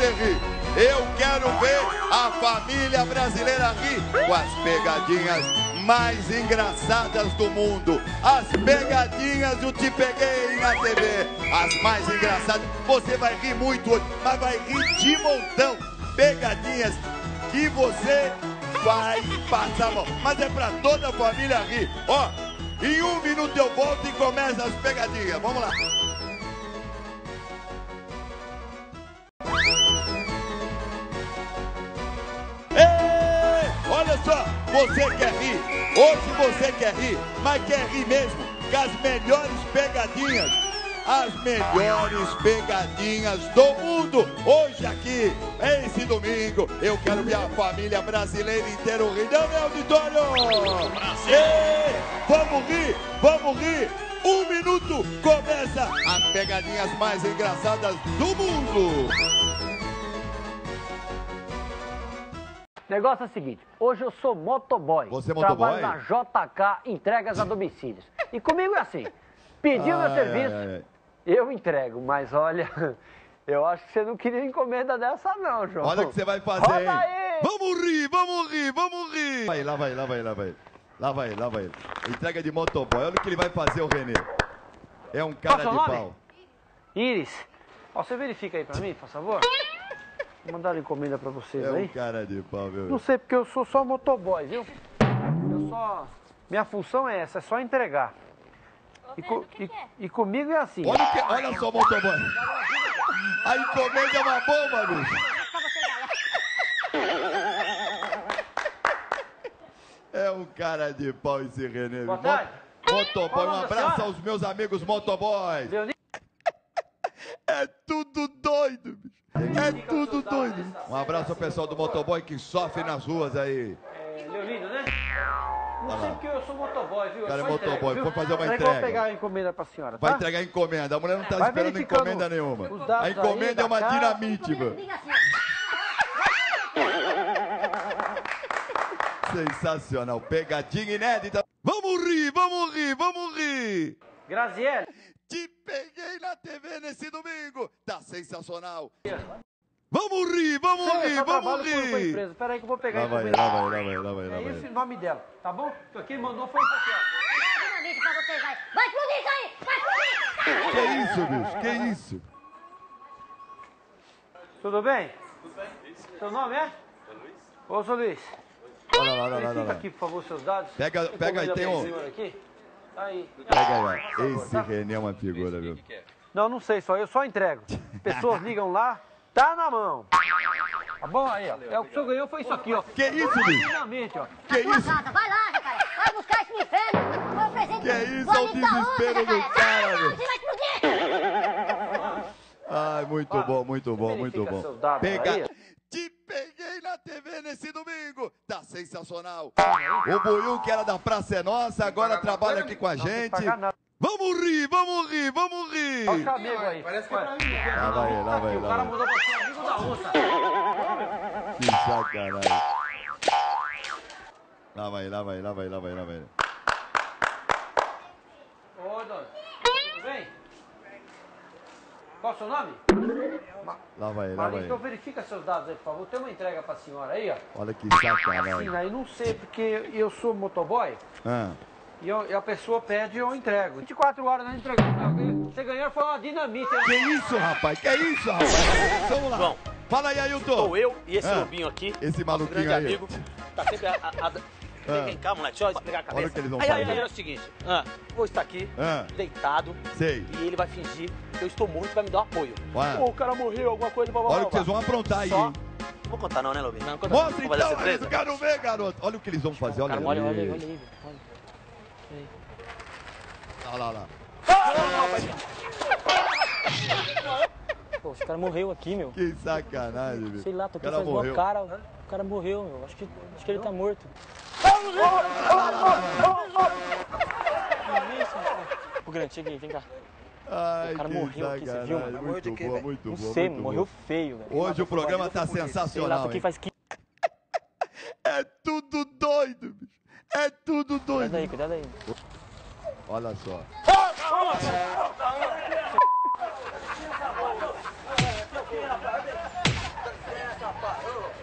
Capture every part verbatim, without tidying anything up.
você rir. Eu quero ver a família brasileira rir com as pegadinhas mais engraçadas do mundo. As pegadinhas do Te Peguei na T V. As mais engraçadas. Você vai rir muito hoje, mas vai rir de montão. Pegadinhas que você vai passar mal. Mas é pra toda a família rir. Ó, em um minuto eu volto e começa as pegadinhas. Vamos lá. Ei, olha só, você quer rir. Hoje você quer rir, mas quer rir mesmo com as melhores pegadinhas. As melhores pegadinhas do mundo. Hoje aqui, esse domingo, eu quero ver a família brasileira inteira rir. Não, meu auditório! Ei, vamos rir, vamos rir. Um minuto, começa as pegadinhas mais engraçadas do mundo. O negócio é o seguinte, hoje eu sou motoboy. Você é motoboy? Trabalho na J K Entregas a Domicílios. E comigo é assim, pediu meu Ai, serviço, ai, ai. eu entrego. Mas olha, eu acho que você não queria encomenda dessa não, João. Olha o que você vai fazer, Roda hein? aí! Vamos rir, vamos rir, vamos rir. Vai, lá vai, lá vai, lá vai. Lá vai, lá vai. Entrega de motoboy. Olha o que ele vai fazer, o Renê. É um cara Qual de seu nome? pau. Iris, ó, você verifica aí pra mim, por favor? Vou mandar a encomenda pra vocês É aí. um cara de pau, viu? Não sei porque eu sou só motoboy, viu? Eu só... Minha função é essa, é só entregar. E, co... e... e comigo é assim. Olha, o que... Olha só, motoboy. A encomenda é uma bomba, bicho. É um cara de pau esse Renê. Boa tarde. Motoboy, um abraço aos meus amigos motoboys. É tudo doido, bicho. É tudo doido. Um abraço ao pessoal do motoboy que sofre nas ruas aí. É, Leolino, né? Não sei porque eu sou motoboy, viu? O cara é Eu só motoboy, entrego, viu? vou fazer uma Peraí que eu vou entrega. pegar a encomenda pra senhora, tá? Vai entregar a encomenda. A mulher não tá Vai esperando verificando encomenda nenhuma. os dados A encomenda aí é uma da casa. dinamite, mano. Sensacional. Pegadinha inédita. Vamos rir, vamos rir, vamos rir. Graziele. Te peguei na T V nesse domingo. Tá sensacional. Vamos rir, vamos Eu rir, só vamos trabalho por uma rir. empresa. Peraí que eu vou pegar Lá a vai, encomenda. lá vai, lá vai, lá vai, lá É vai. esse o nome dela, tá bom? O que ele mandou foi isso aqui, ó. Dinamite pra vocês aí. Vai explodir isso aí! Vai explodir! Que isso, bicho? Que isso? Tudo bem? Tudo bem. Seu nome é? É Luiz. Ô, seu Luiz. Olha lá, olha lá, olha Verifica lá. aqui, por favor, seus dados. Pega, pega aí, Encomenda tem pra um. senhora aqui. Tá aí. Pega aí, ó. Por favor, Esse tá? Renê é uma figura, viu? Não, não sei, só eu só entrego. Pessoas ligam lá, tá na mão. Tá bom? Aí, ó. É o que o senhor ganhou foi isso aqui, ó. Que isso, bicho? Finalmente, ó. Que Sua isso? casa, vai lá, jacaré. Vai buscar isso no inferno. Foi o presente Que do- isso? do Olha o amigo da desespero outra, do jacaré. cara, Vai, meu. você vai explodir. Ai, muito bom, muito bom, muito Verifica bom. seus dados Pega. aí. Te peguei na T V nesse domingo. Tá sensacional. O Buiu, que era da Praça é Nossa, agora trabalha aqui com a Não tem que gente. pagar nada. Vamos rir, vamos rir, vamos rir. Olha o chamego aí. Parece que é pra mim. Lá vai, lá vai, O lá cara vai. mudou pra ser amigo da onça. Que sacanagem. Lá vai, lá vai, lá vai, lá vai, lá vai. Oi, dona. Tudo bem? Qual o seu nome? Lá vai, lá Maria, vai. então verifica seus dados aí, por favor. Tem uma entrega pra senhora aí, ó. Olha que Assim, sacanagem. aí não sei, porque eu sou motoboy Ah, e, eu- e a pessoa pede e eu entrego. vinte e quatro horas nós entregamos. Você ganhou foi uma dinamite. né? que isso, rapaz? Que isso, rapaz? Vamos lá. João. Fala aí, Ailton. Sou eu e esse Ah, lobinho aqui. esse nosso maluquinho grande aí. amigo. Tá sempre a... a, a... Ah. Vem cá, moleque, deixa eu explicar a cabeça. Olha o que eles vão aí, aí, fazer. aí, é o seguinte, ah, vou estar aqui, Ah. deitado, Sei. e ele vai fingir que eu estou morto e vai me dar um apoio. Ué. Pô, o cara morreu, alguma coisa, blá, blá, blá, Olha o que blá. eles vão aprontar aí, Só... hein? Não vou contar não, né, Lobinho? Não, conta Mostra não. Vou fazer então, surpresa. eu quero ver, garoto. Olha o que eles vão fazer, olha Cara, olha, olha aí, ali. olha aí, olha. Olha lá, lá. Pô, esse cara morreu aqui, meu. Que sacanagem, velho. Sei lá, tô O aqui cara faz uma morreu. cara. O cara morreu, meu. Acho que, acho que ele tá morto. O grande, cheguei, vem cá. Ai, O cara que morreu aqui, você viu, sacanagem. mano? Muito boa, muito Não boa, sei, muito morreu boa. feio, velho. Hoje o programa tá Sei lá, sensacional, tô aqui hein? faz quinze. É tudo doido, bicho. É tudo Cuidado doido. aí, cuidado aí. Olha só.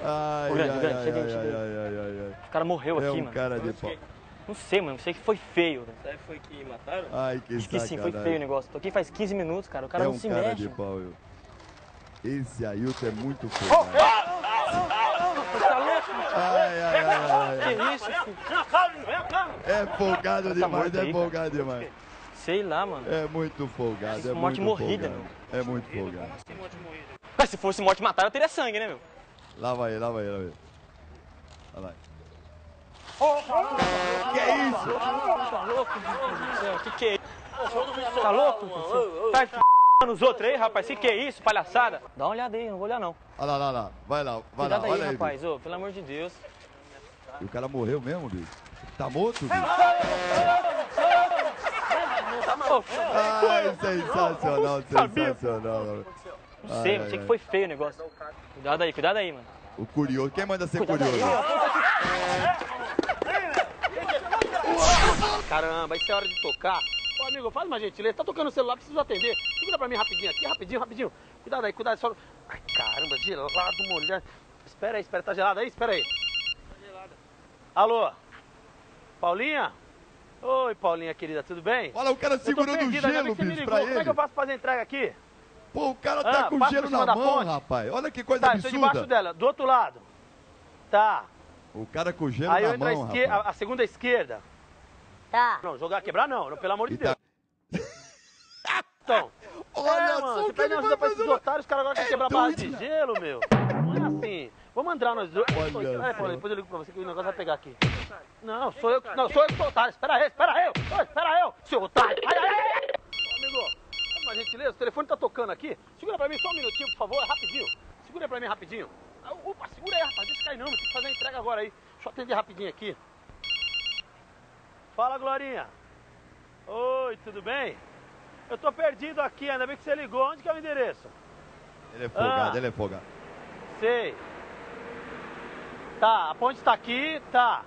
Ai, Ô, grande, ai, grande, ai, chega aí, ai, chega aí. ai, ai, ai, ai. O cara morreu É aqui, um mano. cara de pau. Não sei, mano. Sei que foi feio. Velho. Será que foi que mataram? Ai, que Acho que sim, foi sacanagem. feio o negócio. Tô aqui faz quinze minutos, cara. O cara É não um se cara mexe. de mano. pau, eu. Esse Ailton é muito folgado. Tá louco? Ai, ai, ai, ai. Que isso, filho? É folgado Tá demais, morto é aí, folgado demais. Sei lá, mano. É muito folgado, é Morte muito morrida, folgado. É muito folgado. Mas se fosse morte matar, eu teria sangue, né, meu? Lá vai ele, lá vai ele, lá vai ele. Olha lá. Que é isso? Tá louco, meu Deus do céu? Que que é isso? Tá louco? Tá f***ando os outros aí, rapaz? Que que é isso, palhaçada? Dá uma olhada aí, não vou olhar não. Olha lá, lá, lá. Vai lá, vai lá, Cuidado aí, olha aí. rapaz. Ô, pelo amor de Deus. Bicho. E o cara morreu mesmo, bicho? Tá morto, bicho? Ô, Ai, sensacional, sensacional. não sei, Ai, não sei ai, que foi feio o negócio. Cuidado aí, cuidado aí, mano. O curioso, quem manda ser Cuidado aí, curioso? ó. Caramba, isso é hora de tocar. Ô, amigo, faz uma gentileza. Tá tocando o celular, preciso atender. Segura pra mim rapidinho aqui, rapidinho, rapidinho. Cuidado aí, cuidado. Só... Ai, caramba, gelado, molhado. Espera aí, espera. Tá gelado aí? Espera aí. Tá gelada. Alô? Paulinha? Oi, Paulinha, querida, tudo bem? Olha, o cara segurando o perdido, ainda gelo, bem que você me bicho, ligou. pra Como é que ele. eu faço pra fazer a entrega aqui? Pô, o cara tá Ah, com passa gelo por cima na da mão, ponte. rapaz. Olha que coisa Tá, eu tô debaixo absurda. dela, do outro lado. Tá. O cara com gelo Aí eu na entro à mão, esquerda, rapaz. a, a segunda esquerda. Tá. Não, jogar, quebrar não, não, pelo amor de E Deus. tá- Então, Olha é, só mano, o você que pede ele ajuda vai pra esses fazer. otários, os caras agora querem É quebrar barra doido, de né? gelo, meu. Não é assim. Vamos andar nós dois. Olha É, Paulo, só. depois eu ligo pra você que o negócio vai pegar aqui. Não, sou eu, que- não, sou eu que sou otário. Espera eu, espera eu, Ô, espera eu, seu otário. Ai, ai, ai, ai. Ô, amigo, faz uma gentileza, o telefone tá tocando aqui. Segura pra mim só um minutinho, por favor, rapidinho. Segura pra mim rapidinho. Ah, Opa, segura aí, rapaz, deixa cair não, tem que fazer a entrega agora aí. Deixa eu atender rapidinho aqui. Fala, Glorinha. Oi, tudo bem? Eu tô perdido aqui, ainda bem que você ligou. Onde que é o endereço? Ele é folgado, Ah. ele é folgado. Sei. Tá, a ponte tá aqui, tá.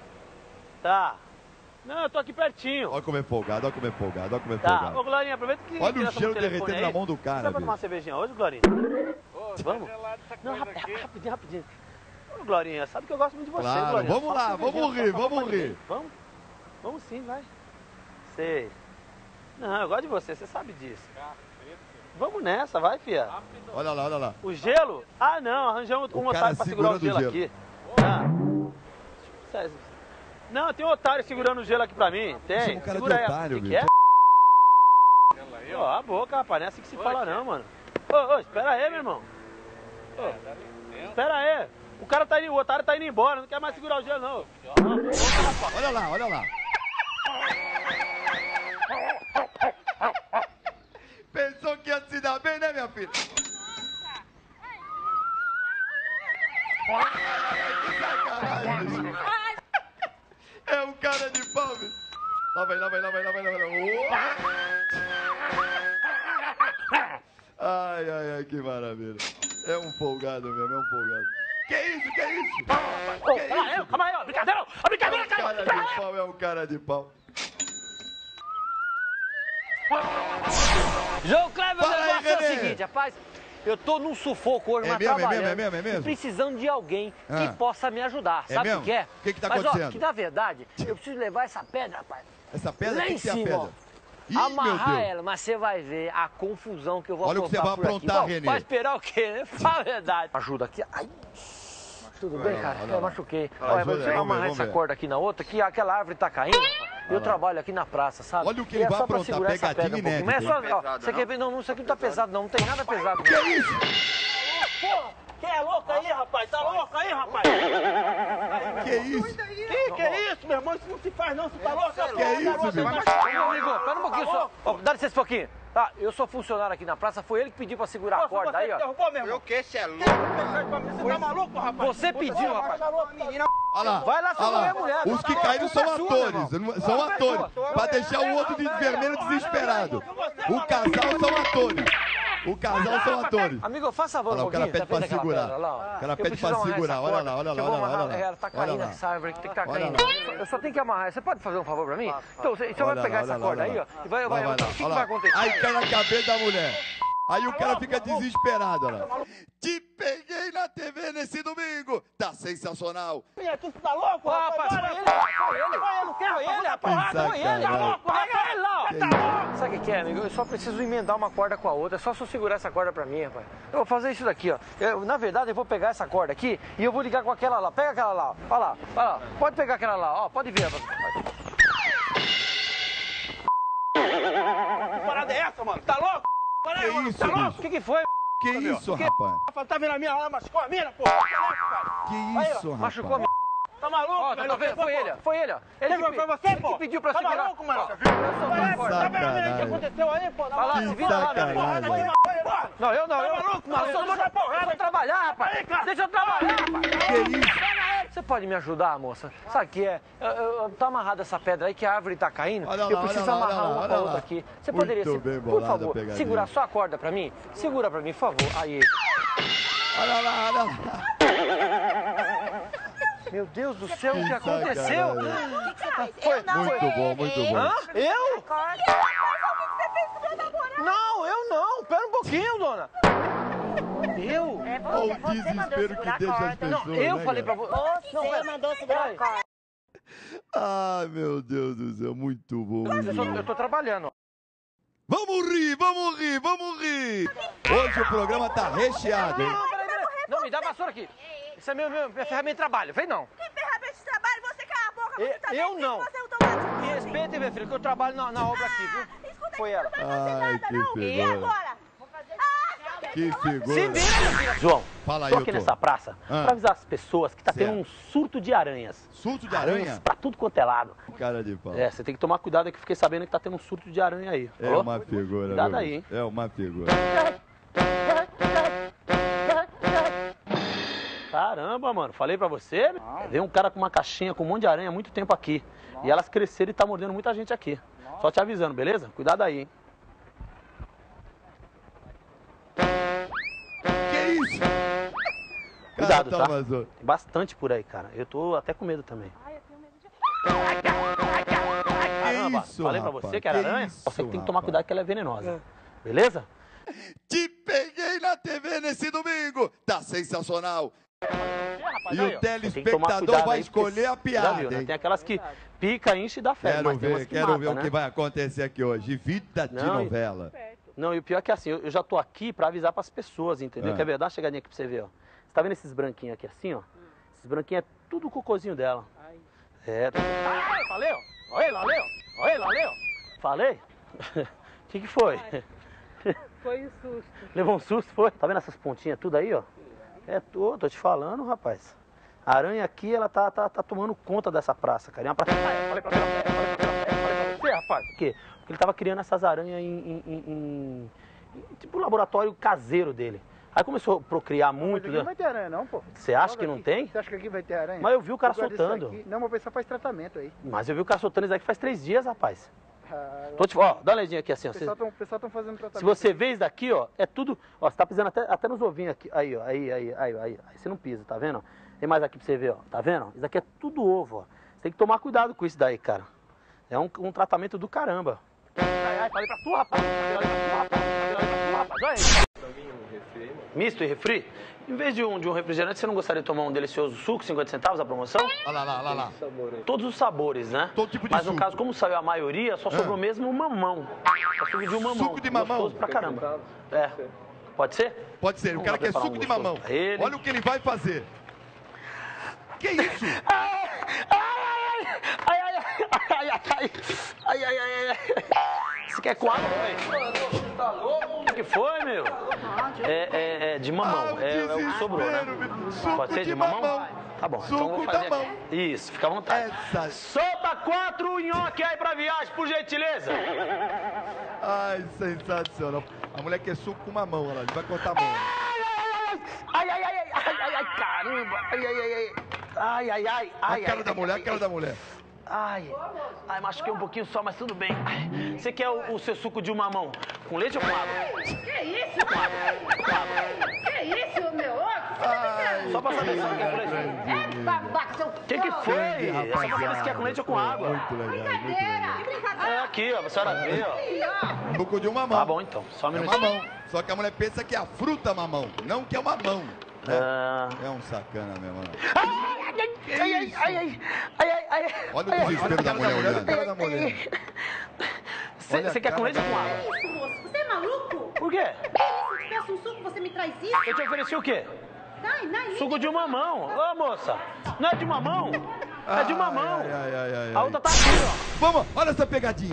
Tá. Não, eu tô aqui pertinho. Olha como é folgado, olha como é folgado, olha como é Tá, ô folgado. Glorinha, aproveita que Olha que o nós gelo estamos no telefone derretendo aí. na mão do cara, Você vai tomar uma bicho. cervejinha hoje, Glorinha? Vamos? Não, rap- rapidinho, rapidinho. Ô, Glorinha, sabe que eu gosto muito de você, Claro, Glorinha. vamos Só lá, uma cervejinha, vamos só- rir, só vamos companhia. rir. Vamos? Vamos sim, vai. Sei. Não, eu gosto de você, você sabe disso. Vamos nessa, vai, fia. Olha lá, olha lá. O gelo? Ah, não, arranjamos um O cara otário pra segurar o segurando o gelo, gelo. aqui. Ah. Sério. Não, tem um otário segurando o gelo aqui pra mim. Tem. Chama o cara de Segura aí. otário, O que, bicho. que é? Ó, a boca, rapaz. Não é assim que se fala, não, mano. Ô, ô, espera aí, meu irmão. Ô, espera aí. O cara tá indo, o otário tá indo embora. Não quer mais segurar o gelo, não. Olha lá, olha lá. Pensou que ia se dar bem, né, minha filha? Que sacanagem, bicho. É um cara de pau, bicho. Lá vai, lá vai, lá vai, lá vai, lá vai. Oh! Ai, ai, ai, que maravilha. É um folgado mesmo, é um folgado. Que isso, que isso? Ô, calma aí, calma aí, ó. Brincadeira, ó. Brincadeira, É um cara cara. de pau, é um cara de pau. João Kleber, o Fala aí, negócio é o Renê. seguinte, rapaz. Eu tô num sufoco hoje, É mas mesmo, é trabalhando. mesmo, é mesmo, é mesmo? E precisando de alguém Ah. que possa me ajudar. É Sabe o mesmo? que que é? O que que tá mas, acontecendo? Ó, que na verdade, eu preciso levar essa pedra, rapaz. Essa pedra, Lá o que em que é a cima, pedra? ó. Ih, meu Amarrar Deus. ela, mas você vai ver a confusão que eu vou Olha o que você aprontar vai por aqui. aprontar, Bom, Renê. vai esperar o quê, né? Fala a verdade. Ajuda aqui. Ai. Tudo bem, lá, cara? olha Eu lá. machuquei. Olha, Olha, ajuda você aí, vai vamos ver, amarrar vamos essa ver. corda aqui na outra, que aquela árvore tá caindo. Eu lá. trabalho aqui na praça, sabe? Olha o que E ele é vai só pra aprontar, segurar essa pegadinha pedra um pouquinho. Mas é inédita, só, hein? ó, você quer ver? Não, não, isso aqui não tá pesado, não. Não tem nada pesado. não. Que isso? Porra, quem é louco aí, rapaz? Tá louco aí, rapaz? Que isso? Que que é isso, meu irmão? Isso não se faz, não. Você tá louco? Que é isso, bicho? Ô, amigo, pera um pouquinho só. Ó, dá licença um pouquinho. Tá, eu sou funcionário aqui na praça, foi ele que pediu pra segurar a corda aí, ó. derrubou, meu irmão. O que, cê é louco? Você tá maluco, rapaz? Você pediu, rapaz. Olha lá. Vai lá olha socorrer lá. a mulher. Os que Tá caíram louco, são é sua, atores. meu não- São atores. Pra deixar o outro de vermelho desesperado. O casal são atores. O casal são atores. Amigo, faça favor Olha lá, um o cara pouquinho. pede pra vendo aquela segurar. pedra lá, ó? O cara Eu pede preciso pra amarrar segurar. essa Olha corda, lá, olha que lá, eu vou olha lá, amarrar- olha lá. Ela tá Olha caindo lá. aqui, essa árvore que tem que tá Olha caindo. lá. Eu só tenho que amarrar. Você pode fazer um favor pra mim? Então, você, você Olha vai pegar lá, essa olha lá, corda olha aí, lá. ó. E vai, Lá vai, vai o que, lá, que olha vai lá. acontecer? Aí cai na cabeça da mulher. Aí o cara fica desesperado, olha lá. Te peguei na T V nesse domingo. Tá sensacional. Tu tá louco, rapaz? Foi ele, foi ele. Foi ele, foi ele, rapaz. Foi ele, tá louco, rapaz. Ele lá, tá louco. Sabe o que é, amigo? Eu só preciso emendar uma corda com a outra. É só se eu segurar essa corda pra mim, rapaz. Eu vou fazer isso daqui, ó. Eu, na verdade, eu vou pegar essa corda aqui e eu vou ligar com aquela lá. Pega aquela lá, ó. Olha lá, olha lá. Pode pegar aquela lá, ó. Pode ver, rapaz. Que parada é essa, mano? Tá louco? Que isso, tá louco? bicho? O que que foi? Que isso, rapaz? Tá vendo a minha lá, machucou a mina, pô? Tá louco, cara? Que isso, rapaz? Machucou a minha... Tá maluco, Ó, velho? tá vendo? Foi ele, ó. Foi ele, ó. Ele Foi, que, foi você, ele pô? que pediu pra Tá segurar. maluco, mano? Ó, eu soltei a corda. Tá vendo o que Sacanagem. aconteceu aí, pô? Vai lá, Que se vira lá, meu amigo. sacanagem. Vai, vai, vai. Não, eu não, Tá eu... maluco, mano? Eu só Eu tô tô porrada. Deixa eu trabalhar, rapaz. Aí, cara. Deixa eu trabalhar, rapaz. Que isso? Você pode me ajudar, moça? Sabe o que é? Eu, eu, eu, tá amarrada essa pedra aí que a árvore tá caindo. Olha lá, eu preciso olha lá, amarrar olha lá, uma com olha a outra lá. aqui. Você Muito poderia, se, bem por bolada a favor, pegadinha. segurar só a corda pra mim? Segura pra mim, por favor. Aí. Olha lá, olha lá. Meu Deus do céu, o que Que aconteceu? sacanagem. O que que você fez? Foi- Eu não Muito bom, muito bom. Hã? Eu? Acorda. Que coisa que você fez com meu namorado? Não, eu não. Pera um pouquinho, dona. Eu? É Olha você, o você mandou desespero segurar que a deixa as corda. pessoas. Não, eu né, falei pra cara? você. Você mandou segurar a corda. Ai, meu Deus do céu, muito bom. Eu, muito só- bom. eu tô trabalhando. Vamos rir, vamos rir, vamos rir. Hoje o programa tá recheado, hein? Não, peraí, peraí. Não, me dá a vassoura aqui. Isso é meu, meu, minha ferramenta de trabalho. Vem não. Que ferramenta de trabalho, você cala a boca, Eu- você tá eu bem, não. Você é automático. Me respeita, minha filha, que eu trabalho na, na obra aqui, viu? Ah, escuta Foi aqui, ela. não vai fazer Ai, nada, que não. E figura. agora? Ah, Que Se figura. vira, minha filha. João, Fala aí, tô aqui doutor. nessa praça Ah. pra avisar as pessoas que tá Certo. tendo um surto de aranhas. Surto de aranha? Pra tudo quanto é lado. Cara de pau. É, você tem que tomar cuidado aí que eu fiquei sabendo que tá tendo um surto de aranha aí. É Falou? uma figura, Cuidado meu aí, bicho. hein? É uma figura. Caramba, mano, falei pra você. Veio um cara com uma caixinha com um monte de aranha há muito tempo aqui. E elas cresceram e tá mordendo muita gente aqui. Só te avisando, beleza? Cuidado aí, hein? Que isso? Cuidado, Cara, tá? Amazônia. Tem bastante por aí, cara. Eu tô até com medo também. Caramba, isso, falei pra rapaz? você que era Que aranha? isso, Você que tem que tomar rapaz? cuidado que ela é venenosa. Beleza? Te peguei na T V nesse domingo. Tá sensacional. E Aí, o ó, telespectador tem que tomar cuidado vai aí, porque escolher a já piada, viu, né? hein? Tem aquelas que pica, enche e dá fé, Quero mas tem umas ver, que quero mata, ver o né? que vai acontecer aqui hoje. Vida de Não, e- novela. Não, e o pior é que assim, eu eu já tô aqui pra avisar pras pessoas, entendeu? Ah. Quer ver? Dá uma chegadinha aqui pra você ver, ó. Você tá vendo esses branquinhos aqui assim, ó? Esses branquinhos é tudo o cocôzinho dela. É, tá... Ai, falei, ó. Olha ele, olha ele, ó. Olha ele, olha ele, ó. Falei? O que que foi? Foi um susto. Levou um susto, foi? Tá vendo essas pontinhas tudo aí, ó? É, tô, tô te falando, rapaz. A aranha aqui, ela tá, tá, tá tomando conta dessa praça, cara. É uma praça... Ai, falei pra você, falei pra você, falei pra você, rapaz. Por quê? Porque ele tava criando essas aranhas em, em, em, em- em- tipo um laboratório caseiro dele. Aí começou a procriar Mas muito, aqui não né? vai ter aranha não, pô. Você acha Logo que não aqui. tem? Você acha que aqui vai ter aranha? Mas eu vi o cara Por causa disso soltando. aqui- Não, mas o pessoal faz tratamento aí. Mas eu vi o cara soltando isso daqui faz três dias, rapaz. Ah, Tô te... Ó, dá uma olhadinha aqui assim, ó. o Você- pessoal tão- o pessoal estão fazendo tratamento. Se você vê isso daqui, ó, é tudo. Ó, você tá pisando até, até nos ovinhos aqui. Aí, ó, aí, aí, aí, aí. Aí você não pisa, tá vendo? Tem mais aqui pra você ver, ó. Tá vendo? Isso daqui é tudo ovo, ó. Você tem que tomar cuidado com isso daí, cara. É um, um tratamento do caramba. Ai, ai, falei pra tu, rapaz. Falei pra tu, rapaz. Falei pra tu, rapaz. Olha aí. Misto e refri? Em vez de um, de um refrigerante, você não gostaria de tomar um delicioso suco, cinquenta centavos a promoção? Olha lá, olha lá, olha lá. Todos os sabores, né? Todo tipo de Mas no suco. caso, como saiu a maioria, só sobrou mesmo o mamão. Só suco de um mamão. Suco de mamão? Gostoso pra caramba. É. Pode ser? Pode ser, o Vamos cara lá quer preparar suco um de gostoso mamão. pra ele. Olha o que ele vai fazer. Que isso? Ai, ai, ai, ai, ai, ai, ai, ai, ai, ai, ai. Você quer com água, velho? Tá louco? O que que foi, meu? É, é, é de mamão, Ah, é, é o que sobrou, né? desespero, suco Pode ser de de mamão? mamão. Tá bom, então eu vou Suco fazer da aqui. mão. Isso, fica à vontade. Essa... Solta quatro nhoque aí pra viagem, por gentileza. Ai, sensacional. A mulher quer suco com mamão, olha lá. Ele vai cortar a mão. Ai, ai, ai, ai, ai, ai, ai, caramba. Ai, ai, ai, ai. Ai, ai, ai, ai. A cara ai, da ai, mulher, ai, a cara ai. da mulher. Ai, ai, machuquei um pouquinho só, mas tudo bem. Ai, você quer o, o seu suco de um mamão? Com leite ou com água? Que isso? Que isso, meu? Ô, que você tá brincando? Só pra saber se alguém por aí. É babaca, seu O que que foi? É só pra saber se quer com leite ou com água. Muito legal, muito legal. Que brincadeira. É aqui, ó, a senhora vê, ó. Suco de uma mão. Tá bom então, só um É minutinho. mamão. Só que a mulher pensa que é a fruta mamão, não que é uma mão. Né? Ah. É um sacana mesmo. Né? Ai, ai, ai, ai, ai, ai, ai, ai. Olha o desespero da mulher olhando. Você quer com leite ou com água? Que isso, moço? Você é maluco? Por quê? Se eu te peço um suco, você me traz isso? Eu te ofereci o quê? Dai, dai, Suco de uma mão. Ô, moça, não é de uma mão? É de uma mão. Ai, ai, ai, ai, A ai. outra tá aqui, ó. Vamos, olha essa pegadinha.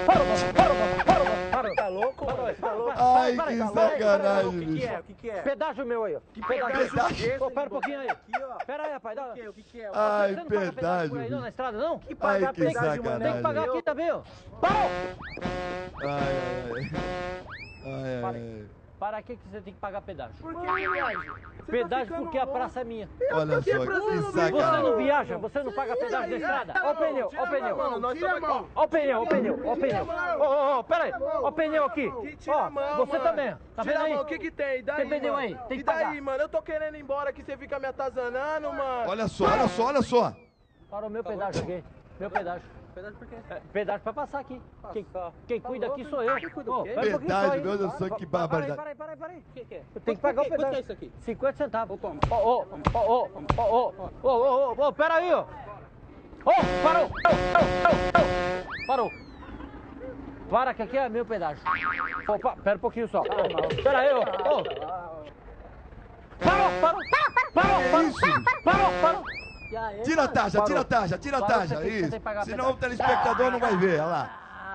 Tá louco? Tá louco? Ai, que sacanagem, O que bicho. é? O que que é? Pedágio meu aí, ó. Que pedágio? Pedágio? Ô, pera um pouquinho aí. Pera aí, rapaz. dá- O que que é? Ai, Você não paga pedágio por aí pedágio. não, na estrada, não? Que Ai, pagar que pedágio, mano? Tem que pagar sacanagem. aqui também, ó. Parou! Ai, ai, ai. Ai, ai, ai. Para que que você tem que pagar pedágio? Por que viagem? Pedágio porque a praça é minha. Olha só, que Você não sacanagem. viaja, você não paga pedágio da estrada. Ó o pneu, ó o pneu. Tira a mão. Ó o pneu, ó o pneu, ó o pneu. Ô, ô, ô, pera aí. Ó o pneu aqui. Tira Ó, a mão, você mano. também. Tá Tira vendo a aí? mão, o que que tem? E daí, Tem pneu mano? aí, tem que E daí, pagar. mano? Eu tô querendo ir embora que você fica me atazanando, mano. Olha só, olha só, olha só. Para o meu pedágio aqui. Meu pedágio. Pedágio por quê? É, pedágio pra passar aqui. Quem, quem cuida aqui sou eu. Quem cuida Ô, o quê? pera um pouquinho Pedágio, só aí. meu Deus do céu, que Pa- pa- barbaridade. Para aí, para aí, para aí. O que que é? Tem que pagar o Quanto pedágio. que é isso aqui? cinquenta centavos. Ô, toma. Ô, ô, ô, ô, ô, ô, ô, ô, ô, ô, pera aí, ó. Ô, parou. Ô, ô, ô, ô. Parou. Para que aqui é meu pedágio. Opa, pera um pouquinho só. Pera aí, ó. Ô. Parou, parou. Parou, Que parou. isso? Parou, parou. Tira a taxa, tira a taxa, tira a Parou, taxa. você tem- você tem Isso. que pagar Senão o telespectador não vai ver, olha lá.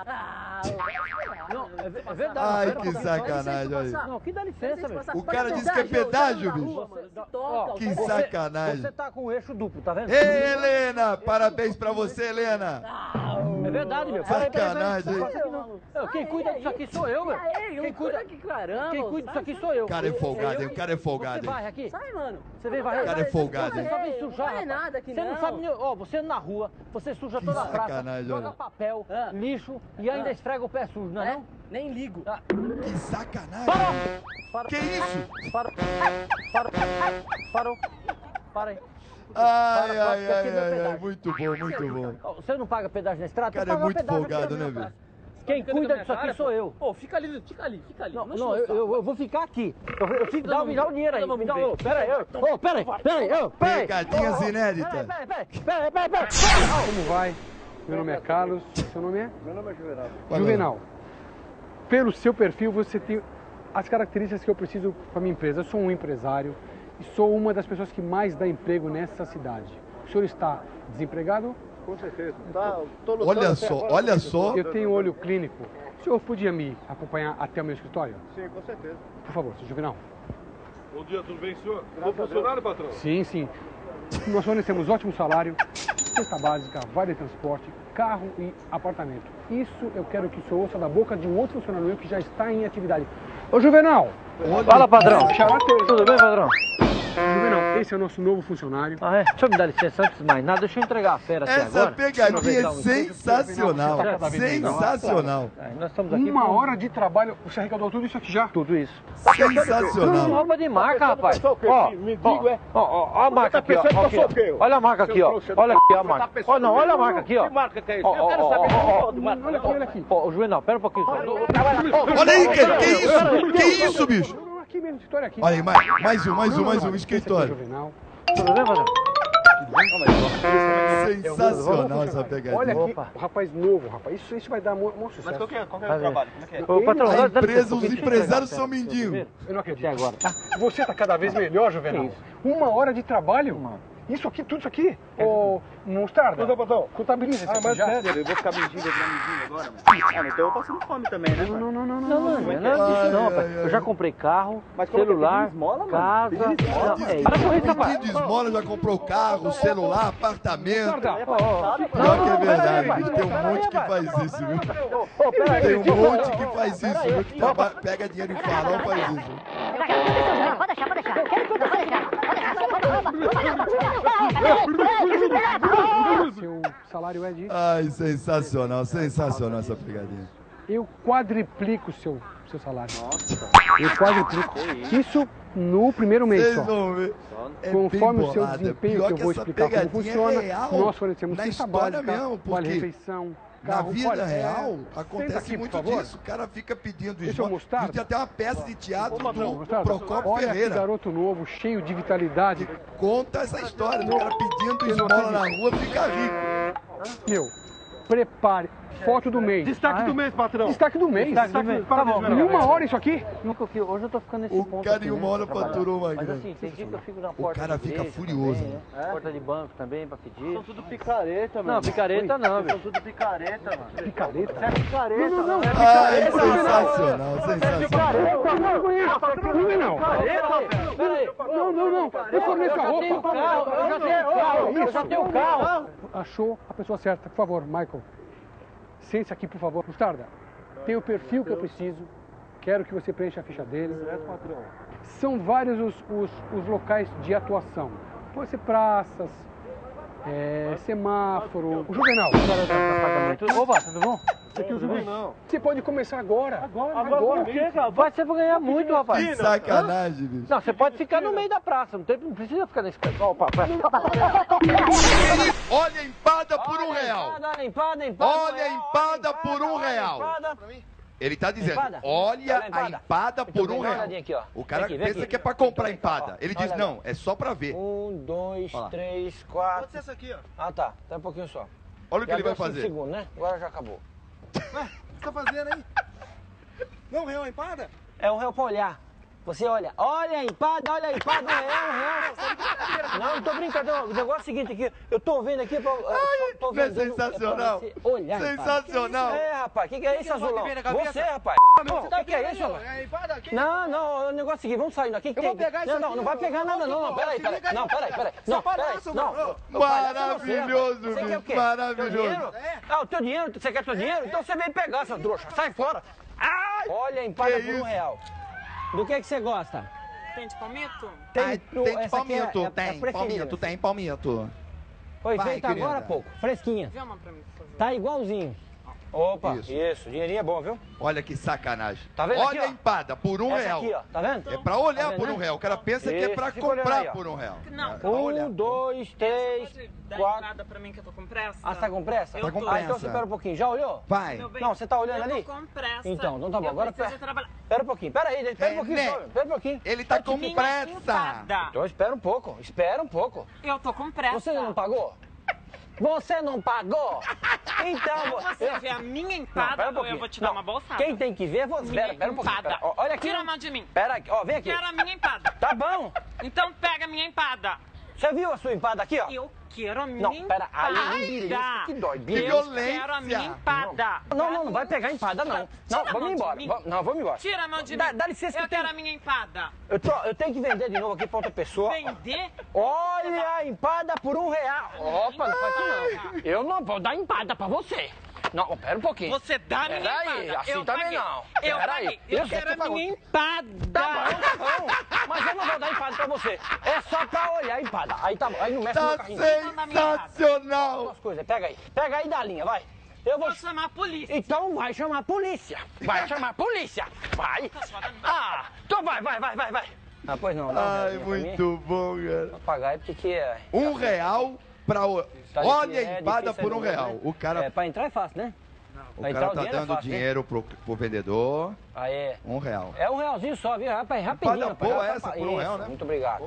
Não, é ve- é verdade. Ai, pera um que pouquinho. sacanagem, olha aí. Não, que dá licença, meu. O cara disse que é pedágio, bicho. Ó, Que você- sacanagem. Você tá com o eixo duplo, tá vendo? Ei, Helena, parabéns pra você, Helena. É verdade, meu. Peraí, peraí, peraí. Sacanagem, hein? Não faça aqui, não. Eu, Quem cuida disso aqui sou eu, meu. Quem cuida, quem cuida disso aqui sou eu. O cara é folgado, hein? O cara é Você folgado, hein? varre aqui? Sai, mano. Você vem varrer? O cara é folgado, Você hein? só vem sujar, Não é rapaz. nada aqui, Você não não. sabe nem... Ó, você na rua, você suja toda a praça, sacanagem, joga olha. papel, Ah. lixo e ainda Ah. esfrega o pé sujo, não é É? não? Nem ligo. Ah, Que sacanagem. Parou! Parou. Que isso? Parou. Parou. Parou. Para aí. Ai, Para, ai, para, ai, aqui é meu ai, ai. pedágio. Muito bom, muito bom. Ó, Você não paga pedágio na estrada? O cara você é paga muito pedágio folgado, aqui na né, minha bicho? praça. Quem cuida disso aqui sou eu. Pô, fica ali, fica ali, fica ali. Não, enche não, meu eu, saco. eu, eu vou ficar aqui. Eu, eu fico, dá, me dá o dinheiro aí. Vamos Me dá, ver. ô, pera aí, ô, ô, pera aí, pera aí, ô, pera aí. Pegadinhas Ô, ô, inéditas. Pera aí, pera aí, pera aí, pera aí, pera aí. Como vai? Meu nome é Carlos. Seu nome é? Meu nome é Juvenal. Fala. Juvenal. Pelo seu perfil, você tem as características que eu preciso para minha empresa. Eu sou um empresário e sou uma das pessoas que mais dá emprego nessa cidade. O senhor está desempregado? Com certeza. Tá, tô lutando Olha até só, agora olha pra só. Eu tenho olho clínico. O senhor podia me acompanhar até o meu escritório? Sim, com certeza. Por favor, seu Juvenal. Bom dia, tudo bem, senhor? Sou funcionário, patrão? Sim, sim. Nós fornecemos ótimo salário, cesta básica, vale de transporte, carro e apartamento. Isso eu quero que o senhor ouça da boca de um outro funcionário meu que já está em atividade. Ô, Juvenal! Fala, padrão. Xarope. Tudo bem, padrão? Juvenal, esse é o nosso novo funcionário. Ah, é? Deixa eu me dar licença antes de mais nada. Deixa eu entregar a fera até Essa agora. pegadinha é Aproveitar um sensacional. Sensacional. É, nós estamos aqui Uma com hora de trabalho, você arrecadou tudo isso aqui já? tudo isso. Sensacional. Roupa de marca, rapaz. pensou o quê? Ó, Me ó, digo, é? ó, ó, ó a marca aqui, ó. pensando que eu Aqui, sou o quê? ó. Olha a marca aqui, ó. trouxa, Olha aqui a você tá marca. pensando Ó, não, olha a marca aqui, ó. Que marca que é isso? Ó, Eu quero ó, saber ó, qual ó, de marca. Olha aqui, olha aqui. Ó, Juvenal, pera um pouquinho só. Olha aí, que, que isso? Que isso, bicho? Não, não, aqui mesmo, escritório aqui. Olha aí, mais, mais um, mais um, Não, mais não, um esse aqui é o escritório. Juvenal. Tudo bem, padrão? Sensacional essa Olha pegadinha. aqui, Opa. o rapaz novo, rapaz. Isso, isso vai dar um um sucesso. Mas qual que é, qual que é Vai o ver. trabalho? Como é que é? Ô, patrão, A dá- dá empresa, licença, os deixa eu empresários entregar a são fera, mendigos. Eu não acredito. Até agora, tá? Você está cada vez melhor, Juvenal. Que isso? Uma hora de trabalho? Isso aqui, tudo isso aqui? Ô, mostarda. Ô, patrão. Contabiliza isso Ah, aqui mas já. sério, eu vou ficar mendigo, virar mendigo agora, mano. Ah, mas então eu tô passando fome também, né, Não, mano? não, não, não. Não, não, não é nada disso não, rapaz. Eu já comprei carro, Mas como é que é? celular, Pedindo esmola, mano? casa... Pedindo esmola? Não, Diz é que para com isso, tá rapaz. pedindo esmola, já comprou carro, celular, apartamento. Mostarda. Ó, ó. Pior que é pera aí, verdade, rapaz. bicho. Tem um Pera aí, monte que rapaz. faz isso, viu? Ô, pera aí. Tem um monte que faz isso, viu? Que traba- pega dinheiro em farol, faz isso. Pode deixar, pode deixar. Pode deixar. Seu salário é de... Ai, sensacional, sensacional essa pegadinha. Eu quadriplico o seu, seu salário. Nossa. Eu quadriplico. Isso no primeiro mês Vocês só. vão ver. É Conforme bem o seu bolada. desempenho, Pior que eu que vou essa explicar como pegadinha é funciona, real nós fornecemos na cesta história básica, mesmo, vale porque refeição, na carro, vida olha, real, é, acontece senta aqui, muito por favor. disso. O cara fica pedindo Esse é o esmola. mostarda? Tem até uma peça de teatro Ô, patrão, do mostarda, Procópio olha Ferreira. que garoto novo, cheio de vitalidade. Conta essa história do cara pedindo Eu não esmola na acredito. rua, fica rico. Meu, prepare. Foto do mês. Destaque Ah, é? do mês, patrão. Destaque do mês. Destaque do mês. Tá bom, em uma hora isso aqui? Nunca fico, hoje eu tô ficando nesse O ponto cara aqui, em uma né, hora trabalhar. faturou uma Mas grana. assim, tem dia que eu fico na O porta cara do fica banco furioso, também, né? Porta de banco também, pra pedir. São tudo picareta, mano. Não, picareta não, São velho. tudo picareta, mano. Picareta? Você é picareta, Não, não, não. mano. Ah, é sensacional, sensacional. Não conheço, não, não. Peraí, Não, não, não. Eu forneço a eu já tenho roupa. carro, eu já tenho carro, eu já tenho carro. Achou a pessoa certa, por favor, Michael. Sente-se aqui, por favor. Mostarda, tem o perfil que eu preciso. Quero que você preencha a ficha dele. São vários os, os, os locais de atuação. Pode ser praças, é, semáforo. O Juvenal. Opa, tudo bom? Esse aqui é o Juvenal. Você pode começar agora. Agora, Agora o quê, cara? Vai ser pra ganhar muito, rapaz. Que sacanagem, bicho. Não, você pode ficar no meio da praça, não, tem, não precisa ficar nesse canto. Opa, pera. Olha a empada por um real. Empada, empada, empada. Olha a empada por um olha a real. empada. Ele tá dizendo, Empada? olha Olha a a empada. empada Muito por bem, um dá uma real. olhadinha aqui, ó. O cara Vem aqui, vem pensa aqui. que é pra comprar Então, ó, empada. Ele diz, olha não, é só pra ver. Um, dois, três, quatro. Pode ser essa aqui, ó. Ah, tá. Tá um pouquinho só. Olha o que Já ele vai deu cinco fazer. segundos, né? Agora já acabou. Ué, o que você tá fazendo aí? Não, real a empada? É um réu pra olhar. Você olha, olha a empada, olha a empada, um real, um real. Não, não tô brincando. não. O negócio é o seguinte aqui, eu tô vendo aqui, pra, eu só tô Não é vendo, é pra sensacional? você olhar a empada. Sensacional. É, rapaz, o que, que é isso, azulão? Você, rapaz. O que, que é isso, rapaz? É a empada aqui? Não, não, o negócio é o seguinte, vamos sair daqui. que Eu vou tem- pegar isso Não, não, aqui, não vai eu- pegar nada, não, não, peraí, peraí. Não, peraí, peraí. Não, peraí, palhaço, não. mano. O palhaço é você, Maravilhoso, rapaz. Você quer o bicho, quê? maravilhoso. Teu dinheiro? Ah, o teu dinheiro, você quer teu dinheiro? Então você vem pegar, seu trouxa. Sai fora. Ai! Olha a empada Que por um isso? real. Do que que você gosta? Tem de palmito? Ai, no- tem de essa aqui é- palmito, é- é tem preferida. palmito, tem palmito. Foi Vai, feita querida. agora há pouco, fresquinha. Vê uma pra mim, por favor. Tá igualzinho. Opa, Isso. isso, dinheirinho é bom, viu? Olha que sacanagem. Tá vendo Olha aqui, ó? a empada por um Essa real. aqui, ó, tá vendo? É pra olhar Tá vendo, por um né? real. O cara pensa que é Isso, pra fica olhando comprar aí, ó. por um real. Não. É pra olhar. Um, dois, três, Pode dar quatro. entrada pra mim que eu tô com pressa? Ah, você tá com pressa? Eu Tá com tô. Ah, então pressa. você espera um pouquinho. Já olhou? Vai. Meu bem, Não, você tá olhando eu ali? tô com pressa. Então, então tá bom. Eu Agora preciso pera, trabalhar. pera um pouquinho. Pera aí, espera um É, pouquinho né? só. Espera um pouquinho. Ele tá com Minha pressa. empada. Então espera um pouco, espera um pouco. Eu tô com pressa. Você não pagou? Você não pagou? Então, Você eu- vê a minha Não, empada pera um ou eu pouquinho. vou te dar Não, uma bolsada? Quem tem que ver é você. Minha Pera, pera um pouquinho. empada. Pera. Ó, olha aqui. Tira a mão de mim. Pera aqui, ó, vem aqui. Quero a minha empada. Tá bom. Então pega a minha empada. Você viu a sua empada aqui, ó? Eu quero a minha Não, empada. pera, aí é um bilhete que dói. Eu bilhete. quero a minha empada. Não, não, não vai pegar empada, não. Tira Não, a mão vamos de embora. mim. Va- Não, vamos embora. Tira a mão de Dá- mim. dá licença que Eu eu tenho- quero a minha empada. Eu, tô- eu tenho que vender de novo aqui pra outra pessoa. Vender? Olha a empada por um real. Opa, não faz isso não. Eu não vou dar empada pra você. Não, pera um pouquinho. Você dá a minha Pera aí, empada. assim eu também paguei. não. Eu Pera aí. paguei. Eu Isso é quero que a pagou. minha empada. Tá bom, tá bom. Mas eu não vou dar empada pra você. É só pra olhar a empada. Aí tá bom. Aí não mexe no Tá carrinho. sensacional. Duas coisas. Pega aí. Pega aí da linha, vai. Eu vou Vou chamar a polícia. Então vai chamar a polícia. Vai chamar a polícia. Vai. Ah, então vai, vai, vai, vai, vai. Ah, pois não. dá um Ai, realzinho pra mim. muito bom, cara. Vou pagar aí porque que é... Um real pra... o- Tá Olha difícil, a é empada difícil por um aí no real. mundo, né? O cara, É, pra entrar é fácil, né? o pra cara entrar tá dinheiro é dando fácil, né? dinheiro pro, pro vendedor. Aí é. Um real. É um realzinho só, viu? Rapaz, rapidinho. Empada rapaz. boa Rapaz, essa, por um isso, real, né? Muito obrigado.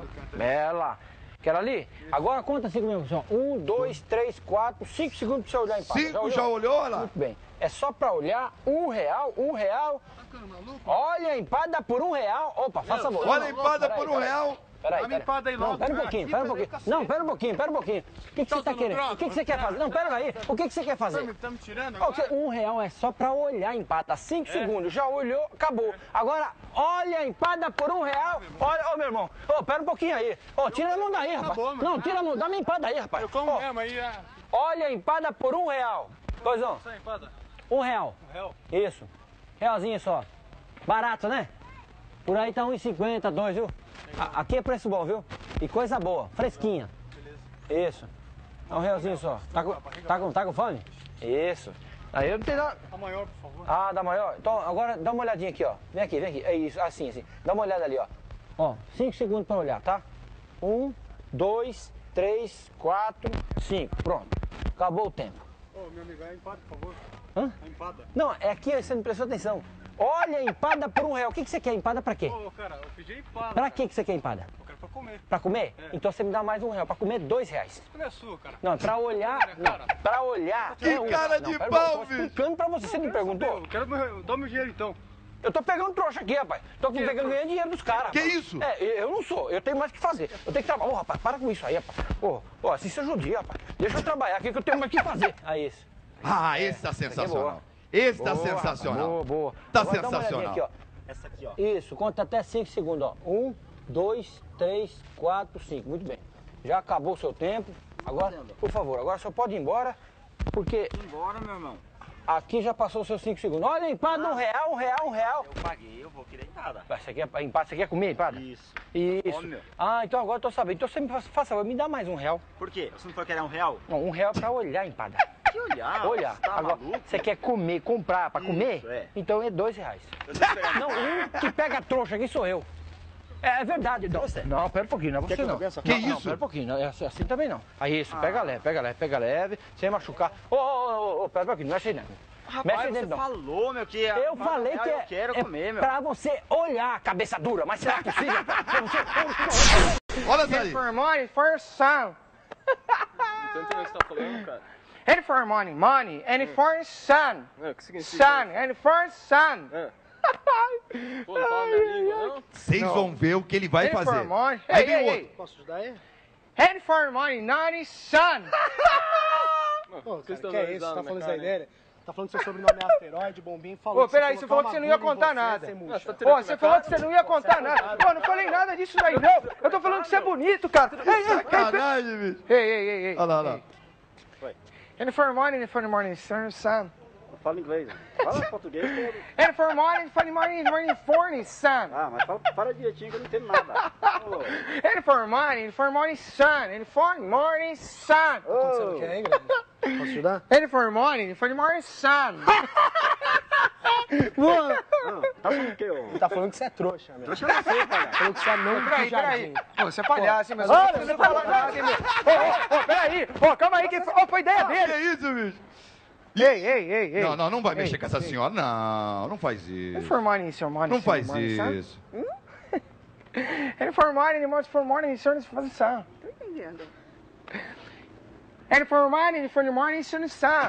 Bela. Quero ali? Agora conta cinco minutos. Ó. Um, dois, três, quatro, cinco segundos pra você olhar a empada. Cinco já olhou, olha lá? Muito bem. É só pra olhar um real, um real. Olha a empada por um real. Opa, faça favor. Olha a empada Peraí, por um peraí. real. Peraí, A minha peraí. empada aí Não, logo. pera um pouquinho, pera um pouquinho. Não, pera um pouquinho, pera um pouquinho. O que, que você tá querendo? O que, que você quer fazer? Não, pera aí. O que, que você quer fazer? Tá me tirando Ó, você- Um real é só pra olhar a empada. Cinco segundos. Já olhou, acabou. Agora, olha a empada por um real. Olha, ô meu irmão. Ô, pera um pouquinho aí. Ô, tira a mão daí, rapaz. bom, meu. Não, tira a mão. Dá minha empada aí, rapaz. Eu como Ó, mesmo aí, ah. olha a empada por um real. Coisão. Essa empada. Um real. Um real. Isso. Realzinho só. Barato, né? Por aí tá um e cinquenta, dois, viu? A- aqui é preço bom, viu? E coisa boa, fresquinha. Isso. É um realzinho só. Tá com, tá com, tá com fome? Isso. Aí eu não tenho nada. A maior, por favor. Ah, dá maior? Então agora dá uma olhadinha aqui, ó. Vem aqui, vem aqui. É isso, assim, assim. Dá uma olhada ali, ó. Ó, cinco segundos pra olhar, tá? Um, dois, três, quatro, cinco. Pronto. Acabou o tempo. Ô, meu amigo, é empada, por favor. Hã? É empada. Não, é aqui, você não prestou atenção. Olha, empada por um real. O que, que você quer? Empada pra quê? Ô, cara, eu pedi empada. Pra que, que você quer empada? Eu quero pra comer. Pra comer? É. Então você me dá mais um real. Pra comer, dois reais. Isso não é sua, cara. Não, pra olhar. Não, pra olhar. Que é um. cara Não, de pera, pau, eu tô bicho. explicando pra você, você não me perguntou? Eu quero meu, dá meu dinheiro então. Eu tô pegando trouxa aqui, rapaz. Tô Que pegando ganhando dinheiro dos caras. Que rapaz. isso? É, eu não sou. Eu tenho mais o que fazer. Eu tenho que trabalhar. Ô, rapaz, para com isso aí, rapaz. Ô, ô, assim você judia, rapaz. Deixa eu trabalhar aqui que eu tenho mais o que fazer. Aí, esse. Ah, esse tá sensacional. Esse tá Boa, sensacional. Boa, boa. Tá Agora dá uma olhadinha sensacional. aqui, ó. Essa aqui, ó. Isso, conta até cinco segundos, ó. Um, dois, três, quatro, cinco. Muito bem. Já acabou o seu tempo. Agora, por favor, agora só pode ir embora, porque Embora, meu irmão. aqui já passou os seus cinco segundos. Olha, empada, um real, um real, um real. Eu paguei, eu vou querer empada. Você quer empada? Você quer comer empada? Isso. Isso. Come, meu. Ah, então agora eu tô sabendo. Então você me faça, faça, me dá mais um real. Por quê? Você não foi querer um real? Não, um real pra olhar a empada. Que olhar? Olhar. Você tá Agora, maluco? você quer comer, comprar pra Isso, comer? é. Então é dois reais. Eu tô esperando. Não, um que pega trouxa aqui sou eu. É, é verdade, não. Não, pera um pouquinho, não é você que eu não. pegue essa Que Não, não, isso? pera um pouquinho, não, é assim, assim também não. Aí isso, pega leve, pega leve, pega leve, sem machucar. Ô, ô, ô, ô, pera um pouquinho, não mexe aí não. Rapaz, Mexe você dentro não. falou, meu, que... a- Eu falei real que eu é, quero é comer, meu. pra você olhar, cabeça dura, mas será possível? Pra você... Olha essa aí. For money, for some. Não entendo o que você tá falando, cara. And for money, money. And for sun. É, o que significa? Sun. And for sun. É. Pô, não fala minha língua, não? Vocês vão ver o que ele vai And for fazer. money. Aí Ei, vem ei, o outro. ei. Posso ajudar aí? And for money, not sun. Pô, Cara, que é isso? Você tá falando isso aí dele? Tá falando que seu sobrenome é asteroide, bombinho, falou. Ô, peraí, você falou que você não ia contar nada. Ô, você falou que você não ia contar nada. Ô, não falei nada disso daí, não. Eu tô falando que você é bonito, cara. Ei, ei, ei, Sacanagem, bicho. ei, ei, ei, ei. Olha lá, olha lá. And for morning, and for the morning, sun, sun. Fala inglês. Fala português todo. And for morning, for the morning, morning, morning, sun. Ah, mas fala, fala direitinho que eu não entendo nada. Ô, And for morning, for morning, sun. And for morning, sun. Você não quer, hein, Grande? Posso ajudar? And for morning, for the morning, sun. Mano. ah, tá falando o quê, ô? Ele tá falando que você é trouxa, meu. Trouxa é você, cara. Falou que você é não Peraí, do peraí. jardim. Ô, você é palhaço, hein, mas Olha, eu não falo nada, hein, meu. Ô, ô, ô, peraí. Ô, calma aí, que ô, foi ideia Que dele. é isso, bicho? Ei, ei, ei, ei. Não, não, não vai Ei, mexer com essa ei. senhora. Não, não faz And isso. for morning, for morning, Não for faz morning, sun. isso. And for morning, and for morning, sun, for sun. Tô entendendo. And for morning, for the morning, sun, sun.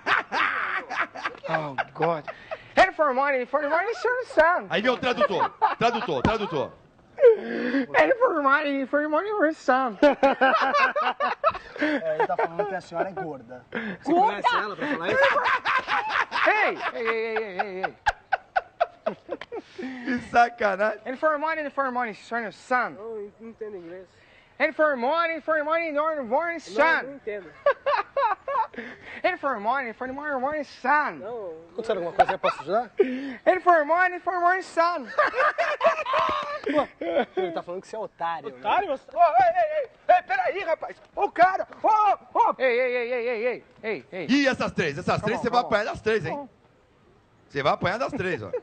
Oh, God. And for morning, for the morning, sun, sun. Aí vem o tradutor. Tradutor, tradutor. And for morning, for the morning, for sun. É, ele tá falando que a senhora é gorda. Você conhece ela pra falar isso? Ei, ei, ei, ei, ei, ei. Que sacanagem. And for morning, for the morning, sun, sun. Eu não entendo inglês. And for morning, for the morning, morning, morning, Não, sun. não entendo. And for morning, for the morning, morning, sun. Não, aconteceu alguma coisa aí? Posso ajudar? And for morning, for the morning, sun. Ele tá falando que você é otário. né? Otário? Ô, ei, ei, ei, ei, peraí, rapaz. Ô, cara. Ô, ô. Ei, ei, ei, ei, ei, ei, ei, ei. E essas três? Essas três on, você vai come on. apanhar das três, hein? Você vai apanhar das três, ó.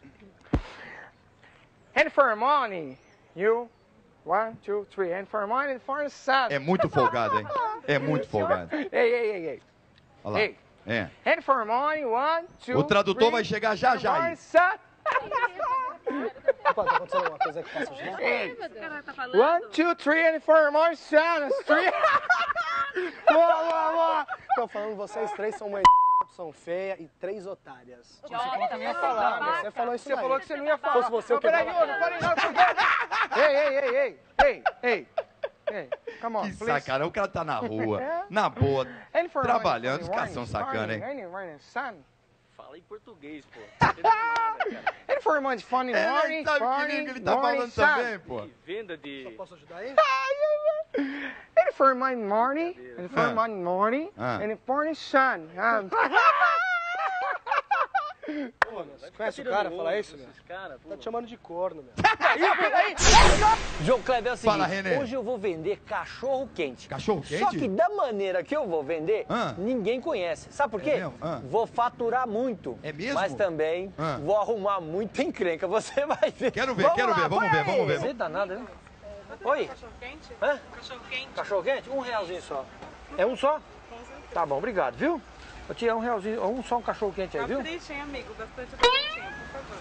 And for morning, you, one, two, three. And for morning, for the sun. É muito folgado, hein? É muito folgado. Ei, ei, ei, ei. Olha lá. Ei. É. And for morning, one, two, O tradutor three, vai chegar já já morning, aí. sun. Opa, tá acontecendo alguma coisa aí que posso ajudar? Ei. O cara tá falando. One, two, three, and for morning, sun. Three. Boa, boa, boa. Tô falando, vocês três são uma são feia e três otárias. Você falou que não ia falar, né? Você falou isso Você daí. falou que você não ia falar. Fosse você, eu Não, peraí, quebrava eu não falei nada. Foi Ei, ei, ei, ei, ei, ei. Ei, come on, Que please. sacanagem. O cara tá na rua, na boa, And for trabalhando. morning, Os caras são sacanas, hein? morning, morning, sun. Fala em português, pô. Não entendo nada, cara. And for morning, funny É, morning, nem sabe que morning, língua ele tá morning, falando sun. também, pô. Que venda de... Posso ajudar aí? And for my morning, and for Ah. my morning, Ah. and for the sun. Um, Pô, você conhece o cara? Fala isso, meu? Cara, Tá te chamando de corno, meu. João Kleber, é o seguinte, Fala, Renê. hoje eu vou vender cachorro quente. Cachorro quente? Só que da maneira que eu vou vender, Ah. ninguém conhece. Sabe por quê? É mesmo? Ah. Vou faturar muito. É mesmo? Mas também Ah. vou arrumar muita encrenca. Você vai ver. Quero ver, quero ver. Vamos ver, vamos ver. Você dá nada, né? Oi? Cachorro quente? Hã? Cachorro quente? Cachorro quente? Um realzinho só. É um só? Tá bom, obrigado, viu? Eu tinha um realzinho, um só um cachorro quente aí, viu? Capricha, hein, amigo? Bastante bastante, por favor.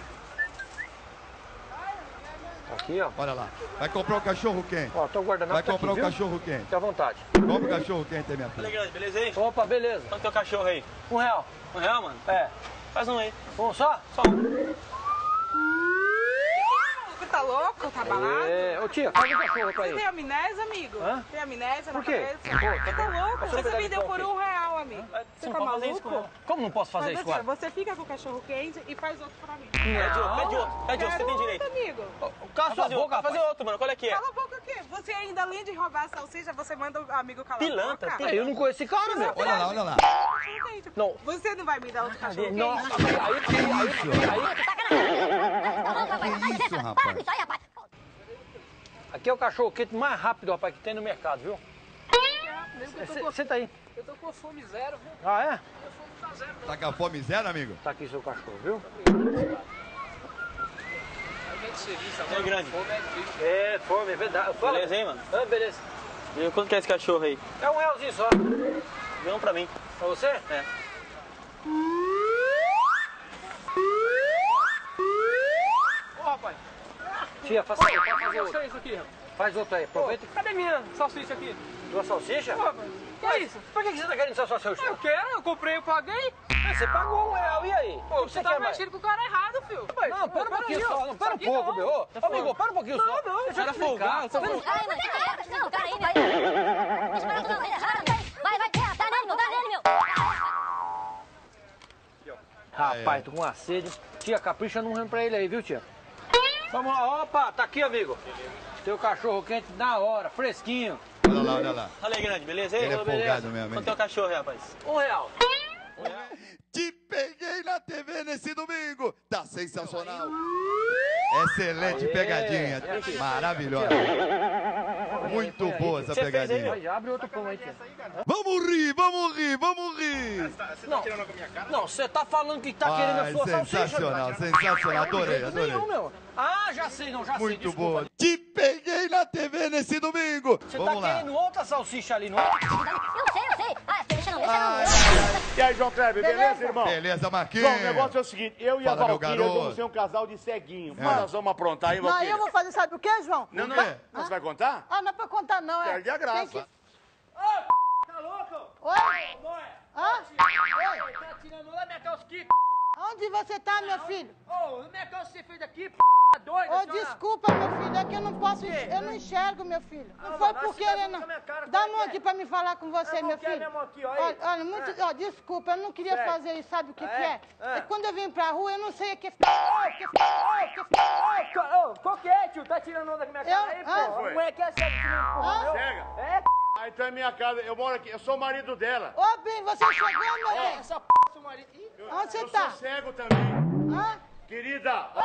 Aqui, ó. Olha lá. Vai comprar o cachorro quente. Ó, tô guardando Vai comprar o cachorro quente. Fique à vontade. Compra o cachorro quente aí, minha Olha, filha. grande, beleza aí? Opa, beleza. Quanto que é o cachorro aí? Um real. Um real, mano? É. Faz um aí. Um só? Só um. Você tá louco? Tá balado? É. Ô tia, faz o cachorro pra Você ele. tem amnésia, amigo? Hã? Tem amnésia Por na quê? cabeça? Pô, Você tá louco? Você Você me vendeu deve por qual um real, amigo. Você Você não tá pode fazer isso maluco? comigo. Como não posso fazer Mas isso, assim, agora? você fica com o cachorro quente e faz outro pra mim. Pede outro, pede outro, pede outro, você tem Quero direito. outro, amigo. Cala Vai sua fazer, boca, vai rapaz. fazer outro, mano. Qual é que é? Cala a boca o quê? Você ainda, além de roubar a salsicha, você manda o amigo calar Pilantra, a boca? pilantra. Eu não conheço esse cara, meu. Olha lá, olha lá. Cachorro quente. Não. Você não vai me dar outro cachorro quente? Nossa, aí, aí, aí, Que isso, rapaz? Isso aí, rapaz. aqui é o cachorro quente mais rápido, rapaz, que tem no mercado, viu? Eu tô com- Senta aí. Eu tô com fome zero, viu? Ah, é? Tá com a fome zero, amigo? Tá aqui seu cachorro, viu? É grande. É, fome, é verdade. Fala. Beleza, hein, mano? Ah, beleza. E quanto que é esse cachorro aí? É um realzinho só. Vê um pra mim. Pra você? É. Ô, rapaz. Tia, faça aí, pode fazer outro. isso aqui, rapaz. Faz outro aí, aproveita. Cadê minha salsicha aqui? Duas salsichas? Que é isso? Por que que você tá querendo só salsicha? Eu quero, eu comprei, eu paguei. Ah, você pagou um real, e aí? Pô, O que você quer tá mais? mexendo com o cara errado, filho. Não, pera um pouquinho aí, ó. só. Não, pera um Isso aqui pouco, não. meu. Ô, amigo, para um pouquinho só. Não, não. Deixa eu te explicar. folgado, tá folgado. Ai, mas deixa eu deixa eu cara aí, meu. Deixa eu não, vai, vai, dá nele, meu, dá nele, meu. Rapaz, tô com uma sede. Tia, capricha num ramo pra ele aí, viu, tia? Vamos lá, opa, tá aqui, amigo. Teu cachorro quente na hora, fresquinho. Olha lá, olha lá. Olha aí, grande, beleza aí? Ele é Beleza? folgado mesmo, hein? Quanto é o cachorro aí, rapaz? Um real. Te peguei na T V nesse domingo. Tá sensacional. Excelente Aê. pegadinha. Maravilhosa. Muito boa essa Você fez aí, pegadinha. Aí, já abre outro pão aí, tia. Vamos rir, vamos rir, vamos rir. Não, não, você tá falando que tá querendo a Ai, sua salsicha? sensacional, sensacional. Adorei, adorei. Nenhum, meu. Ah, já sei, não, já sei. Muito desculpa. boa. Te peguei na T V nesse domingo. Você Vamos tá lá. querendo outra salsicha ali, não é? Eu sei, eu sei. Ah, deixa não, deixa Ai, não. E aí, João Kleber, beleza, irmão? Beleza, Marquinhos. João, o negócio é o seguinte, eu e a Fala, meu Valquíria garoto. vamos ser um casal de ceguinho. É. Mas nós vamos aprontar, hein, Não, Valquíria? eu vou fazer, sabe o quê, João? Não, não quê? é. Você vai contar? Ah, não é pra contar, não. É. Perde a graça. Tem que- Tá louco? Oi? Hã? Oi? Tá tirando lá minha calça aqui, Onde você tá, meu filho? Ô, minha calça você fez daqui, p***, doida, Ô, senhora. desculpa, meu filho, é que eu não posso, enx- eu não enxergo, meu filho. Não Ah, foi mas por você querer, vai não. com a minha cara, Dá a como é mão que aqui é? pra me falar com você, Eu não meu quero filho. minha mão aqui, ó, aí. Olha, olha, muito, ó, desculpa, eu não queria Sério? fazer isso, sabe o que Ah, que é? é? Ah. É que quando eu vim pra rua, eu não sei o que... Ô, qual que é, tio? Tá tirando onda com minha cara aí, Eu- pô? Ah, A foi. mulher quer ser que não empurrou, meu? Cega? É, Ah, então é minha casa, eu moro aqui, eu sou o marido dela. Ô, bem, você chegou, meu bem? essa p***, seu marido. Ih, Onde você eu tá? sou cego também. Hã? Querida, Ô,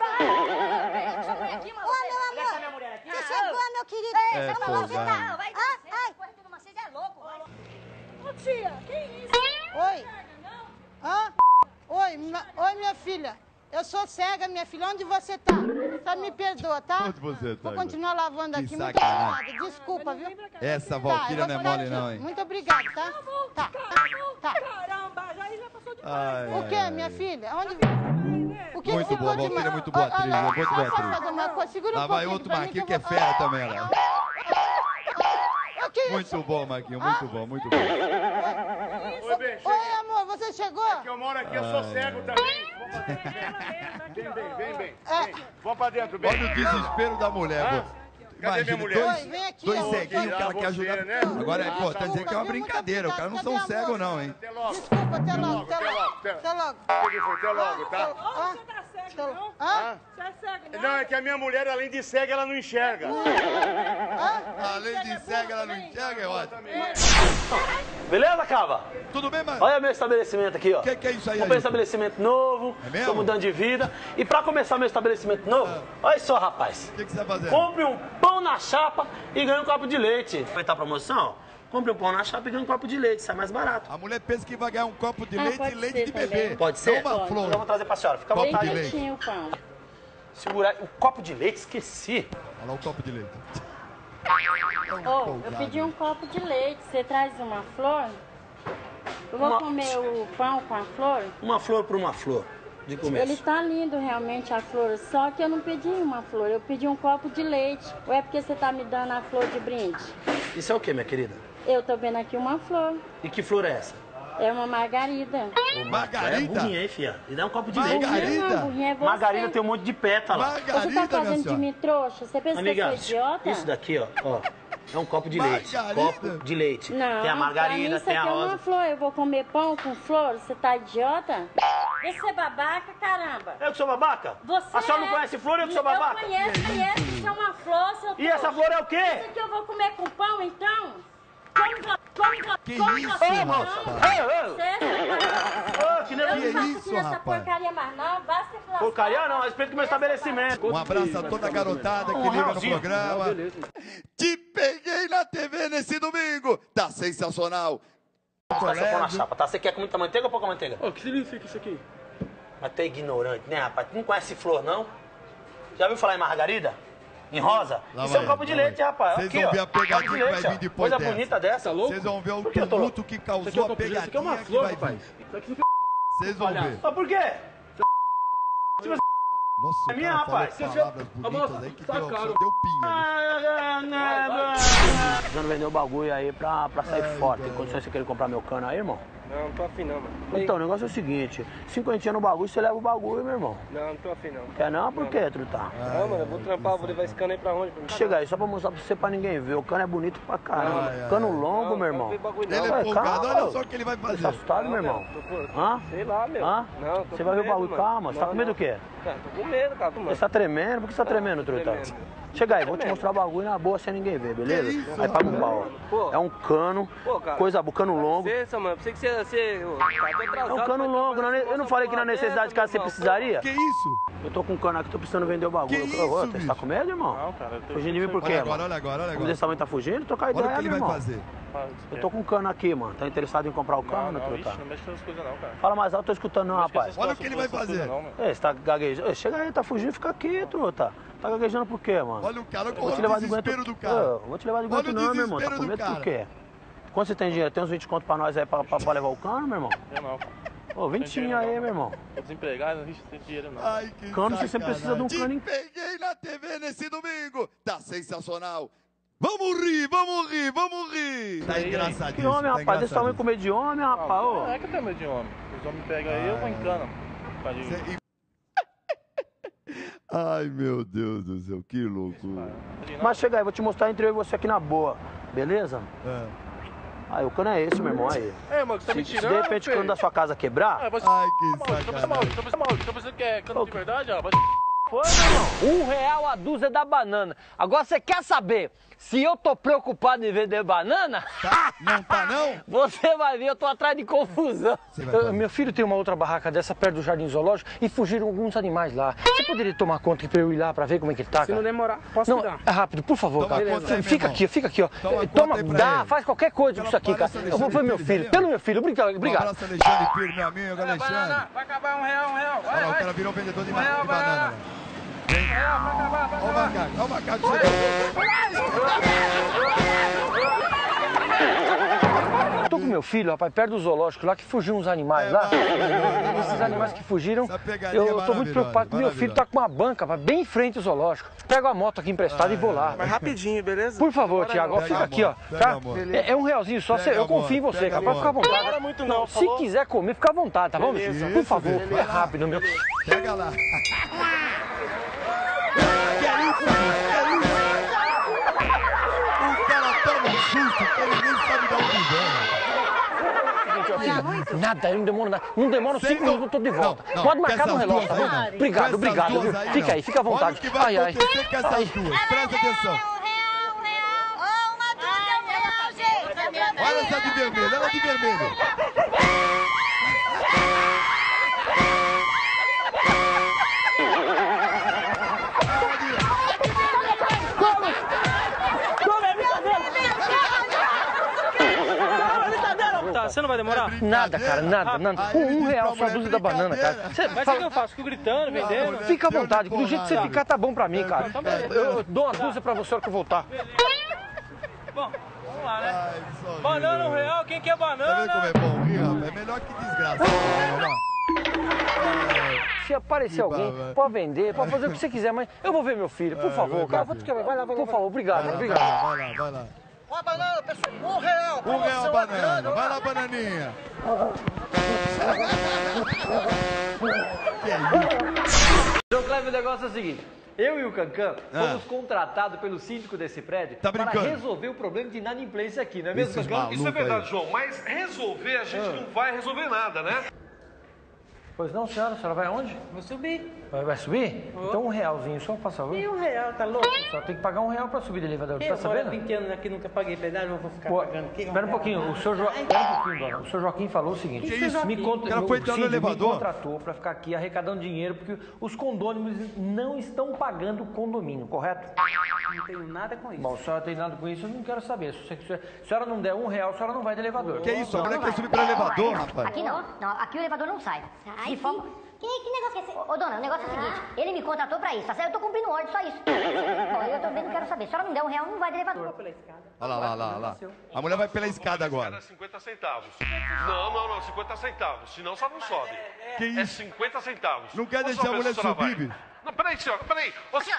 meu amor. minha mulher aqui. Você chegou, meu querido. É, Você falou, você folgado. tá. Vai Ah, ai. Coisa de vocês é louco. vai. Ô, tia, que isso? Oi. Hã? Oi, ma- oi, minha filha. Eu sou cega, minha filha. Onde você tá? Só me perdoa, tá? Onde você tá, Vou continuar lavando Que aqui. Muito sacanagem. obrigada. Desculpa, viu? Essa Tá, Valquíria eu não é vou mole ficar não, aqui. hein? Muito obrigada, tá? Tá. Tá. Caramba, já, já passou de Ai, O que, ai, minha ai. filha? Onde... O que Muito que boa, ficou de Valquíria, ma- muito boa Olha, atriz, olha, muito só boa pra atriz. fazer uma coisa, segura um Lá vai pouquinho outro pra mim Marquinhos eu que é vou- fera também, ela. Ah, que isso? Muito bom, Marquinhos, muito bom, muito bom. oi, bem, chega. Oi, amor, você chegou? Que eu moro aqui, eu sou Ai, cego também. Vamos pra dentro. Vem, bem, vem, bem. É. Vamos pra dentro, bem. Olha o desespero da mulher, Hã? pô. Cadê minha Imagina, mulher? dois, Oi, vem aqui, dois amor. ceguinhos que ela Você, quer ajudar. né? Agora, Ah, pô, tá tá dizendo que é uma Muito brincadeira, os caras não obrigada. são Cadê a cegos moça? não, hein? Até logo. Desculpa, até logo, até até logo. logo, até- Até logo. O que foi? Até logo, tá? Hã? Você tá cego, Até logo. não? Hã? Você é cego, Não, é que a minha mulher, além de cega, ela não enxerga. Hã? Além de cega, ela não enxerga, é ótimo. Beleza, Cava? Tudo bem, mano? Olha meu estabelecimento aqui, ó. O que, que é isso aí? Comprei um estabelecimento novo, É mesmo? tô mudando de vida. E pra começar meu estabelecimento novo, Ah. olha só, rapaz. O que, que você tá fazendo? Compre um pão na chapa e ganhe um copo de leite. Vai estar promoção? Compre um pão na chapa e ganhe um copo de leite, sai mais barato. A mulher pensa que vai ganhar um copo de Ah, leite pode e leite ser de também. bebê. Pode ser? Não uma Pode. flor. Então eu vou trazer pra senhora, fica à Bem vontade. quentinho o pão. Segurar o copo de leite, esqueci. Olha lá o copo de leite. Ô, eu pedi um copo de leite. Você traz uma flor? Eu vou Uma- comer o pão com a flor? Uma flor por uma flor, de começo. Ele tá lindo realmente a flor, só que eu não pedi uma flor, eu pedi um copo de leite. Ou é porque você tá me dando a flor de brinde? Isso é o que, minha querida? Eu tô vendo aqui uma flor. E que flor é essa? É uma margarida. Margarida? É burrinha, hein, filha? E dá um copo de Margarida? leite. Não, burrinha é você. Margarida tem um monte de pétala. Você tá Margarida, minha fazendo de senhora. mim trouxa? Você pensa Amiga, que eu sou idiota? isso daqui, ó, ó, é um copo de leite. Margarida? Copo de leite. Não, tem a margarida, pra mim isso tem a aqui é rosa. uma flor. Eu vou comer pão com flor? Você tá idiota? Você é babaca, caramba. Eu que sou babaca? Você A senhora não é. conhece flor, eu que sou babaca? Eu conheço, conheço. Isso é uma flor, seu E essa flor é o quê? Isso aqui eu vou comer com pão, então? Come, come, come, Que come isso, você, rapaz? não. Ei, ei. Você, Ô, que eu não negócio. faço isso, aqui nessa rapaz? porcaria mais não. Vai se lascar. Porcaria não, a respeito do meu estabelecimento. Um abraço a toda a garotada que Um liga no realzinho. programa. Te peguei na T V nesse domingo. Tá sensacional. Passa pão na chapa, tá? Você quer com muita manteiga ou pouca manteiga? Ô, o que significa isso aqui? Mas tu é ignorante, né, rapaz? Tu não conhece flor, não? Já ouviu falar em margarida? Em rosa? Lá Isso é um vai, copo de lá leite, vai. rapaz. Vocês Aqui, vão ó. ver a pegadinha Copo de que vai leite, ó. vir depois Coisa dessa. bonita dessa. Tá louco? Vocês vão ver o Por que eu tô louco? tumulto que Isso aqui causou é um a copo de leite, isso aqui é uma pegadinha que flor, vai rapaz. vir. Isso aqui não Vocês vão ver. Mas por quê? Nossa, É o minha, cara falou rapaz. palavras A bonitas moça aí que tá deu, caro. só deu pinga. Precisando vender o bagulho aí pra, pra sair Ai, fora. Tem cara. condições de você querer comprar meu cano aí, irmão? Não, não tô afim não, mano. Então, o negócio é o seguinte, cinquentinha no bagulho, você leva o bagulho, meu irmão. Não, não tô afim não. Quer não? Por quê, truta? Não, mano, eu vou trampar, vou levar esse cano aí pra onde? Pra mim? Chega aí, só pra mostrar pra você pra ninguém ver. O cano é bonito pra caramba. Ai, ai, Cano ai. longo, Não, meu não irmão. quero ver bagulho não. Ele é Ué, empolgado, calma, olha só o que ele vai Você tá fazer. assustado, Não, meu irmão? meu, tô com- Hã? Sei lá, meu. Hã? Não, tô Você com vai ver o medo, bagulho, mano. calma. Você tá Não, com medo não. do quê? Tá, tô com medo, cara, mano. Você tá tremendo? Por que você tá tremendo, truta? tremendo. Chega aí, vou te mostrar o bagulho na boa sem ninguém ver, beleza? Que isso, Aí paga um pau. Pô. É um cano, Pô, cara. coisa boa, cano longo. Licença, mano. Pensei que você... você ô, tá atrasado, É um cano mas longo, tá não é- eu não falei que na necessidade de casa você precisaria? Que isso? Eu tô com um cano aqui, tô precisando vender o bagulho. Que Ô, ô, isso, Você tá bicho? com medo, irmão? Não, cara. Eu tô... Fugindo de mim por quê, Olha agora, mano? olha agora, olha Como agora. desse tamanho tá fugindo? Trocar Olha ideia, o que ele meu vai irmão. fazer. Eu tô com um cano aqui, mano. Tá interessado em comprar o Não, cano, não, truta? ixi, não mexe com essas coisas não, cara. Fala mais alto, tô escutando não, Não mexe com rapaz. essas Olha o que ele vai essas coisas fazer. não, meu. Ei, você tá gaguejando? Ei, chega aí, tá fugindo, fica aqui, truta. Tá gaguejando por quê, mano? Olha o cara, Eu vou olha te o levar de desespero aguento. do cara. Ô, vou te levar de Olha aguento o não, meu irmão. Tá desespero com do medo cara. por quê? Quanto você tem dinheiro? Tem uns vinte conto pra nós aí pra, pra, pra levar o cano, meu irmão? Eu não, cara. Ô, vintinho aí, meu irmão. Tô desempregado, não tem dinheiro não. Ai, que Cano, você sempre precisa de um sacanagem. cano, Te peguei na T V nesse domingo. Tá sensacional. Vamos rir, vamos rir, vamos rir. Tá engraçadíssimo. Que homem, tá rapaz. Desse tamanho engraçadíssimo. com medo de homem, rapaz. Ô. Não é que eu tenho medo de homem. Os homens pegam aí, eu vou em cana. Tá de- Cê- Ai, meu Deus do céu, que loucura. Mas chega aí, vou te mostrar entre eu e você aqui na boa. Beleza? É. Aí, o cano é esse, meu irmão, aí. É, mano, você tá Se, me se tirando, de repente o filho? cano da sua casa quebrar... Ah, vai se... Ai, que Tô pensando mal, sacanagem. tô pensando mal, tô pensando que é cano de verdade, ó. Vai... Foi, meu irmão. Um real a dúzia da banana. Agora você quer saber se eu tô preocupado em vender banana? Tá? Não tá, não? Você vai ver, eu tô atrás de confusão. Você vai Eu- fazer. meu filho tem uma outra barraca dessa perto do Jardim Zoológico e fugiram alguns animais lá. Você poderia tomar conta pra eu ir lá pra ver como é que ele tá, Se não cara? demorar, posso Não, cuidar. é rápido, por favor, Toma cara. conta aí, meu Fica irmão. aqui, fica aqui, ó. Toma Eh, conta aí pra dá, ele. faz qualquer coisa com isso aqui, cara. Parece Eu vou ver meu Alexandre filho, Pires, pelo meu filho, obrigado. Um obrigado. abraço, Alexandre Pires, meu amigo, Alexandre. Vai acabar um real, um real. Olha lá, o cara virou vendedor de, ma- de banana. Vem. Olha o macaco, olha o macaco chegando. Tô com meu filho, rapaz, perto do zoológico lá, que fugiu uns animais É, lá. maravilhoso, Esses animais que fugiram, Essa pegadinha eu é tô muito maravilhosa, preocupado que meu filho tá com uma banca, rapaz, bem em frente ao zoológico. Pego a moto aqui emprestada e vou lá. Mas rapidinho, beleza? Por favor, Tiago, ó, Pega fica a aqui, ó. moto, pega Tá? a moto. É, é um realzinho só, Pega cê- eu a confio em moto, você, pega cara. a Pode ficar à moto. vontade. Demora muito não, por Se favor. quiser comer, fica à vontade, tá bom? Beleza. Por favor, Isso, é vai lá. rápido, meu. Pega lá. Que é isso, bicho? Que é isso? O cara toma um susto que ele nem sabe dar um pisão. Nada, não demora nada. Não demora uns Vocês cinco não- minutos, eu tô de volta. Não, não, Pode com marcar no essas relógio, tá duas bom? aí, não. Obrigado, Com essas obrigado, duas viu? aí, Fica não. aí, fica à vontade. Olha o que vai Ai, ai. acontecer com essas duas. Presta atenção. Um real, um real. Ô, uma dúzia, um real, gente. Olha Olha essa de vermelho, ela de vermelho. Tá, você não vai demorar? Nada, cara, nada, nada. Um, um real só a dúzia da banana, cara. Você, mas o que eu faço? Fico gritando, vendendo? Fica à vontade, do jeito que você ficar tá bom pra mim, cara. Eu, eu dou uma dúzia pra você na hora que eu voltar. Bom, vamos lá, né? Banana um real, quem quer banana? Tá vendo como é bom rir, rapaz? É melhor que desgraça. Se aparecer alguém, pode vender, pode fazer o que você quiser, mas eu vou ver meu filho, por favor, cara. Vai lá, por favor, obrigado, obrigado. Vai lá, vai lá. Uma banana, pessoal, um real. Um real banana. Vai lá, bananinha. João Cleber, o negócio é o seguinte. Eu e o Cancan fomos ah. contratados pelo síndico desse prédio tá para resolver o problema de inadimplência aqui, não é mesmo, Cancan? Isso é verdade, João, mas resolver a gente ah. não vai resolver nada, né? Pois não, senhora, a senhora vai aonde? Vou subir. Vai, vai subir? Oh. Então um realzinho só, por favor. E um real, tá louco? Só tem que pagar um real para subir de elevador, eu tá sabendo? vinte anos aqui, nunca paguei pedágio, não vou ficar Pô, pagando aqui. Espera um pouquinho, o senhor, jo... espera um pouquinho, dona. O senhor Joaquim falou o seguinte. Que isso? Me cont... O cara foi entrar no elevador? Me contratou para ficar aqui arrecadando dinheiro, porque os condôminos não estão pagando o condomínio, correto? Não tenho nada com isso. Bom, se a senhora tem nada com isso, eu não quero saber. Se a senhora não der um real, a senhora não vai de elevador. Que isso? A mulher quer subir para elevador, rapaz? Aqui não. Não, aqui o elevador não sai. Sai, sim. Que, que negócio que é esse? Ô, dona, o negócio é o seguinte, ele me contratou pra isso, tá certo? Eu tô cumprindo ordem, só isso. Bom, eu também não quero saber. Se a senhora não der um real, não vai de elevador. Vou pela escada. Olha lá, lá, lá, lá. A mulher vai pela escada agora. É cinquenta centavos. Não, não, não, cinquenta centavos. Senão só não sobe. Que isso? É cinquenta centavos. Não quer Posso deixar a mulher se a subir, vai? bicho? Não, peraí, senhora, peraí. Você...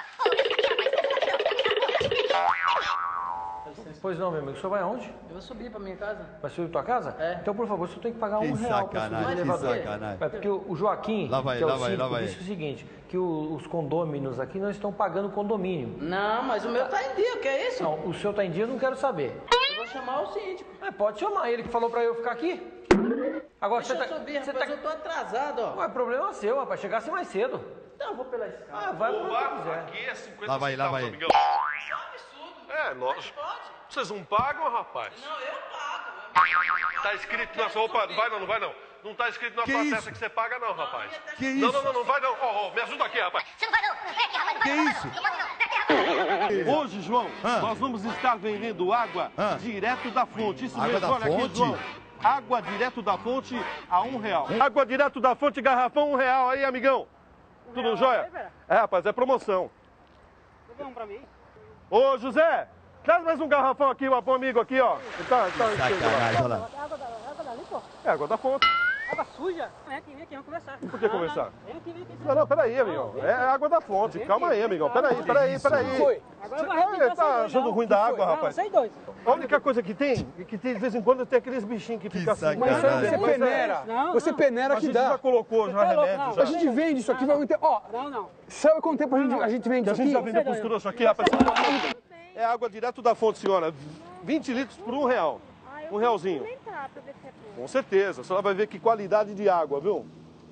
Pois não, meu amigo. O senhor vai aonde? Eu vou subir pra minha casa. Vai subir pra tua casa? É. Então, por favor, o senhor tem que pagar um Que real pra subir de sacanagem, que elevador. sacanagem. É porque o Joaquim, Lá vai, que é lá o vai, síndico, lá vai. disse o seguinte, que o- os condôminos aqui não estão pagando condomínio. Não, mas o meu tá em dia, o que é isso? Não, o seu tá em dia, eu não quero saber. Eu vou chamar o síndico. É, pode chamar, ele que falou pra eu ficar aqui. Agora Deixa você eu tá... subir, você rapaz, tá... eu tô atrasado, ó. Não é problema seu, rapaz, chegasse mais cedo. Então eu vou pela escada. Ah, vai O pra onde barco quiser. aqui é cinquenta Lá vai, lá centavos, vai. amigão. É, nós... Vocês não pagam, rapaz? Não, eu pago. Tá escrito na sua... Opa, não vai não, não vai não. Não tá escrito na Que sua isso? testa que você paga não, rapaz. Que Não, isso? não, não, não vai não. Ó, ó, me ajuda aqui, rapaz. Você não vai não. Vem aqui, rapaz. Que isso? Não pode não. Vem aqui, rapaz. Hoje, João, Ah. nós vamos estar vendendo água Ah. direto da fonte. Isso Água mesmo, da olha aqui, fonte? João. Água direto da fonte a um real. Água direto da fonte, garrafão, um real. Aí, amigão. Tudo jóia? É, rapaz, é promoção. Um pra mim. Ô, José, traz mais um garrafão aqui, um amigo aqui, ó. Tá, tá Sacanagem, olha lá. Água da, água dali, pô. É água da fonte. Água suja. Vem aqui, vem aqui, vamos conversar. Por que conversar? Vem aqui, vem aqui. Não, não, peraí, amigão. É água da fonte. Calma aí, amigão. Peraí, peraí, peraí. Foi. Agora vai arrebentar Você tá vocês achando dois, ruim não. da Que água, foi? rapaz? Não, vocês dois. A única coisa que tem, é que tem, de vez em quando tem aqueles bichinhos que ficam assim. sacanagem. Mas isso aí você Caralho. peneira. Não, Você não. peneira A que gente já dá. colocou já tá louco, remédio, não. já. A gente vende isso aqui, vai ter. Ó, Não, não. sabe quanto tempo a gente, a gente vende A isso gente já aqui? vendeu pros trouxas aqui, rapaz. É água direto da fonte, senhora. vinte litros por um real. Um realzinho. Com certeza. A senhora vai ver que qualidade de água, viu?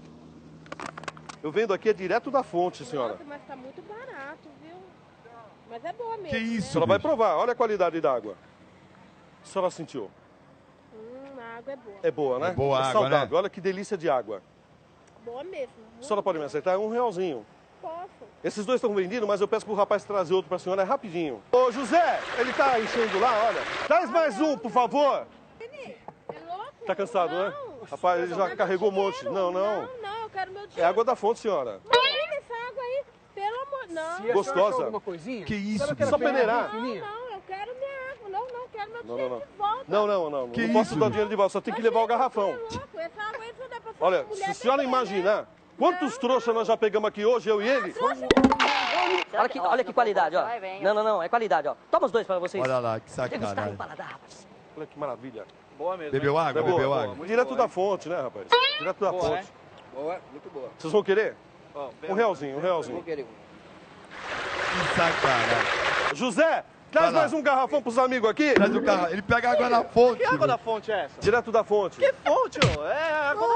Eu vendo aqui é direto da fonte, senhora. Nossa, mas tá muito barato, viu? Mas é boa mesmo. Que né? isso? A senhora vai bicho? provar. Olha a qualidade da água. A senhora sentiu? Hum, a água é boa. É boa, né? É boa a água, saudável. né? Olha que delícia de água. Boa mesmo. A senhora pode me aceitar? É um realzinho. Posso. Esses dois estão vendidos, mas eu peço pro rapaz trazer outro pra senhora, é rapidinho. Ô, José, ele tá enchendo lá, olha. Traz mais um, por favor. É louco? Tá cansado, né? Rapaz, ele já carregou um monte. Não, não. Não, não, eu quero meu É dinheiro. água da fonte, senhora. Imagina essa água aí. Pelo amor... Não. E a Gostosa? senhora achou alguma coisinha? Que isso, Sabe aquela Só peneira peneirar. Não, fininha? não, eu quero minha água. Não, não, quero meu Não, dinheiro não, não. de volta. Não, não, não. Que não posso isso? dar dinheiro de volta, só tem que levar o garrafão. É louco, essa água aí só dá pra fazer Olha, mulher se a beber, senhora né? imaginar quantos trouxas nós já pegamos aqui hoje, eu e ele. Olha que, olha que qualidade, ó. Não, não, não, é qualidade, ó. Toma os dois pra vocês. Olha lá, que Degustar em sacanagem. paladar, rapaz. Olha que maravilha. Boa mesmo. Bebeu hein? água? É boa, Bebeu boa. água? Direto da fonte, né, rapaz? Direto da Boa, fonte. é? Boa, muito boa. Vocês vão querer? Ó, Um realzinho, um realzinho. Vou querer. Que sacanagem. José, traz Vai lá. mais um garrafão pros amigos aqui. Traz o carro. Ele pega água na fonte. Que água da fonte é essa? Direto da fonte. Que fonte, ô? É água da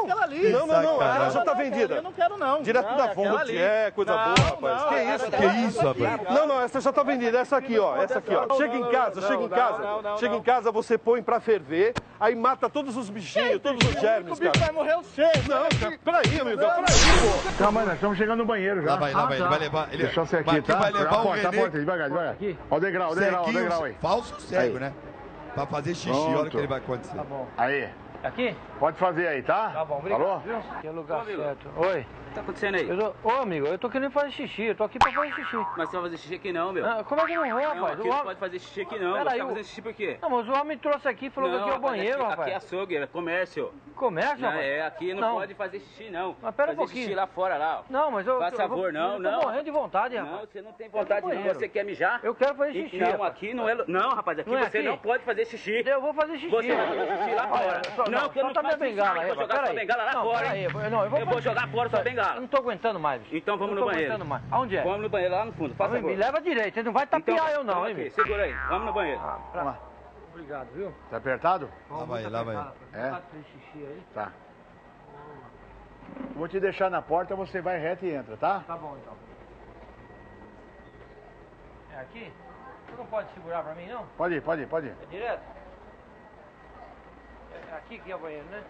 Não, aquela ali. não, não, não, Sacanagem. ela já tá vendida. Eu não quero, não. Direto Não, da é aquela fonte, ali. é, coisa Não, boa, rapaz. não, que é isso? aquela Que isso, rapaz? Não, não, essa já tá vendida, essa aqui, ó, essa aqui, ó. Chega em casa, não, chega em não, casa, não, não, chega não. em casa, você põe pra ferver, aí mata todos os bichinhos, todos os germes, O bicho cara. vai morrer o cedo. Não, cara, peraí, amigo, peraí, pô. Calma, nós estamos chegando no banheiro já. Lá vai, lá vai, ele vai levar. Ele, Deixa eu ser aqui, aqui tá? vai levar a o porta, a Renê. porta, devagar, devagar. Ó o degrau, o degrau, o Ceguinho, degrau aí. falso cego, Aí. né? Pra fazer xixi, Pronto. olha o que ele vai acontecer. Tá bom. Aí. Aqui? Pode fazer aí, tá? Tá bom, obrigado. Falou? Viu? Que é o lugar Ô, amigo. certo. Oi. O que tá acontecendo aí? Eu tô... Ô, amigo, eu tô querendo fazer xixi. Eu tô aqui pra fazer xixi. Mas você vai fazer xixi aqui não, meu. Ah, como é que eu não vou, Não, rapaz? aqui O não homem- pode fazer xixi aqui não. Pera Você aí, tá o- fazendo xixi por quê? Não, mas o homem trouxe aqui e falou que aqui é o rapaz, banheiro, aqui, rapaz. Aqui é açougue, é comércio. Comércio, Não, rapaz? é, aqui não, Não. pode fazer xixi não. Mas pera um fazer pouquinho. xixi lá fora, lá. ó. Não, mas eu... Faz eu favor, vou- não, eu não. tô morrendo de vontade, Não, rapaz. você não tem vontade não. banheiro. Você quer mijar? Eu quero fazer E- xixi, Não, rapaz. aqui não é... Não, rapaz, aqui Não é você aqui? não pode fazer xixi. Eu vou fazer xixi. Você vai fazer xixi lá fora. Olha, só- não, não, que eu não solta minha faço isso, bengala eu aí, vou rapaz, jogar sua peraí. bengala lá Não, fora, peraí, hein? eu- não, eu vou Eu vou jogar fora sua Eu bengala. não tô aguentando mais. Então vamos Eu no não tô banheiro. aguentando mais. Aonde é? Vamos no banheiro, lá no fundo, faz Mas favor. me leva direito, ele não vai tapear Então, eu não, então hein, aqui, meu? segura aí, vamos no banheiro. Ah, pra... Vamos lá. Obrigado, viu? Tá apertado? Lá vai, lá vai. É? Fazer xixi aí. Tá. Vou te deixar na porta, você vai reto e entra, tá? Tá bom, então. É aqui? Você não pode segurar pra mim, não? Pode ir, pode ir, pode ir. É direto? É aqui que é o banheiro, né?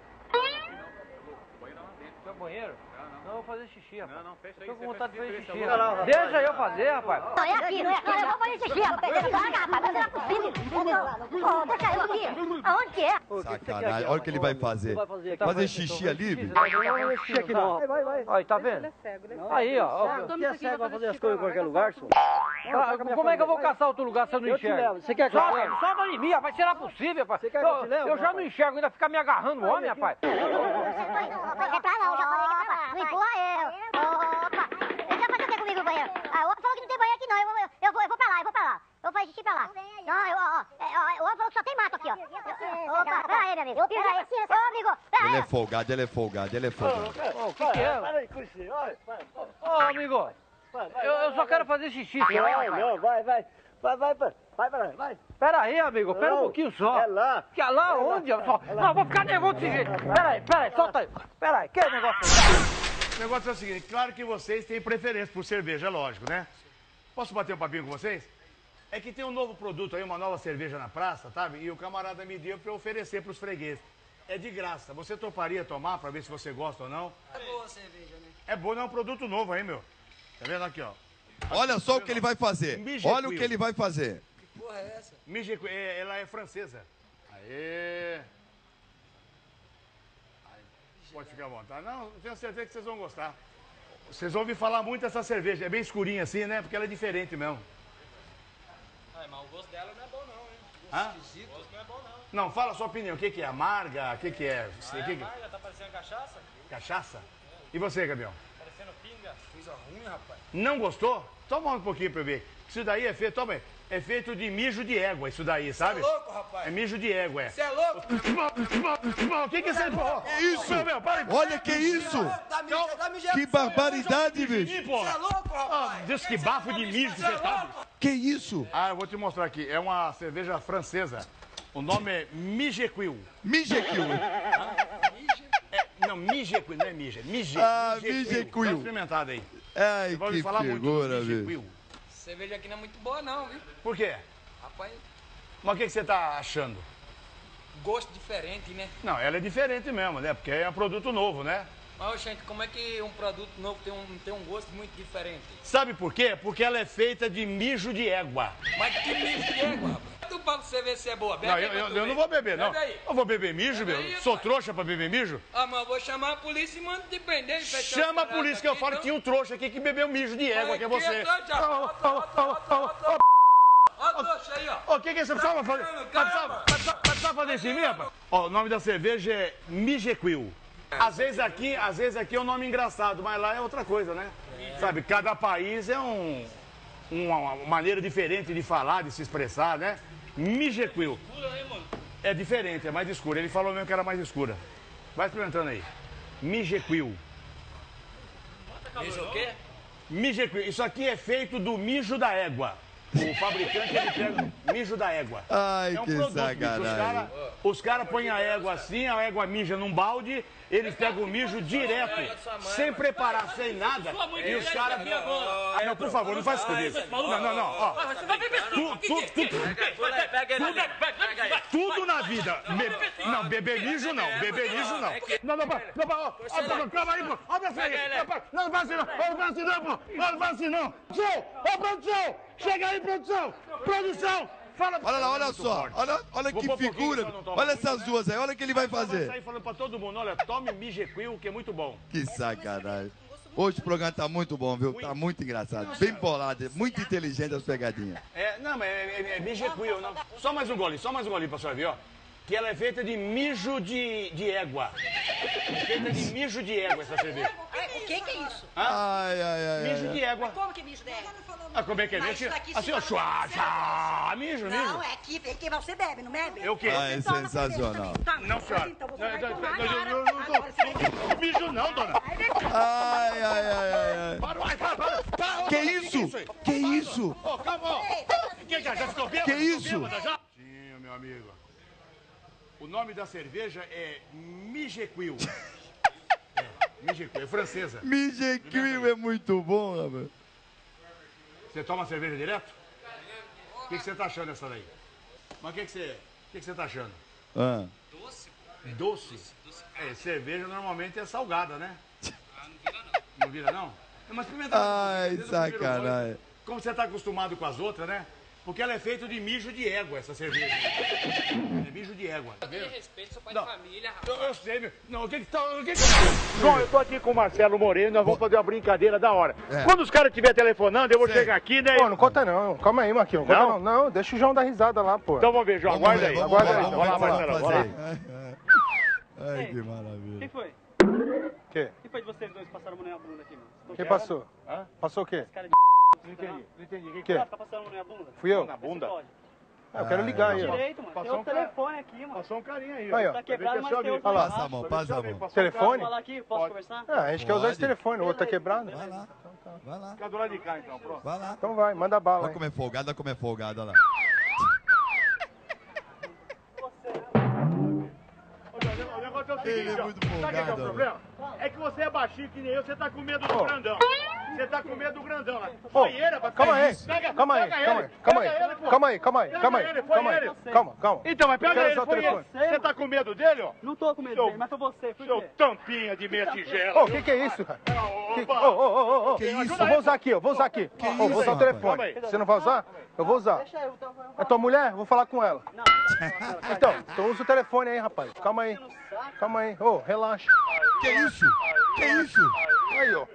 É o banheiro? Não, eu vou fazer xixi, rapaz. Não, não, fecha aí. Tô com vontade de fazer xixi. Não, não, rapaz. Deixa eu fazer, rapaz. Não, é aqui, não é aqui. Eu vou fazer xixi, rapaz. Deixa eu pagar, rapaz. Não é possível. Ô, deixa eu aqui. Aonde que é? Sacanagem, olha o que ele vai fazer. Fazer xixi ali, bicho? Não vai fazer xixi aqui, não. Vai, vai, vai. Aí, tá vendo? Aí, ó. ó. Quem é cego vai fazer as coisas em qualquer lugar, senhor? Como é que eu vou caçar outro lugar se eu não Eu te enxergo? levo. Você quer que eu te Solta, leve? solta de mim, rapaz. Será possível, rapaz? Você quer que eu te Eu- leve, Eu já não rapaz? enxergo, ainda fica me agarrando o homem, rapaz. Não é pra não, já falei que é pra lá. Não empurra eu. Opa. Ele vai fazer o que comigo no banheiro? Ah, o homem falou que não tem banheiro aqui não. Eu vou, eu vou, eu vou pra lá, eu vou pra lá. Eu vou fazer xixi pra lá. Não, eu, ó, ó, é, ó, o homem falou que só tem mato aqui, ó. Opa, pera aí, meu amigo. Eu pera aí. Ô, amigo, pera Ele aí. é folgado, ele é folgado, ele é folgado. Ô, o que que é? Para aí com isso. Olha, vai, vai. Ô, amigo. Eu, eu só quero fazer xixi, senhor. Vai, não, vai, vai. Vai, vai, vai. Vai pra lá, vai. Pera aí, amigo, pera um Não, pouquinho só. é lá. Que é lá É lá. onde? Eu só... É lá. Não, eu vou ficar nervoso desse jeito. Pera aí, pera aí, solta aí. Pera aí, que negócio aí? O negócio é o seguinte, claro que vocês têm preferência por cerveja, lógico, né? Posso bater um papinho com vocês? É que tem um novo produto aí, uma nova cerveja na praça, sabe? E o camarada me deu pra eu oferecer pros fregueses. É de graça. Você toparia tomar pra ver se você gosta ou não? É boa a cerveja, né? É bom, não é um produto novo aí, meu. Tá vendo aqui, ó? Olha só o que ele vai fazer. Olha o que ele vai fazer. Que porra é essa? Mijequi, é, ela é francesa. Aê! Aí, pode ficar à vontade. Não, eu tenho certeza que vocês vão gostar. Vocês vão ouvir falar muito dessa cerveja. É bem escurinha assim, né? Porque ela é diferente mesmo. Ah, mas o gosto dela não é bom não, hein? Hã? O gosto não é bom não. Não, fala a sua opinião. O que, que é? Amarga? O que, que é? Ah, O é que que... amarga, tá parecendo cachaça? Cachaça? E você, Gabriel? Parecendo pinga. Coisa ruim, rapaz. Não gostou? Toma um pouquinho pra eu ver. Isso daí é feito, toma aí. É feito de mijo de égua, isso daí, sabe? Você é louco, rapaz? É mijo de égua, é. Você é louco? O que que é isso aí? Que isso? Meu, meu, para aí. Olha que isso? Tá mijando, tá mijando. Que barbaridade, bicho. Você é louco, rapaz? Diz que bafo de mijo que você tá. Que isso? Ah, eu vou te mostrar aqui. É uma cerveja francesa. O nome é Mijequil. Mijequil. É, não, Mijequil, não é Mije. Mije. Ah, Mijequil. Dá uma experimentada aí. Ai, Você vai ouvir que falar muito do figura, Mijequil. bicho. Cerveja aqui não é muito boa não, viu? Por quê? Rapaz, Mas o que, que você tá achando? gosto diferente, né? Não, ela é diferente mesmo, né? Porque é um produto novo, né? Mas, gente, como é que um produto novo tem um, tem um gosto muito diferente? Sabe por quê? Porque ela é feita de mijo de égua. Mas que mijo de égua, rapaz? Tu fala pra você ver se é boa. Bebe Não, aí eu, pra eu, tu eu ver. não vou beber, não. Bebe aí. Eu vou beber mijo, meu. Bebe aí, Sou pai. trouxa pra beber mijo? Ah, mas eu vou chamar a polícia e mando te prender. e fechar os Chama a caras polícia que eu aqui, falo que então. tinha um trouxa aqui que bebeu mijo de égua, Olha que é aqui, você. eu tô já. Ó, ó, ó, ó, ó, ó, trouxa aí, ó. O que que você precisava fazer? Vai precisar- vai precisar- vai precisar fazer isso em mim, rapaz? Ó, o nome da cerveja é Mijequil. Às vezes aqui, às vezes aqui é um nome engraçado, mas lá é outra coisa, né? Sabe, cada país é um, uma, uma maneira diferente de falar, de se expressar, né? Mijequil. É diferente, é mais escura. Ele falou mesmo que era mais escura. Vai experimentando aí. Mijequil. Isso o quê? Mijequil. Isso aqui é feito do mijo da égua. O fabricante, ele pega mijo da égua. Ai, é um que produto, bicho. Os sacanagem. caras os caras põem a égua assim, a égua mija num balde, eles pegam o mijo direto, sem preparar, sem nada, e os caras... Ah, não, por favor, não faz isso comigo. Não, não, não, ó. Tudo, tudo, tudo, tudo na vida. Me, não, beber mijo não, beber mijo não. Não, não, não, não, calma aí, pô. Olha pra aí. Não, não faz assim não, não faz assim não, pô. Não faz assim não. Ô, produção, chega aí, produção. Produção. Fala, olha lá, olha só, olha, olha que figura, olha essas duas aí, olha o que ele vai fazer. Vai sair falando pra todo mundo, olha, tome Mijequil, que é muito bom. Que sacanagem. Hoje o programa tá muito bom, viu? Tá muito engraçado, bem bolado, muito inteligente as pegadinhas. É, não, mas é, é, é Mijequil, não. Só mais um golinho, só mais um golinho pra senhora ver, ó. Que ela é feita de mijo de, de égua. É feita de mijo de égua essa cerveja. O que que é isso? Hã? Ai, ai, ai. Mijo de égua. Como que é mijo de égua? Ah, como é que é? Mas Mijo? daqui Assim, ó, se chua, chua, mijo, mijo. Não, é aqui, é que você bebe, não bebe? É o quê? Ah, é sensacional. Não, senhora. Então você Não, vai não, tomar não, agora. não, não, não, não, mijo não, dona. Ai, ai, ai, ai, ai. Para, vai, para, para, para. Que isso? Que isso? Ô, calma, ó. Que já, já ficou bêbado? Que isso? Ficou bêbada já? Sim, meu amigo. O nome da cerveja é Mijequil. É, Mijequil, é francesa. Mijequil é muito bom, rapaz. Você toma cerveja direto? O que, que você tá achando dessa daí? Mas o que, que você. O que, que você tá achando? Ah. Doce? Doce? É, cerveja normalmente é salgada, né? Ah, não vira não. Não vira não? Mas experimenta. Ai, sacanagem. Como você tá acostumado com as outras, né? Porque ela é feita de mijo de égua, essa cerveja. É mijo de égua. Tá Tenha vendo? respeito, seu pai Não. de família, Eu, rapaz. eu sei, meu. Não, o que que tá... O que que... João, eu tô aqui com o Marcelo Moreno, nós vamos fazer uma brincadeira da hora. É. Quando os caras estiverem telefonando, eu vou Sei. chegar aqui, né? Pô, não conta não. Calma aí, Marquinhos. Não? Não? Conta não. Não, deixa o João dar risada lá, pô. Então vamos ver, João. Vamos Aguarda ver, aí. vamos Aguarda ver, aí. vamos Vamos lá, ver, Marcelo. vamos Vamos lá. Ai, Ai, que maravilha. Quem foi? Que? Quem foi de vocês dois que passaram a mão na bunda aqui, mano? Quem passou? Hã? Passou o quê? Esse cara de Não entendi. Não entendi. Quem Que? Ah, tá passando a mão na bunda? Fui eu? Na bunda? Ah, eu quero ligar aí, ó. Direito, mano. Tem Passou um outro cara- telefone aqui, mano. Passou um carinha aí, Aí, ó. Tá quebrado, mas tem outro. Olha lá. Passa a mão, passa a mão. Telefone? Posso falar aqui? Posso conversar? Ah, a gente quer usar esse Pode. telefone. O outro tá quebrado? Vai lá, vai lá. Fica do lado de cá, então. Pronto. Vai lá. Então vai, manda bala Olha aí. como é folgado, olha como é folgado, olha lá. O negócio é o Ele seguinte, é ó. muito Sabe o que é o folgado, problema? É que você é baixinho que nem eu, você tá com medo do Ô. grandão. Você tá com medo do grandão lá. Ô, Banheira, pra calma aí, isso. Pega- calma aí, pega calma aí, ele, calma pega aí, ele, pô. calma aí, calma aí, Pega calma aí, ele, foi calma aí, ele. calma, calma. Então, mas Quero pega ele, usar o foi ele. telefone. Você tá com medo dele, ó? Não tô com medo Seu- dele, mas foi você. Por Seu quê? tampinha de meia tigela. Ô, o que que é isso, cara? Que- Opa. Ô, ô, ô, ô, Que ô, isso? eu vou usar aqui, eu vou usar aqui. Que Ô, isso, vou usar o rapaz? telefone. Calma aí. Você não vai usar? Eu vou usar. Deixa eu, então. É tua mulher? Vou falar com ela. Não. Então, então usa o telefone aí, rapaz. Calma aí. Calma aí. Ô, relaxa. Que isso? Que isso? Aí, ó.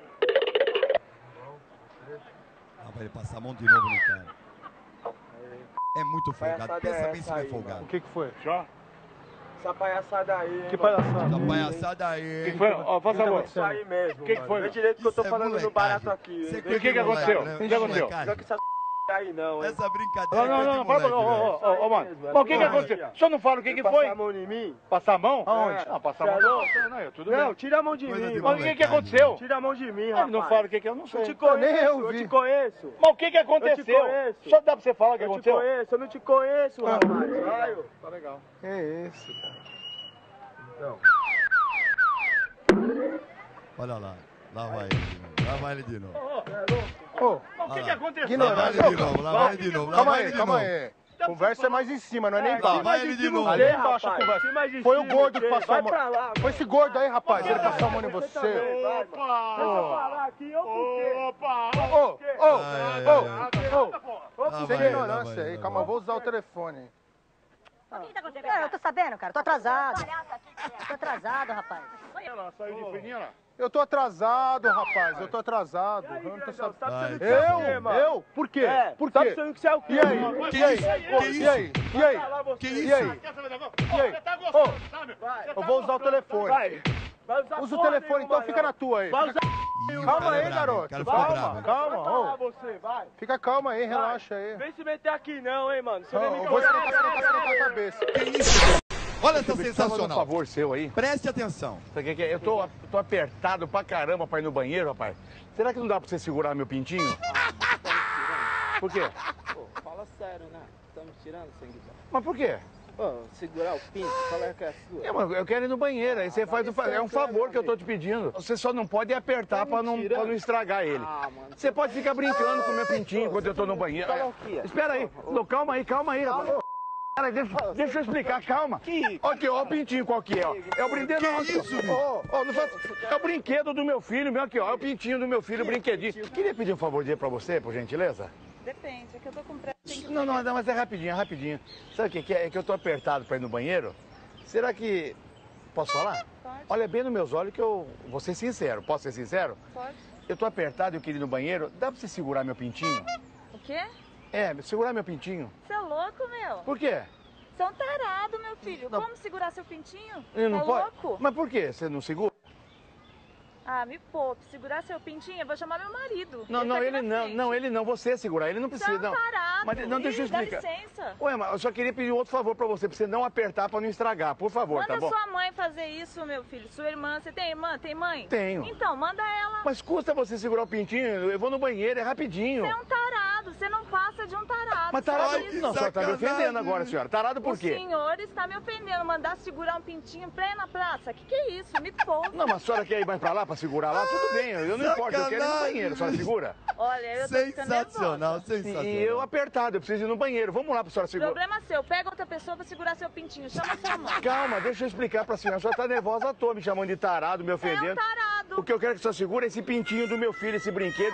Ah, vai ele passar a mão de novo no cara. É muito folgado, pensa bem se não é folgado. O que que foi? Já? Essa palhaçada aí. Que palhaçada? Essa palhaçada aí. O que foi? Ó, faz favor. Isso aí mesmo. O que que mano. foi? É direito que eu tô Isso é falando no molecagem. barato aqui. Isso é hein? E o que que aconteceu? né? O que aconteceu? Não que essa aí não, hein? Essa brincadeira Não, não, é não, de não, para, moleque, ô, velho. ô, ô, ô, mano. Mas o que que aconteceu? O senhor não fala o que que foi? Passar a mão em mim? Passar a mão? Aonde? Não, passar a Cê mão. é louco? Não, eu, tudo Não, bem. tira a mão de Coisa mim, de mano. Mas o que que aconteceu? Tira a mão de mim, Ele rapaz. não fala o que que eu não Eu sei. te conheço, nem eu eu vi. te conheço. Mas o que que Eu te aconteceu? conheço. Só dá pra você falar o que Eu te aconteceu? conheço, eu não te conheço, Ah. rapaz. Vai, ô. Tá legal. Que isso, cara? Olha lá, lá vai ele de novo. Lá vai ele de novo. Ô, Mas o que que aconteceu? ignorante. Lá vai ele de novo, lá vai ele de novo. Lá Calma vai aí, ele de calma novo. aí. Conversa é mais em cima, não é nem Lá embaixo. vai ele de novo. Ali é embaixo a conversa. Foi o gordo que passou a mão. Vai pra lá, Foi esse gordo aí, rapaz. Ele passou a mão em também, você. vai, mano. Opa! Deixa eu falar aqui, ô, por quê? Opa! Ô, ô, Ai, ô, ai, ô. Lá Sem vai ele, lá ignorância vai ele, aí. lá Calma, vai. eu vou usar o telefone. É, eu tô sabendo, cara. Tô atrasado. Tô atrasado, rapaz. Ela saiu de fininha lá. Eu tô atrasado, rapaz. Eu tô atrasado. Eu não tô sabendo. Vai. Eu? Eu? Por quê? É, Por tá quê? pensando que você é o quê? E aí? Que E aí? isso? Que E aí? E aí? Que E isso? aí? Quer saber da voz? E aí? Você tá Ô, gostando, sabe? Vai. eu vou usar o telefone. Vai. Vai usar Usa o porra telefone, então nenhuma, fica não. na tua aí. Vai usar Ih, o Calma cara é aí, bravo, garoto. O cara ficou Calma, bravo. calma. Vai pra lá Ô. você, vai. Fica calma aí, relaxa aí. Vem se meter aqui não, hein, mano. Você vem Não, me eu vou esquentar, incomodar. esquentar, esquentar a cabeça. Que isso? Olha essa Um sensacional. favor seu aí. Preste atenção. Sabe o que que é? Eu tô, tô apertado pra caramba pra ir no banheiro, rapaz. Será que não dá pra você segurar meu pintinho? Por quê? Pô, fala sério, né? Tá me tirando sangue. Mas por quê? Pô, segurar o pinto, qual é que é a sua? É, mas eu quero ir no banheiro, aí você faz o, é um favor que eu tô te pedindo. Você só não pode apertar pra não, pra não estragar ele. Você pode ficar brincando com o meu pintinho enquanto eu tô no banheiro. Espera aí, não, calma aí, calma aí, rapaz. Cara, deixa, deixa eu explicar, calma. Aqui, ó, o pintinho qual que é, ó. É o brinquedo nosso. Ó, ó, não faz... É o brinquedo do meu filho, meu aqui, ó. É o pintinho do meu filho, o brinquedinho. Queria pedir um favorzinho pra você, por gentileza? Depende, é que eu tô com pressa. Não, não, não, mas é rapidinho, é rapidinho. Sabe o que que é? É que eu tô apertado pra ir no banheiro. Será que... Posso falar? Pode. Olha bem nos meus olhos que eu vou ser sincero. Posso ser sincero? Pode. Eu tô apertado e eu queria ir no banheiro. Dá pra você segurar meu pintinho? O quê? É, segurar meu pintinho. Você é louco, meu? Por quê? Você é um tarado, meu filho. Não. Como segurar seu pintinho? Eu não tá pode. louco? Mas por quê? Você não segura? Ah, me poupe. Segurar seu pintinho, eu vou chamar meu marido. Não, não, tá aqui ele na não, frente. não, ele não, você segurar, ele não Você precisa, é um não. tarado. Mas não, deixa eu Ih, dá explicar. licença. Ué, mas eu só queria pedir um outro favor pra você, pra você não apertar pra não estragar, por favor, Manda tá bom? sua mãe fazer isso, meu filho. Sua irmã, você tem irmã? Tem mãe? Tenho. Então, manda ela. Mas custa você segurar o pintinho, eu vou no banheiro, é rapidinho. Você é um tarado, você não passa de um tarado. Mas tarado, sabe disso? não, a senhora tá me ofendendo agora, senhora. Tarado por O quê? senhor está me ofendendo, mandar segurar um pintinho em plena praça. Que que é isso? Me poupe. Não, mas a senhora quer ir mais pra lá pra segurar lá? Tudo bem, eu não importo, eu quero ir no banheiro, a senhora segura? Olha, eu tô ficando Sensacional, nervosa. sensacional. E eu apertado, eu preciso ir no banheiro, vamos lá pra senhora segurar. Problema seu, pega outra pessoa pra segurar seu pintinho. Chama sua mãe. Calma, deixa eu explicar pra senhora. A senhora tá nervosa à toa, me chamando de tarado, me ofendendo. É um tarado. O que eu quero que a senhora segure é esse pintinho do meu filho, esse brinquedo.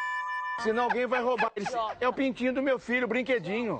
Senão alguém vai roubar. Ele- É o pintinho do meu filho, o brinquedinho.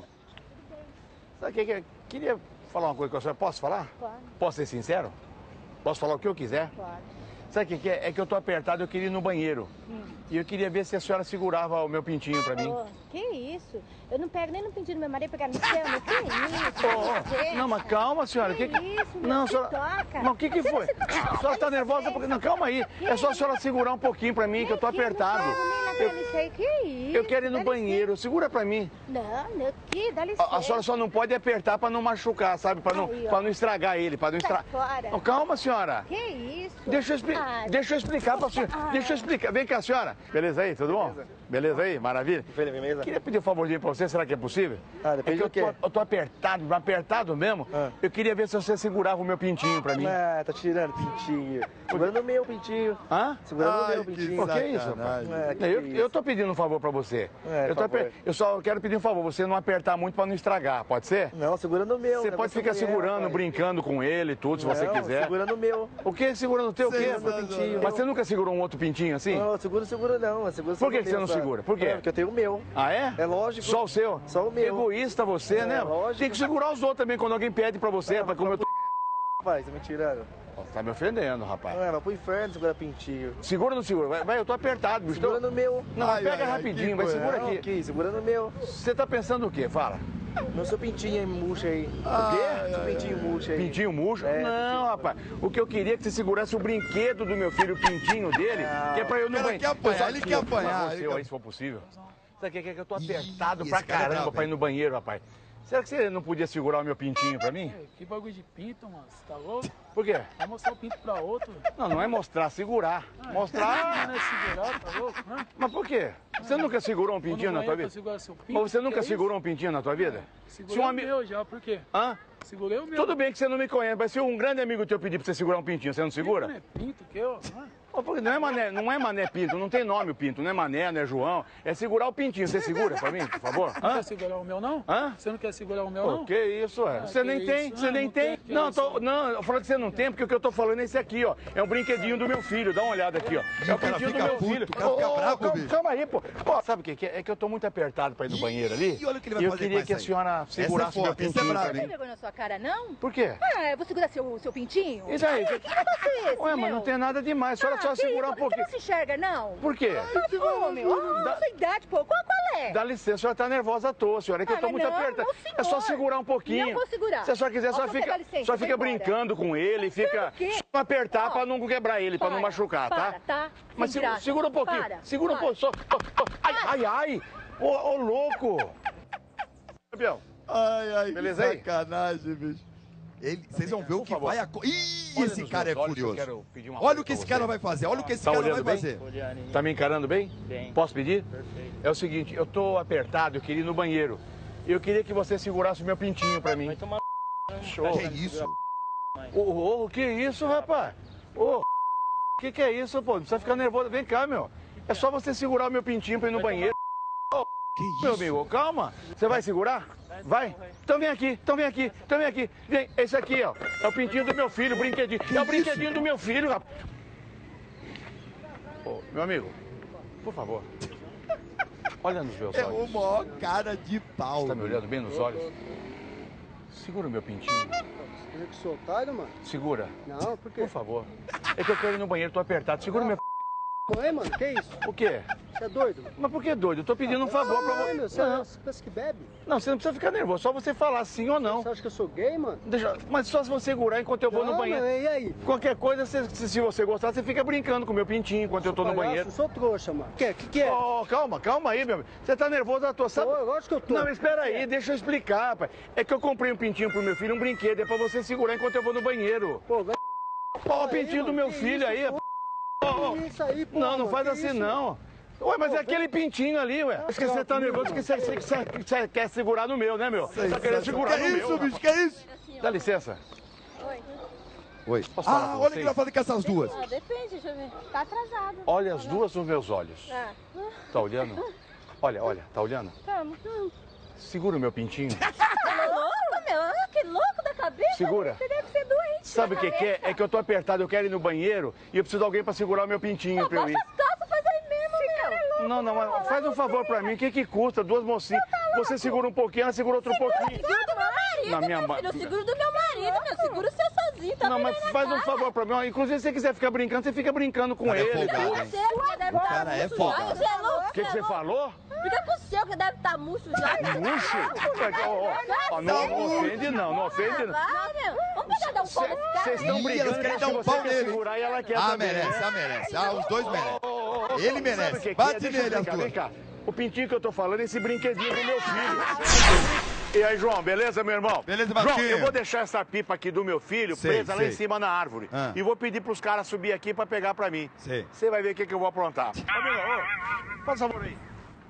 Sabe o que que é? Queria falar uma coisa com a senhora. Posso falar? Pode. Posso ser sincero? Posso falar o que eu quiser? Pode. Sabe o que que é? É que eu tô apertado, eu queria ir no banheiro. Hum. E eu queria ver se a senhora segurava o meu pintinho pra mim. Ô, que isso? Eu não pego nem no pintinho do meu marido pegar no seu, meu. Que isso? Ô, ô, não, mas calma, senhora. Que o que que... isso, meu? Não, Se senhora... toca. Mas o que que Você foi? não se toca. A senhora tá nervosa porque... Não, calma aí. É só a senhora segurar um pouquinho pra mim, que eu tô apertado. Eu... Que isso? Eu quero ir no Dá banheiro. Segura pra mim. licença. Não, meu, que dá licença. A, a senhora só não pode apertar pra não machucar, sabe? Pra não, Aí, ó. pra não estragar ele, pra não Sai estragar. fora. Não, calma, senhora. Que isso? Deixa eu, expli... Ah, Deixa eu explicar pra senhora. Ah. Deixa eu explicar. Vem cá, senhora. Beleza aí? Tudo bom? Beleza aí? Maravilha? Beleza. Queria pedir um favorzinho pra você, será que é possível? Ah, depende é que do eu quê? tô, eu tô apertado, apertado mesmo. Ah. Eu queria ver se você segurava o meu pintinho pra mim. Ah, tá tirando pintinho. Segurando o meu pintinho. Hã? Segurando o Ai, meu que pintinho. O que é isso, rapaz? sacanagem. É, que eu, isso? eu tô pedindo um favor pra você. É, eu, tô favor. aper- eu só quero pedir um favor, você não apertar muito pra não estragar, pode ser? Não, segurando o meu. Você né? pode Você ficar mulher, segurando, rapaz. brincando com ele e tudo, se você Não, quiser. segurando o meu. O que? Segurando o teu o quê? Segurando o pintinho. Mas você nunca segurou um outro pintinho assim? Não, segura, segura não. eu Seguro só Por que o que você meu, não sabe? segura? Por quê? É, porque eu tenho o meu. Ah, é? É lógico. Só o seu? Só o meu. Egoísta você, É, né? lógico. Tem que segurar os outros também quando alguém pede pra você, pra comer. Rapaz, tá me tirando. Tá me ofendendo, rapaz. Não, vai pro inferno segura pintinho. Segura ou não segura? Vai, vai, eu tô apertado, bicho. Segura no meu. Não, Ai, pega ai, ai, rapidinho, que vai, coisa. segura Não, aqui. aqui, segura no meu. Você tá pensando o quê? Fala. No seu pintinho aí, murcha aí. O quê? Seu pintinho murcha aí. Pintinho murcho? É, não, pintinho. rapaz. O que eu queria é que você segurasse o brinquedo do meu filho, o pintinho dele, que é pra eu não O cara banho. quer apanhar, Eu só- ele quer apanhar, Você, ele quer- aí, se for possível. Sabe o que é que eu tô apertado Ih, pra esse cara é caramba brabo, pra ir hein? no banheiro, rapaz? Será que você não podia segurar o meu pintinho pra mim? Que bagulho de pinto, mano. Você tá louco? Por quê? Vai mostrar o pinto pra outro. Não, não é mostrar, segurar. Mostrar. Não é segurar, tá louco? Hã? Mas por quê? Você nunca segurou um pintinho na tua vida? Segurar seu pinto? Mas você nunca Que é isso? segurou um pintinho na tua vida? Segurei Se um o ami- meu já, por quê? Hã? Segurei o meu. Tudo bem que você não me conhece, mas se um grande amigo teu pedir pra você segurar um pintinho, você não segura? Não é pinto que eu... Hã? Ô, porque Não é mané, não é mané pinto, não tem nome o pinto, não é mané, não é João, é segurar o pintinho. Você segura pra mim, por favor? Não Hã? quer segurar o meu, não? Hã? Você não quer segurar o meu, Pô, não? que isso, é? Ah, Você que nem isso? tem, você Ah, nem não tem. tem, que Não, isso? tô, não, eu falo que você não tem, porque o que eu tô falando é esse aqui, ó. É um brinquedinho do meu filho, dá uma olhada aqui, ó. É o cara pintinho do fica meu puto, filho. o cara fica Ô, ô, bravo, calma, bicho. calma aí, pô. Ó, sabe o que que é? É que eu tô muito apertado pra ir no banheiro ali. E olha o que ele vai e eu fazer queria com que a essa aí. senhora Essa é segurasse o meu forte, essa é pintinho brava, pra hein? mim. Não vergonha na sua cara, não? Por quê? Ah, eu vou segurar seu, seu pintinho? Isso aí. Que negócio é esse, Ué, mas meu? não tem nada demais, a senhora Ah, só que segurar um isso? pouquinho. Você não se enxerga, não? Por quê? Ô, meu, ah, a sua idade, pô, qual, qual é? Dá licença, a senhora tá nervosa à toa, senhora, é que Ah, eu tô mas muito não, apertado. não, senhor. É só segurar um pouquinho. Não vou segurar. Se a senhora quiser, Ó, só você fica, dá licença, só vai fica embora. brincando com ele, fica. quê? Só apertar Ó, pra não quebrar ele, pra não para, machucar, tá? para, tá? Mas Sem se- graça. segura um pouquinho. Para, segura um para. pouco. Só, ó, ó, ai, ai, ai! Ô, ô, louco! Gabriel, Ai, ai, Beleza que aí? sacanagem, bicho. Ele, vocês vão ver o que favor. vai acontecer. Ih, Olha esse nos cara é meus olhos que eu furioso. quero pedir uma Olha coisa o que pra esse cara você. vai fazer. Olha o que esse Tá cara vai olhando bem? fazer. Tá me encarando bem? Bem. Posso pedir? Perfeito. É o seguinte, eu tô apertado, eu queria ir no banheiro. Eu queria que você segurasse o meu pintinho pra mim. Vai tomar Show. Que isso? Ô, ô, ô, que isso, rapaz? Ô, que que é isso, pô? Não precisa ficar nervoso. Vem cá, meu. É só você segurar o meu pintinho pra ir no banheiro. Ô, que isso? Meu amigo, calma. Você vai segurar? Vai? Então vem aqui, então vem aqui, então vem aqui. Vem, esse aqui, ó. É o pintinho do meu filho, o brinquedinho. Que é o isso? brinquedinho do meu filho, rapaz. Ô, meu amigo, por favor. Olha nos meus É olhos. o maior cara de pau. Você tá me olhando bem nos olhos? Segura o meu pintinho. Você que sou otário, mano? Segura. Não, por quê? Por favor. É que eu quero ir no banheiro, tô apertado. Segura o meu... Mãe, mano, que isso? O quê? Você é doido? Mas por que doido? Eu tô pedindo um favor pra você. Meu, você Não. você pensa que bebe? Não, você não precisa ficar nervoso. Só você falar sim ou não. Você acha que eu sou gay, mano? Deixa... Mas só se você segurar enquanto eu vou no Não, banheiro. mas e aí? Qualquer coisa, se, se se você gostar, você fica brincando com o meu pintinho enquanto eu tô no Palhaço, banheiro. Eu sou trouxa, mano. O que, que que é? Oh, calma, calma aí, meu amigo. Você tá nervoso à toa, sabe? Tô, eu acho que eu tô. Não, mas espera aí, deixa eu explicar, rapaz. É que eu comprei um pintinho pro meu filho, um brinquedo. É pra você segurar enquanto eu vou no banheiro. Pô, vai... Ó, o pintinho do meu filho aí. Pô, que isso aí, pô, Não, não mano, faz que assim, isso, não. Ué, mas é aquele pintinho ali, ué. Acho que você tá nervoso porque você, você, você, você quer segurar no meu, né, meu? Você tá querendo segurar Que no isso, meu. bicho? Que isso? Dá licença. Oi. Oi. Posso falar Ah, com olha o que vocês? vai fazer com essas duas. Ah, depende, deixa eu ver. Tá atrasado. Olha as duas nos meus olhos. Ah. Tá olhando? Olha, olha, tá olhando? Tamo. Segura o meu pintinho. Que louco, meu. Ah, que louco da cabeça. Segura. Você deve ser doente. Sabe o da que que é? cabeça. É que eu tô apertado, eu quero ir no banheiro e eu preciso de alguém pra segurar o meu pintinho Pô, pra eu ir. baixa as calças, faz aí mesmo, meu. Não, não, mas faz um favor pra mim, o que que custa? Duas mocinhas. Você segura um pouquinho, ela segura outro pouquinho. Seguro do meu marido, Na minha meu ma- filho. Eu seguro do meu marido, meu. Seguro o seu sozinho. Tá Não, mas faz um favor pra mim. Inclusive, se você quiser ficar brincando, você fica brincando com Cara, é ele. folgado, hein? O cara é folgado. Você é louco, O que que você falou? Fica com o seu, que deve estar murcho já. Murcho? Ó, ó, ó, não, não ofende não, não ofende não. Vai, meu. Vamos pegar dar um pau nesse cara. Vocês estão Ih, brigando, elas querem porque dar um você pau quer nele. segurar e ela quer Ah, também. merece, ah, merece. Ah, os dois merecem. Ele Sabe o merece. que que Bate é? Deixa eu nele, as explicar, duas. vem cá. O pintinho que eu tô falando é esse brinquedinho do meu filho. E aí, João, beleza, meu irmão? Beleza, João, Marquinhos. eu vou deixar essa pipa aqui do meu filho Sei, presa lá sei. em cima na árvore. Ah. E vou pedir pros caras subir aqui pra pegar pra mim. Sei. Você vai ver o que, que eu vou aprontar. Ô, meu irmão, ô, faz favor aí.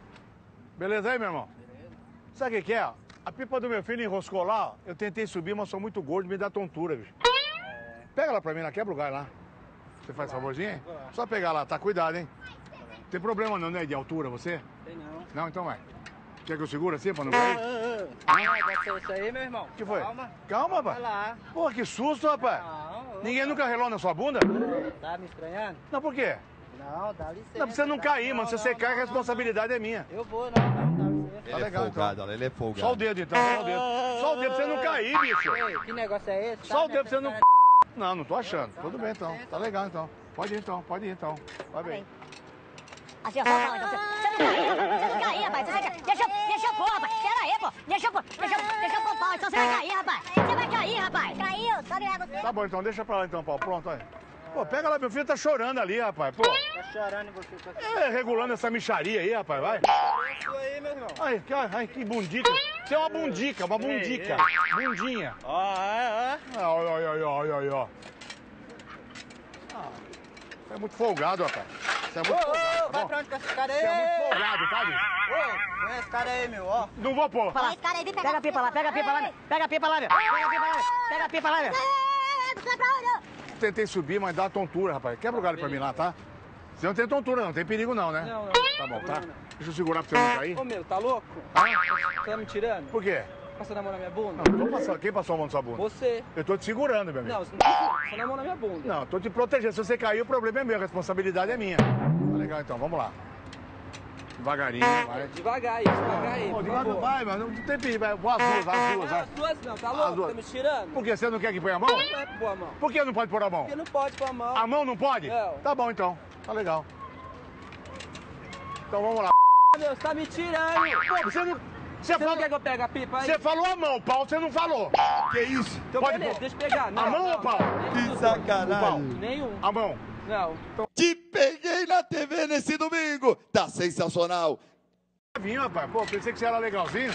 Beleza aí, meu irmão? Sabe o que, que é? A pipa do meu filho enroscou lá, ó. Eu tentei subir, mas sou muito gordo, me dá tontura, bicho. Pega lá pra mim, lá, quebra o gás lá. Você faz favorzinho? hein? Só pegar lá, tá? Cuidado, hein? Não tem problema não, né? De altura, você? Tem não. Não, então vai. Quer que eu segure assim pra não cair? Ah, deve ser isso aí, meu irmão. O que foi? Calma. Calma, rapaz. Vai lá. Pô, que susto, rapaz. Não, Ninguém nunca relou na sua bunda? tá me estranhando? Não, por quê? Não, dá licença. Não, pra você não tá? cair, mano. Se Não, você não, cai, a não, responsabilidade é minha. Eu vou, não, não, dá licença. Ele é legal, folgado, então. olha, ele é folgado. Só o dedo, então, só o dedo. Só o dedo pra você não cair, bicho. Ei, que negócio é esse? Só Tá o dedo pra você não... me Não, não tô achando. Tudo bem, então. Tá legal, então. Pode ir, então. Pode ir, então. Vai bem. Assim, ó, só fala, então. Você você não vai cair, rapaz. Você quer... Deixa, eu- deixa eu pôr, rapaz. Pera aí, pô. Deixa eu pôr. Deixa, eu- deixa eu pôr o pau, então você vai cair, rapaz. Você vai cair, rapaz. Caiu, sobe lá você. Tá bom, então. Deixa pra lá, então, Paulo. Pronto, aí. Pô, pega lá, meu filho tá chorando ali, rapaz. Pô, Tá chorando e você tá chorando. é, regulando essa micharia aí, rapaz, vai. Isso aí, meu irmão. Ai, que, ai, que bundica. Você é uma bundica, uma bundica. Bundinha. Ó, ó, Ai, ai, ai, ai, ai, ó. Ah, você é muito folgado, rapaz. Você é muito ó. Ô, folgado. ô, vai Bom, pra onde com esse cara aí? você é muito folgado, tá, bicho? Ô, põe esse cara aí, meu, ó. Não vou pôr. Fala, esse cara aí, vem pegar. Pega a pipa lá, pega a pipa lá, meu. Pega a pipa lá, meu. Pega a pipa lá, meu. Pega a pipa lá, meu. Tentei subir, mas dá tontura, rapaz. Quebra o galho pra mim lá, tá? Você não tem tontura, não. Tem perigo, não, né? Não, não. Tá bom, tá? Deixa eu segurar pra você não cair. Ô, meu, tá louco? Ah? Você tá me tirando? Por quê? Passando a mão na minha bunda? Não, tô passando. Quem passou a mão na sua bunda? Você. Eu tô te segurando, meu amigo. Não, você não tá passando a mão na minha bunda. Não, tô te protegendo. Se você cair, o problema é meu, a responsabilidade é minha. Tá legal, então, vamos lá. Devagarinho, vai. Devagar aí, devagar aí. Pô, por devagar, favor. vai, mano. Não tem perigo, vai. Vou as duas, as duas, Não, vai. as duas não, tá As louco? duas. Tá me tirando? Por quê? Você não quer que ponha a mão? Não é pôr a mão. Por que não pode pôr a mão? Porque não pode pôr a mão. A mão não pode? Não. Tá bom, então. Tá legal. Então vamos lá. Meu, você tá me tirando. Pô, você não... Você, Você falou... não quer que eu pegue a pipa aí? Você falou a mão, o pau você não falou. Que isso? Então Pode beleza, pôr. deixa eu pegar. Não, A mão não, ou o pau? não, nenhum Que dos dois. sacanagem. O pau. Nenhum. A mão. Não. Te peguei na T V nesse domingo. Tá sensacional. Vinho, rapaz. Pô, pensei que você era legalzinho.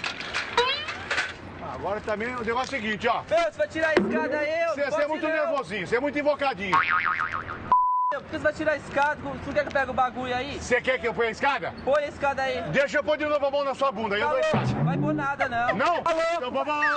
Ah, agora também o negócio é o seguinte, ó. Meu, você vai tirar a escada aí, eu Você, não você é posso muito ir, não. nervosinho, você é muito invocadinho. que você vai tirar a escada? Você quer que eu pegue o bagulho aí? Você quer que eu ponha a escada? Põe a escada aí. Deixa eu pôr de novo a mão na sua bunda, aí eu dou a escada. Não vai pôr nada, não. Não? Alô? Então vamos lá.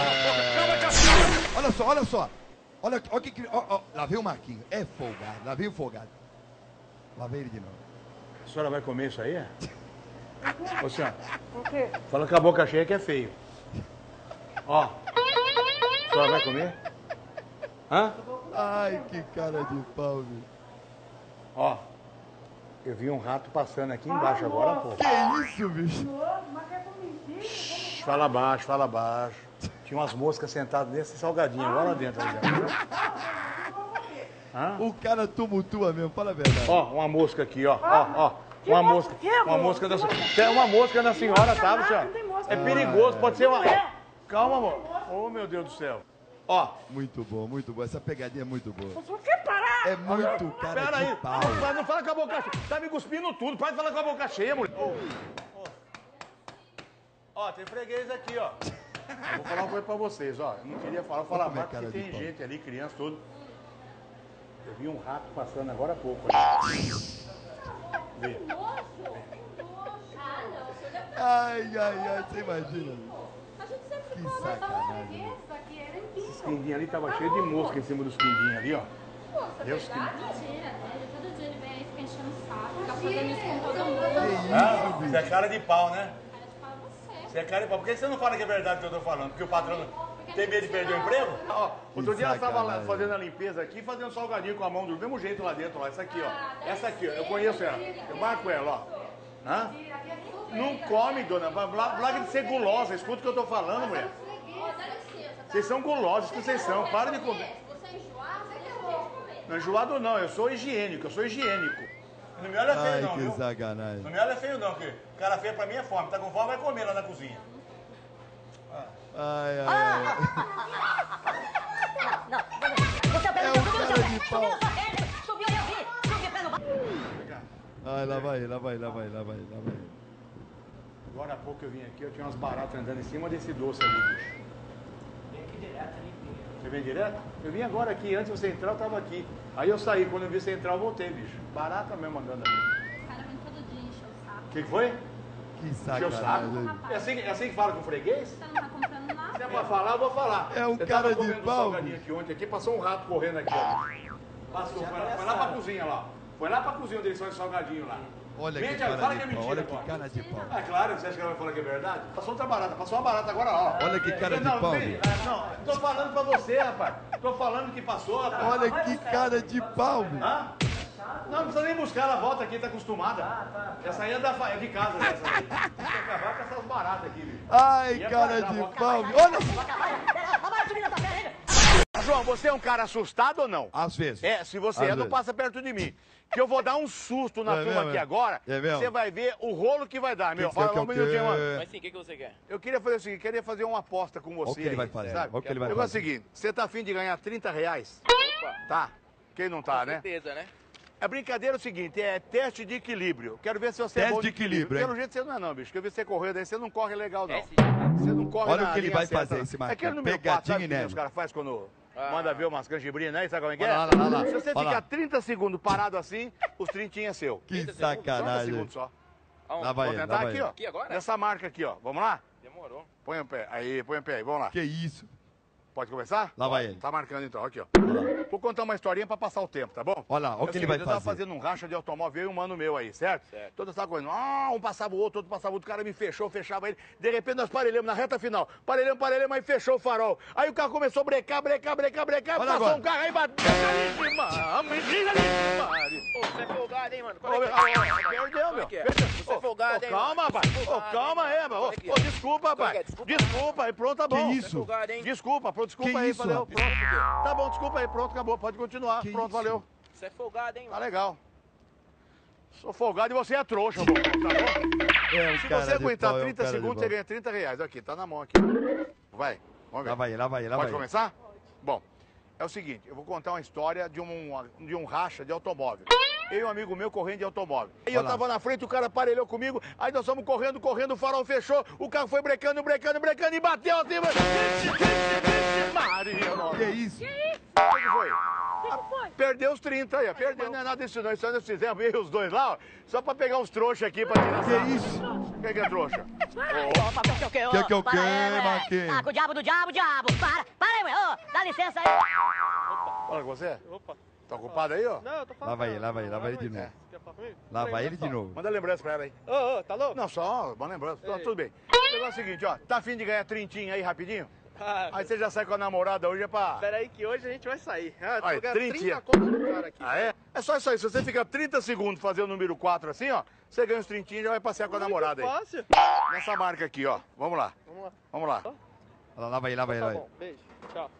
Olha só, olha só. Olha, olha que. Ó, ó, lá vem o Marquinhos. É folgado, lá vem o folgado. Lá vem ele de novo. A senhora vai comer isso aí, é? Ô, senhora. O quê? Fala com a boca cheia que é feio. Ó. A senhora vai comer? Hã? Ai, que cara de pau, viu? Ó. Eu vi um rato passando aqui embaixo agora, pô. Que isso, bicho? Fala baixo, fala baixo. Tinha umas moscas sentadas nesse salgadinho, agora lá dentro. Ali, Hã? O cara tumultua mesmo, fala a verdade. Ó, uma mosca aqui, ó. Ó, ó. Uma mosca. Uma mosca da senhora. É uma mosca da senhora, tá, senhora? É perigoso, pode ser uma. Calma, amor. Oh, meu Deus do céu. Ó. Muito bom, muito bom. Essa pegadinha é muito boa. Você quer parar? É muito cara Pera de aí. pau. Não, não fala com a boca cheia. Tá me cuspindo tudo. Pode falar com a boca cheia, mulher. Ó, ó, tem freguês aqui, ó. Eu vou falar uma coisa pra vocês, ó. Eu não queria falar, vou falar mais porque tem gente ali, criança, tudo. Eu vi um rato passando agora há pouco. Vê. Ai, ai, ai, você imagina. Que sacanagem. Esses quindinhos ali tava cheio de mosca em cima dos quindinhos ali, ó. Deus que... Mentira, velho. Todo dia ele vem aí, fica enchendo o saco, fica fazendo isso com todo mundo. Ah, você é cara de pau, né? Cara de pau é você. Você é cara de pau. Por que você não fala que é verdade o que eu tô falando? Porque o patrão tem medo de perder o emprego? Ó, outro dia nós tava lá fazendo a limpeza aqui, fazendo salgadinho com a mão do mesmo jeito lá dentro, ó. Essa aqui, ó. Essa aqui, ó. Eu conheço ela. Eu marco ela, ó. Hã? Não come, dona. Larga de ser gulosa. Escuta o que eu tô falando, mulher. Vocês são gulosos que vocês são. Para de comer. Não, enjoado não. Eu sou higiênico. Eu sou higiênico. Não me olha feio, Ai, não, que viu? sacanagem. Não me olha feio, não, porque cara feio pra mim é fome. Tá com fome, vai comer lá na cozinha. Ai, ai, ai. É um cara de pau. Subiu ali, eu vi. Subiu pé no bar. Ai, lá vai, lá vai, lá vai, lá vai, lá vai. Agora há pouco eu vim aqui, eu tinha umas baratas andando em cima desse doce ali, bicho. Vem aqui direto ali. Você vem direto? Eu vim agora aqui, antes de você entrar eu tava aqui. Aí eu saí, quando eu vi você entrar eu voltei, bicho. Barata mesmo andando ali. O cara vem todo dia encher o saco. O que, que foi? Que Encheu o saco? sacanagem. É assim, é assim que fala com o freguês? Você não tá comprando nada. Se é pra falar, eu vou falar. É um eu cara tava de comendo pau. um salgadinho aqui ontem, aqui passou um rato correndo aqui, ó. Passou, foi lá, foi lá pra cozinha lá. Foi lá pra cozinha onde eles fazem salgadinho lá. Olha Mente, que cara fala de que é pau, mentira olha que agora. cara de pau. É claro, você acha que ela vai falar que é verdade? Passou outra barata, passou uma barata agora, ó. Olha que cara de não, pau, vem, bicho. é, não, tô falando pra você, rapaz. Tô falando que passou, rapaz. Olha que cara de pau, bicho. Hã? Não, não precisa nem buscar, ela volta aqui, tá acostumada. Essa aí é, da, é de casa, essa aí. Tem que acabar com essas baratas aqui, bicho. Ai, E é cara pra- de volta- pau, bicho. Olha só. João, você é um cara assustado ou não? Às vezes. É, se você Às é, não vezes. passa perto de mim. Que eu vou dar um susto na É turma mesmo, aqui é? agora. É mesmo? Você vai ver o rolo que vai dar, meu. que você quer Olha, um o quê? minutinho, mano. Mas sim, o que, que você quer? Eu queria fazer o seguinte, queria fazer uma aposta com você. Olha o que ele aí, vai fazer, sabe? olha o que ele vai o negócio é o fazer. seguinte, você tá afim de ganhar trinta reais? Opa, Tá. Quem não tá, com né? certeza, né? A brincadeira é o seguinte, é teste de equilíbrio. Quero ver se você é Teste bom de equilíbrio, Pelo hein? jeito você não é não, bicho. Quero ver você correndo aí, você não corre legal, não. Teste. Você não corre Olha na o que ele linha vai certa, fazer, não. esse É Marcão. aquele número Pegadinha quatro, sabe o que inédita. os caras fazem quando Ah. manda ver umas canjibrinhas, né? Sabe como é que é? Olha lá, olha lá, olha lá. Se você Olha ficar lá. trinta segundos parado assim, os trintinhos é seu. Que trinta sacanagem. segundos só. Aonde? Lá vai Vou ele, tentar lá vai aqui, ele. ó. Aqui agora? Nessa marca aqui, ó. Vamos lá? Demorou. Põe o pé. Aí, põe o pé aí. Vamos lá. Que isso? Pode começar? Lá vai ele. Tá marcando então, aqui, ó. Olha lá. Vou contar uma historinha pra passar o tempo, tá bom? Olha lá, olha o É que ele seguinte, vai eu tava fazer. fazendo um racha de automóvel, eu e um mano meu aí, certo? Certo. Toda essa coisa, ah, um passava o outro, outro passava o outro, o cara me fechou, fechava ele. De repente nós parelhamos na reta final. Parelhamos, parelamos, aí fechou o farol. Aí o carro começou a brecar, brecar, brecar, brecar, Olha passou agora. um carro aí bateu. Ah, mentira, mentira. Ô, você é folgado, hein, mano? Ô, Qual é que ô, é? Perdeu, Qual é meu. que é? Perdeu. Você é Ô, folgado, ô, hein, calma, mano? rapaz. Você é Ô, folgado, calma hein, aí, mano? mano. Ô, Qual é que ô, é? desculpa, Qual é que rapaz. é? Desculpa. Desculpa aí, pronto, tá bom. Que isso? Folgado, hein? Desculpa, pronto, desculpa Que aí, isso, valeu. rapaz? Pronto. Tá bom, desculpa aí, pronto, acabou. Pode continuar. Que Pronto, isso? valeu. Você é folgado, hein, Tá mano? legal. Sou folgado e você é trouxa, bom, tá bom? É um Se cara você de aguentar pau, é um trinta cara de segundos, pau. você ganha trinta reais. Aqui, tá na mão aqui. Vai, vamos ver. Lá vai ele, lá vai ele, lá vai Pode ele. começar? Bom, é o seguinte, eu vou contar uma história de um, de um racha de automóvel. Eu e um amigo meu correndo de automóvel. Aí eu Olha lá. tava na frente, o cara aparelhou comigo, aí nós fomos correndo, correndo, o farol fechou, o carro foi brecando, brecando, brecando e bateu assim. Maria, nossa. Que isso? O que que foi? que, que foi? Perdeu os trinta aí, ó. Perdeu. Mas não é nada disso não. Isso aí nós fizemos aí, os dois lá, ó. Só pra pegar uns trouxas aqui pra tirar. Que isso? Quem que é trouxa? Opa, que o que, Que que é o quê, Marquinhos? Ah, com o diabo do diabo, diabo. Para, para aí, ô, dá licença aí. Fala com você? Opa. Tá ocupado aí, ó? Não, eu tô falando. Lava aí, lava aí, lava ele de novo. Quer falar comigo? Lava ele de novo. Manda lembrança pra ela aí. Ô, ô, tá louco? Não, só, uma lembrança. Tá, tudo bem. O negócio é o seguinte, ó. Tá afim de ganhar trintinha aí rapidinho? Ah, Aí você já sai com a namorada hoje é pra... Pera aí que hoje a gente vai sair. Ah, Aí, tô ganhando trinta. trinta conto do cara aqui. Ah, é? É só isso aí. Se você fica trinta segundos fazendo o número quatro assim, ó, você ganha uns trintinhos e já vai passear com a Muito namorada aí. fácil. Nessa marca aqui, ó. Vamos lá. Vamos lá. Vamos lá. Olha lá, lava aí, lava aí, Tá lava aí. bom, beijo. Tchau.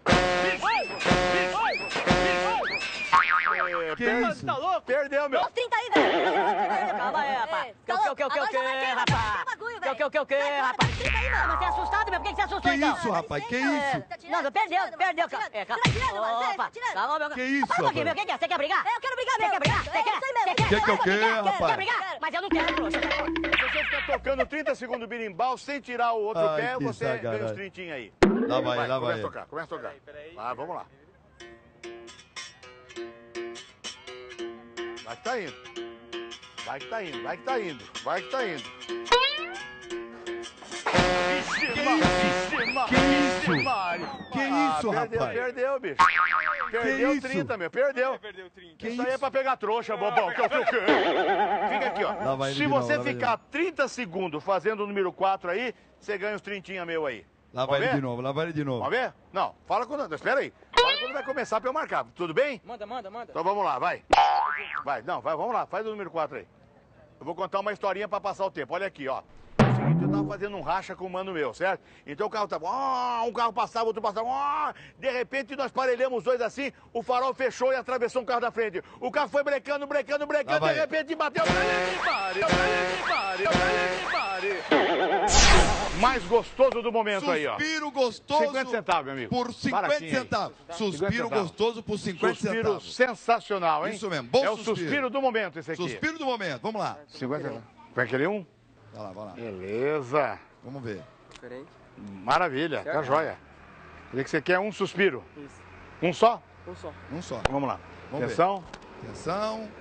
É, Que per- isso? Tá louco? Perdeu, meu. Os trinta aí, velho. Calma aí, rapaz. Que o que, o que, o que, o que, rapaz? Que o que, o que, o que, rapaz? trinta aí, mano. Mas você é assustado, meu? Por que que você assustou, Que então? isso, rapaz? Que isso? Não, não, perdeu, perdeu. Calma. É, calma. Opa, calma, meu. Que isso, Para um pouquinho, meu. rapaz? O que que é? Você quer brigar? Eu quero brigar, meu. Você quer brigar? Você quer? Você quer? Que que é o quê, Quer rapaz? brigar? Mas eu não quero, trouxa. Se você ficar tocando trinta segundos o birimbau sem tirar o outro Ai, pé, que você ganha sacanagem. uns trintinhos aí. Lava aí, Vai, lava começa aí. a tocar, começa a tocar. Vai, vamos lá. Vai que tá indo. Vai que tá indo, vai que tá indo, vai que tá indo. Vixe, Que Maria, isso? vixe, Maria, Que isso? vixe, Maria. Que Ah, isso, perdeu, rapaz? Perdeu, bicho. Perdeu isso? trinta, meu, perdeu. Que Isso aí isso? é pra pegar trouxa, bobão. Que é o que eu quero. Fica aqui, ó. Lava ele Se de novo, você lava ele de ficar trinta segundos fazendo o número quatro aí, você ganha uns trintinha meu aí. Lava Vamos ele ver? de novo, lava ele de novo. Vamos ver? Não, fala quando... Espera aí. Fala quando vai começar pra eu marcar. Tudo bem? Manda, manda, manda. Então vamos lá, vai. Vai, não, vai, vamos lá. Faz o número quatro aí. Eu vou contar uma historinha pra passar o tempo. Olha aqui, ó. É o seguinte, eu tava fazendo um racha com um mano meu, certo? Então o carro tava... ó, um carro passava, outro passava... ó, de repente nós parelhamos os dois assim, o farol fechou e atravessou um carro da frente. O carro foi brecando, brecando, brecando, Lá vai. de repente bateu... Pare, pare, pare, pare. Mais gostoso do momento aí, ó. Suspiro gostoso cinquenta centavos, meu amigo. por cinquenta Baratinho aí. centavos. Suspiro cinquenta centavos. gostoso por cinquenta Suspiro centavos. sensacional, hein? Isso mesmo, bom É o suspiro. suspiro do momento esse aqui. Suspiro do momento, vamos lá. cinquenta centavos. Vai querer um? Vai lá, vai lá. Beleza. Vamos ver. Diferente. Maravilha, tá joia. Quer que você quer um suspiro? Isso. Um só? Um só. Um só. Vamos lá. Vamos Atenção. ver. Atenção.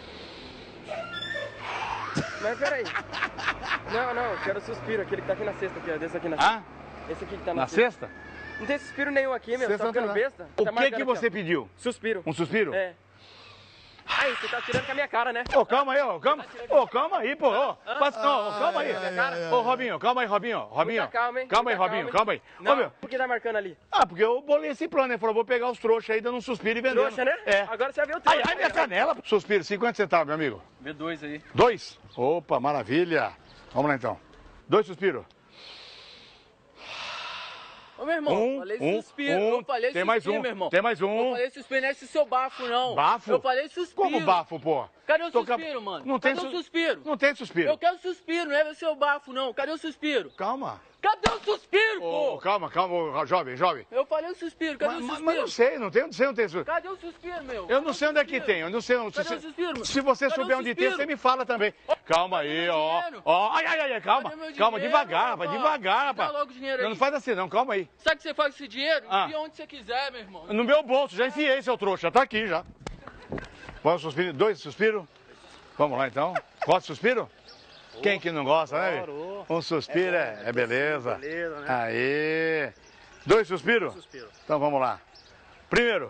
Mas peraí. Não, não, eu quero suspiro, aquele que tá aqui na cesta, aqui, ó. Desse aqui na Ah? Esse aqui que tá Na sexta? Não tem suspiro nenhum aqui, meu. Sexta Tá não tem ficando nada. besta? O Tá que marcando que aqui, você ó. pediu? Suspiro. Um suspiro? É. Ai, você tá tirando com a minha cara, né? Ô, calma aí, ó. Calma, ô, calma aí, pô. Ô, passa- não, ô, calma aí. ai, ai, ai. Ô, Robinho, calma aí, Robinho. Robinho. Muita calma, hein? Calma aí, Muita Robinho, calma, calma hein? aí. Não, Ô, meu. por que tá marcando ali? Ah, porque eu bolei esse plano, né? Falou, vou pegar os trouxas aí, dando um suspiro e vendendo. Trouxa, né? É. Agora você vai ver o Ai, trouxa. ai, minha canela. Suspiro, cinquenta centavos, meu amigo. Vê dois aí. Dois? Opa, maravilha. Vamos lá, então. Dois suspiros. Ô, meu irmão, Um, eu falei um, suspiro. um. Eu falei Tem suspiro, mais um. meu irmão. Tem mais um. Eu falei suspiro, não é esse seu bafo, não. Bafo? Eu falei suspiro. Como bafo, pô? Cadê o Tô ca- suspiro, mano? Não tem Cadê o su- suspiro? Não tem suspiro. Eu quero suspiro, não é o seu bafo, não. Cadê o suspiro? Calma. Cadê o suspiro, Ô, pô? calma, calma, ô, jovem, jovem. Eu falei o suspiro, cadê Mas, o mas- suspiro? mas não sei, não tem, não sei, não tem suspiro. Cadê o suspiro, meu? Eu não sei onde é que tem, eu não sei. Não, se, Cadê o suspiro? se você Cadê souber o onde tem, suspiro? você me fala também. Calma aí, ó. dinheiro? Ó, ai, ai, ai, calma. Cadê meu Calma, dinheiro, devagar, rapaz, rapaz? devagar, Dá rapaz. logo o dinheiro Não, aí. não faz assim, não, calma aí. Sabe o que você faz com esse dinheiro? Ah. Enfia onde você quiser, meu irmão. No meu bolso, já enfiei, seu trouxa, tá aqui já. Vamos suspiro, dois suspiros? Vamos lá, então. Gosta de suspiro? Quem que não gosta, né? Adoro. Um suspiro é, é beleza. Beleza, né? Aê. Dois suspiros? Suspiro. Então vamos lá. Primeiro.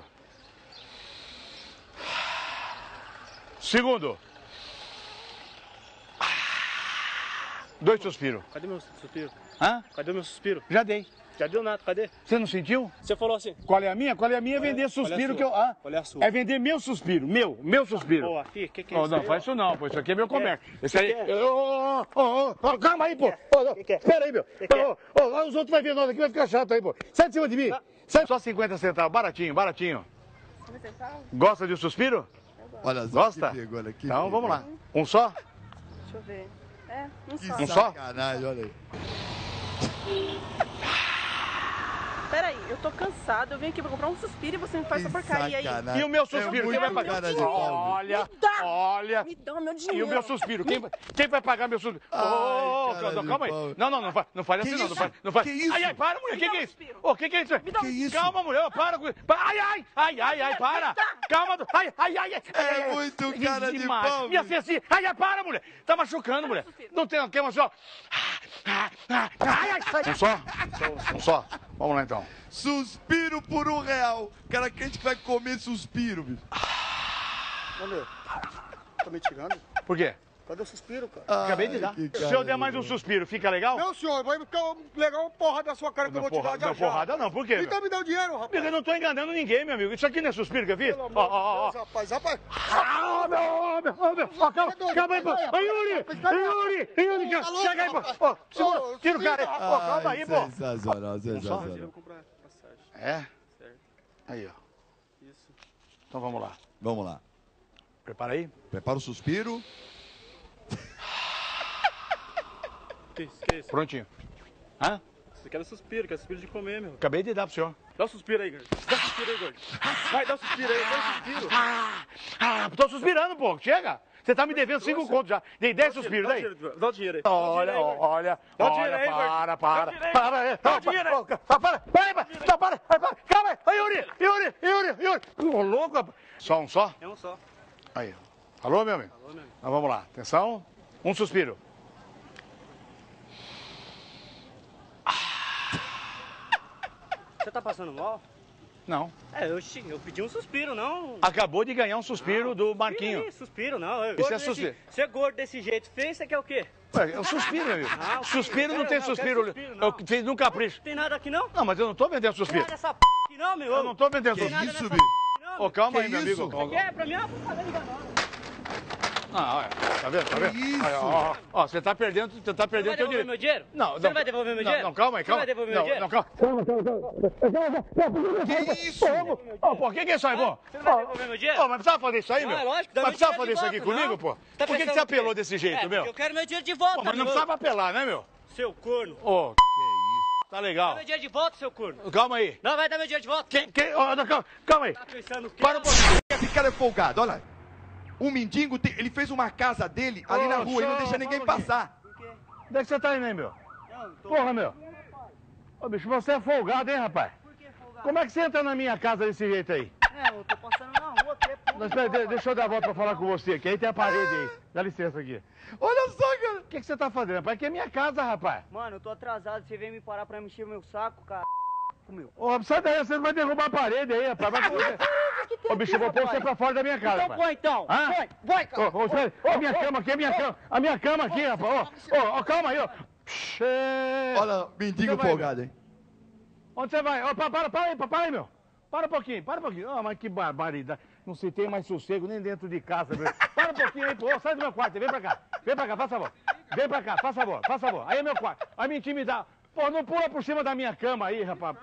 Segundo. Dois suspiros. Cadê meu suspiro? Hã? Cadê meu suspiro? Já dei. Já deu nada, cadê? Você não sentiu? Você falou assim. Qual é a minha? Qual é a minha? É Qual é- vender qual é a suspiro sua? que eu. Ah, Qual é a sua? é vender meu suspiro. Meu, meu suspiro. Pô, aqui, que que é Oh, isso não, aí, faz ó? isso não, pô. Isso aqui é meu comércio. Esse aí. Que que é? Ô, ô, ô, ô, ô, calma aí, pô. Ô, ô, Espera aí, meu. que é? Ô, ô, ô, os outros vão ver nós aqui, vai ficar chato aí, pô. Sai de cima de mim. Sai. Só cinquenta centavos, baratinho, baratinho. Gosta de um suspiro? Olha só Gosta? que pegou, olha que Então pegou. vamos lá. Um só? Deixa eu ver. É, um Que só. Um só? sacanagem, olha aí. Peraí, eu tô cansada, eu vim aqui pra comprar um suspiro e você me faz essa porcaria aí. E o meu suspiro, quem vai pagar? Olha, olha. Me dá o meu dinheiro. E o meu suspiro, quem, vai- quem vai pagar meu suspiro? Ô, não, calma aí. Não, não, não faz, não faz assim não, não faz. Não faz. Que isso? Ai, ai, para, mulher, que que é isso? Ô, que que é isso? Que isso? Calma, mulher, para com isso. Ai, ai, ai, ai, ai, para. Calma, do- ai, ai, ai. ai. É muito cara de demais. pau, E assim, assim, ai, ai, para, mulher. Tá machucando, mulher. Não tem, quer mais só. Ai, ai, ai. Um só? Um só? Vamos lá, então. Suspiro por um real. Cara, crente que vai comer suspiro, bicho. Ô, meu, tá me tirando? Por quê? Cadê o suspiro, cara? Acabei de dar. Se eu der mais um suspiro, fica legal? Não, senhor, vai ficar legal uma porra da sua cara que eu vou te dar já Não, já. porrada não, por quê? Então me dá o dinheiro, rapaz. Amigo, eu não tô enganando ninguém, meu amigo. Isso aqui não é suspiro que eu fiz? Pelo Ó, amor ó, ó, ó. de Deus, rapaz, rapaz. Ah, meu, ó, meu, ó, meu. Ó, calma, calma aí, pô. Ô, Yuri, Yuri, Yuri, cara, chega aí, pô. Ó, segura, tira o cara aí. Ó, calma aí, pô. Sensacional, sensacional. É? Aí, ó. Isso. Então vamos lá. Vamos lá. Prepara aí. Prepara o suspiro. Que isso, que isso? Prontinho. Hã? Você quer suspiro, quer suspiro de comer, meu. Acabei de dar pro senhor. Dá um suspiro aí, gordo. Dá um suspiro aí, gordo. Vai, dá um suspiro aí, dá um suspiro. Ah, ah, tô suspirando, pô. Chega. Você tá me devendo cinco contos já. Dei dez suspiros, daí. Dá o dinheiro aí. Olha, olha, Dá o dinheiro olha, aí, gordo. para, Dá o para, dinheiro aí. para, aí. Dá o dinheiro aí. Para, para, para, para, para, para, para, calma aí, Ô, Yuri, Yuri, Yuri, Yuri, ô, louco, rapaz. Só um só? É um só. Aí, alô, meu amigo? Alô, meu amigo. Então vamos lá, atenção, um suspiro. Você tá passando mal? Não. É, eu, eu pedi um suspiro, não. Acabou de ganhar um suspiro Não, do suspiro Marquinho. aí, Suspiro, não. Eu, Isso gordo é desse- suspiro. Você é gordo desse jeito feio, você quer o quê? Ué, é um suspiro, meu amigo. Não, Suspiro não quero- tem não, quero suspiro. suspiro, não. Eu fiz no capricho. Tem nada aqui não? Não, mas eu não tô vendendo Tem suspiro. nada dessa p aqui não, meu. Eu não tô vendendo Que suspiro. isso, nessa bicho? Ô, calma Que aí, meu isso? amigo. Você quer? Pra mim é uma propaganda enganosa. Ah, olha, tá vendo? Tá vendo? Que isso? Olha, ó, ó, ó, você tá perdendo, você tá Você vai perdendo teu devolver direito. meu dinheiro? Não, Você não. não vai devolver meu Não, dinheiro? não, calma aí, Você calma. vai devolver não, meu dinheiro? não, calma. Calma, calma, calma. Que isso? Ô, pô, o que que é isso aí, pô? Você não vai devolver meu dinheiro? Ô, mas precisava fazer isso aí, Não, meu? é lógico, dá Mas meu precisava dinheiro fazer de isso aqui volta, comigo, não. pô? Tá Por que que pensando você o quê? apelou desse jeito, É, meu? porque eu quero meu dinheiro de volta, Pô, mas não meu. precisava apelar, né, meu? Seu corno. Ô, Que isso? tá Dá legal. meu dinheiro de volta, seu corno. Calma aí. Não, vai dar meu dinheiro de volta. Quem, quem, ó, não, calma, calma aí. Tá pensando o quê? Para um pouquinho. Esse cara é folgado, olha. O mendigo, tem- ele fez uma casa dele ali Ô, na rua e não show, deixa ninguém fala aqui. passar. Onde é que você tá indo aí, meu? Não, tô... Porra, meu. Ô, bicho, você é folgado, hein, rapaz? Por que folgado? Como é que você entra na minha casa desse jeito aí? É, eu tô passando na rua aqui. É Não, espera, de- deixa eu dar a volta pra falar com você, que aí tem a parede aí. Dá licença aqui. Olha só, cara. O que, que você tá fazendo, rapaz? Aqui é minha casa, rapaz. Mano, eu tô atrasado. Você veio me parar pra mexer o meu saco, cara. Meu. Ô, rapaz, sai daí, você não vai derrubar a parede aí, rapaz. Vai pôr você... Ô, bicho, eu vou pôr você pra fora da minha casa, Então rapaz. põe, então. Hã? Põe, põe, cara. Ô, ô, espera, a minha cama aqui, a minha cama. A minha cama aqui, rapaz. Ô, ô, ô, calma aí, ó. Xê. Olha, mendigo Você vai, folgado, hein? Onde você vai? Ó, para, para, para aí, para aí, meu. Para um pouquinho, para um pouquinho. Ah, mas que barbaridade. Não se tem mais sossego nem dentro de casa, meu. Para um pouquinho aí, pô. Sai do meu quarto, vem pra cá. Vem pra cá, faz favor. Vem pra cá, faz favor, faz favor. Aí é meu quarto. Aí me intimidar. Pô, não pula por cima da minha cama aí, rapaz.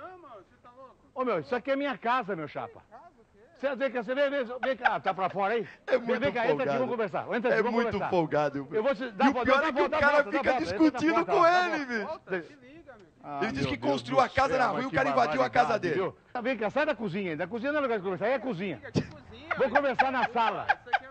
Ô, meu, isso aqui é minha casa, meu chapa. Você vem cá, você vem, vem, vem cá. Ah, tá pra fora aí? É Vem, muito vem cá, entra aqui, folgado. vamos conversar. Entra aqui, É vamos muito conversar. folgado. Eu vou te dar E a o volta, pior dá é a que o volta, dá a cara volta, dá a fica volta, discutindo entra na com porta, dá a ele, volta. velho. Ah, Ele diz meu que Deus construiu do a casa céu, na rua mas e o que cara invadiu a casa barbaridade, dele. viu? Vem cá, sai da cozinha aí. Da cozinha não é lugar de conversar, aí é cozinha. Vou conversar na sala.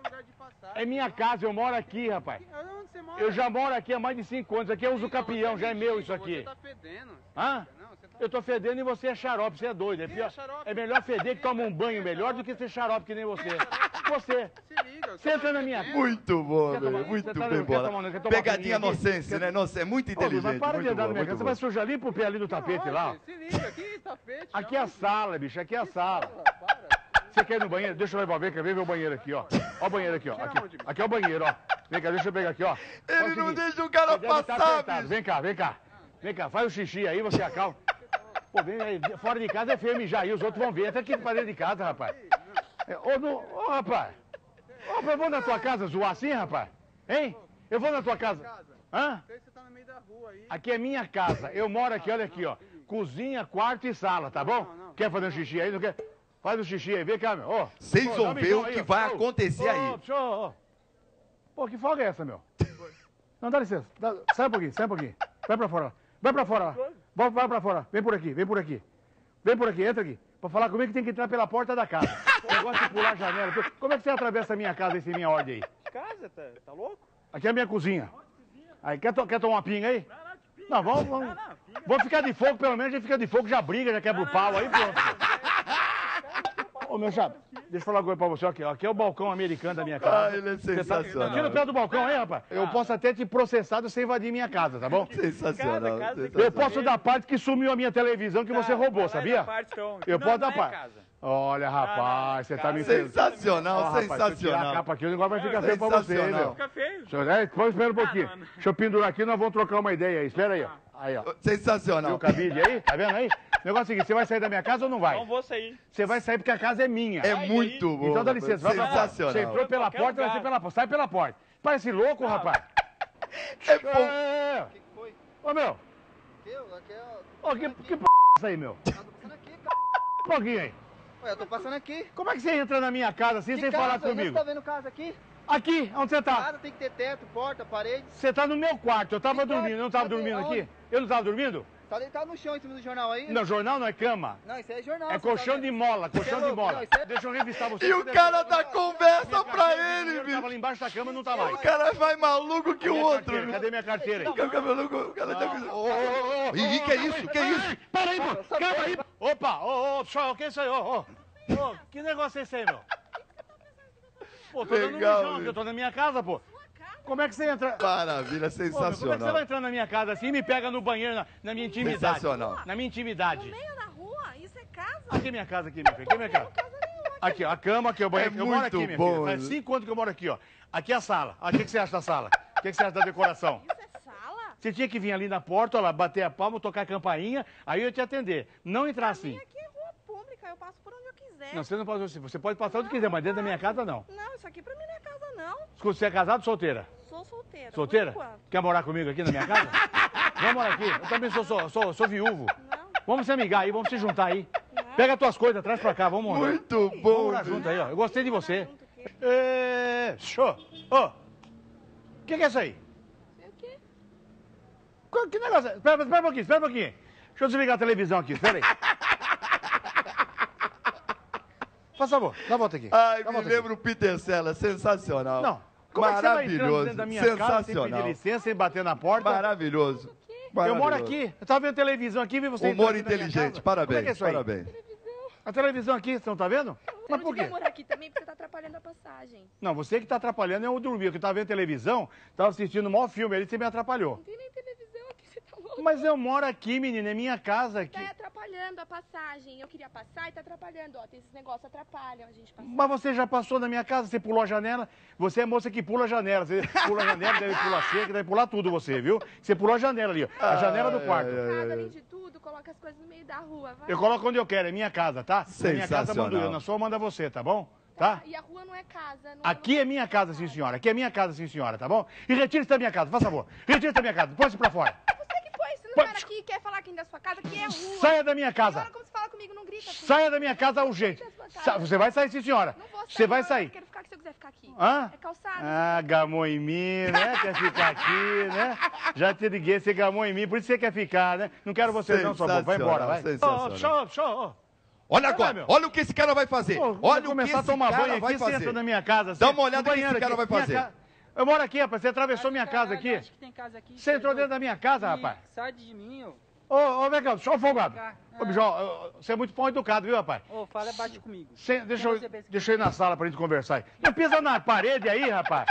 É minha casa, eu moro aqui, rapaz. Eu já moro aqui há mais de cinco anos. Aqui eu uso capião, já é meu isso aqui. Você tá fedendo. Hã? Eu tô fedendo e você é xarope, você é doido. É, pior, é melhor feder que toma um banho melhor do que ser xarope que nem você. Você. Você entra na minha casa. Muito bom, Quer tomar- velho. Muito você tá- bem quer bola. tomar- quer tomar Pegadinha fininha aqui? nonsense, Quer- né? Nossa, é muito Ô, mas inteligente. para de Muito andar na bom, minha casa. muito Você vai bom. sujar ali pro pé ali do tapete lá, ó. Se liga, aqui, tapete. Aqui é a sala, bicho, aqui é a sala. Você quer ir no banheiro? Deixa eu levar, vem cá, vem ver o banheiro aqui, ó. Ó o banheiro aqui, ó. Aqui, aqui é o banheiro, ó. Vem cá, deixa eu pegar aqui, ó. Ele Faz o não seguinte, deixa o cara você deve tá passar, apertado. bicho. Vem cá, vem cá. Vem cá, faz o xixi aí, você acalma. Pô, vem aí, fora de casa é feio mijar aí, os outros vão ver. Entra aqui pra dentro de casa, rapaz. É, Ô, não, ô, rapaz. Ô, rapaz, eu vou na tua casa zoar assim, rapaz? Hein? Eu vou na tua casa. Hã? Aqui é minha casa. Eu moro aqui, olha aqui, ó. Cozinha, quarto e sala, tá bom? Quer fazer um xixi aí? Não quer? Faz o xixi aí, vem cá, meu. Ô, Vocês ô, vão dá um ver mijão o aí, que ó. vai Ô, acontecer ô, aí. Deixa eu, ó. Pô, que folga é essa, meu? Não, dá licença. Dá- sai um pouquinho, sai um pouquinho. Vai pra fora lá. Vai pra fora lá. Vai, vai pra fora. Vem por aqui, vem por aqui. Vem por aqui, entra aqui. Pra falar comigo tem que entrar pela porta da casa. Negócio de pular a janela. Como é que você atravessa a minha casa e sem minha ordem aí? Casa, tá, tá louco? Aqui é a minha cozinha. Aí, quer, to quer tomar uma pinga aí? Não, vamos, vamos. Vamos ficar de fogo, pelo menos a gente fica de fogo, já briga, já quebra o pau aí, pronto. Ô, meu chapa, deixa eu falar uma coisa pra você, aqui, ó. Aqui é o balcão americano da minha casa. Ah, ele é sensacional. Tá... Tira o pé do balcão aí, rapaz. Eu posso até te processar de você invadir minha casa, tá bom? Sensacional. Casa, casa, eu posso dar parte que sumiu a minha televisão que tá, você roubou, sabia? Parte, eu posso dar parte. Olha, rapaz, você tá me... Sensacional, oh, rapaz, sensacional. Se eu tirar a capa aqui, o negócio vai ficar feio pra você, hein, meu? Fica feio. É, depois espera um pouquinho. Ah, Deixa eu pendurar aqui, nós vamos trocar uma ideia aí. Espera aí, ó. Aí, ó. Sensacional. Viu o cabide aí? Tá vendo aí? O negócio é o seguinte, você vai sair da minha casa ou não vai? Não vou sair. Você vai sair porque a casa é minha. É Ai, muito bom. Então dá licença, vai pra porta. Você entrou pela porta, vai sair pela porta. Sai pela porta. Parece louco, rapaz. É bom. É. O que foi? Ô, meu. Ô, que, que p... é isso aí, meu? Eu tô passando aqui, cara. Um pouquinho aí. Ué, eu tô passando aqui. Como é que você entra na minha casa assim que sem casa? falar comigo? Você tá vendo casa aqui? Aqui, onde você tá? Casa tem que ter teto, porta, parede. Você tá no meu quarto, eu tava que dormindo, eu não tava dormindo aqui? Eu não tava dormindo? Tá deitado no chão em cima do jornal aí? Não, jornal não é cama. Não, isso aí é jornal. É colchão tá... de mola, colchão é de mola. não, é... Deixa eu revistar você. E o cara dá conversa pra ele, bicho. Eu tava lá embaixo da cama, não tá mais. O cara vai maluco que o outro. Carteira? Cadê minha carteira aí? O cara maluco, o cara tá... Ô, ô, ô, Ih, que é isso? Que é isso? Para aí, pô. Calma aí. Opa, ô, ô, pessoal, o que é isso aí? Ô, ô. Ô, que negócio é esse aí, meu? Pô, tô dando um mijão, eu tô na minha casa, pô. Como é que você entra? Maravilha, sensacional. Pô, como é que você vai entrar na minha casa assim e me pega no banheiro, na, na minha intimidade? Sensacional. Na minha intimidade. No meio da rua? Isso é casa? Aqui é minha casa, aqui, minha filha. Aqui é minha casa. Aqui, ó, a cama, aqui, o banheiro. É eu moro aqui, minha bom, filha. Faz cinco anos que eu moro aqui, ó. Aqui é a sala. O que, que você acha da sala? O que, que você acha da decoração? Isso é sala? Você tinha que vir ali na porta, ó lá, bater a palma, tocar a campainha, aí eu ia te atender. Não entrar assim. Aqui é rua pública, eu passo por onde eu quiser. Não, você não pode, você pode passar onde quiser, mas dentro da minha casa não. Não, isso aqui pra mim não é casa, não. Escuta, você é casado ou solteira? Sou solteira. Solteira? Quer morar comigo aqui na minha casa? Vamos morar aqui. Eu também sou, sou, sou, sou viúvo. Não. Vamos se amigar aí, vamos se juntar aí. Não. Pega as tuas coisas, traz pra cá, vamos morar. Muito bom. Vamos morar junto aí, ó. Eu gostei de você. É... Show. Ô, o que, que é isso aí? O quê? Que negócio é? Espera, espera um pouquinho, espera um pouquinho. Deixa eu desligar a televisão aqui, espera aí. Faz favor, dá a volta aqui. Ai, dá me lembra o Peter Sella, sensacional. Não. Como é que você vai entrando dentro da minha casa sem sensacional. pedir licença, sem bater na porta? Maravilhoso. Eu moro aqui, eu tava vendo televisão aqui, vi você Humor entrando dentro da minha inteligente, casa. parabéns, Como é que é isso aí? parabéns. A televisão aqui, você não tá vendo? Mas por quê? Eu moro aqui também porque você tá atrapalhando a passagem. Não, você que tá atrapalhando é eu dormir, porque eu tava vendo televisão, tava assistindo o maior filme ali, você me atrapalhou. Não tem nem televisão aqui, você tá louco? Mas eu moro aqui, menina, é minha casa aqui. Tá atrapalhando a passagem. Eu queria passar e tá atrapalhando, ó. Tem esses negócios que atrapalham a gente passar. Mas você já passou na minha casa, você pulou a janela. Você é moça que pula a janela. Você pula a janela, deve pular cerca, deve pular tudo você, viu? Você pulou a janela ali, ó. A janela do quarto. Casa, além de tudo, coloca as coisas no meio da rua, vai. Eu coloco onde eu quero, é minha casa, tá? Na minha casa mando eu, na sua manda você, tá bom? Tá? E a rua não é casa. Não Aqui é minha casa, sim senhora. Aqui é minha casa, sim senhora, tá bom? E retire-se da minha casa, faz favor. Retire-se da minha casa, põe-se pra fora. Você que foi, você não era aqui, quer falar aqui da sua casa, que é rua. Saia da minha casa. Agora como você fala comigo, não grita. Saia da minha casa urgente. Sa você vai sair, sim senhora. Não vou sair, você vai não, sair. Eu quero ficar aqui se eu quiser ficar aqui. Hã? É calçada. Ah, gamou em mim, né? Quer ficar aqui, né? Já te liguei, você gamou em mim, por isso você quer ficar, né? Não quero você não, sua boca. Vai embora, vai. Sensacional. Oh, show, show. Olha agora, olha o que esse cara vai fazer. Pô, olha o que começar esse a tomar cara banho vai aqui, fazer. você entra na minha casa. Dá assim, uma olhada no no que esse cara aqui. vai fazer. Ca... Eu moro aqui, rapaz. Você atravessou minha casa aqui. Acho que tem casa aqui. Você entrou dentro da minha casa, rapaz. Sai de mim, ô. Ô, ô, Becão, só folgado. Ô, bicho, você é muito pão educado, viu, rapaz? Ô, fala, bate comigo. Cê, deixa, eu, deixa eu ir na sala pra gente conversar aí. Não pisa na parede aí, rapaz.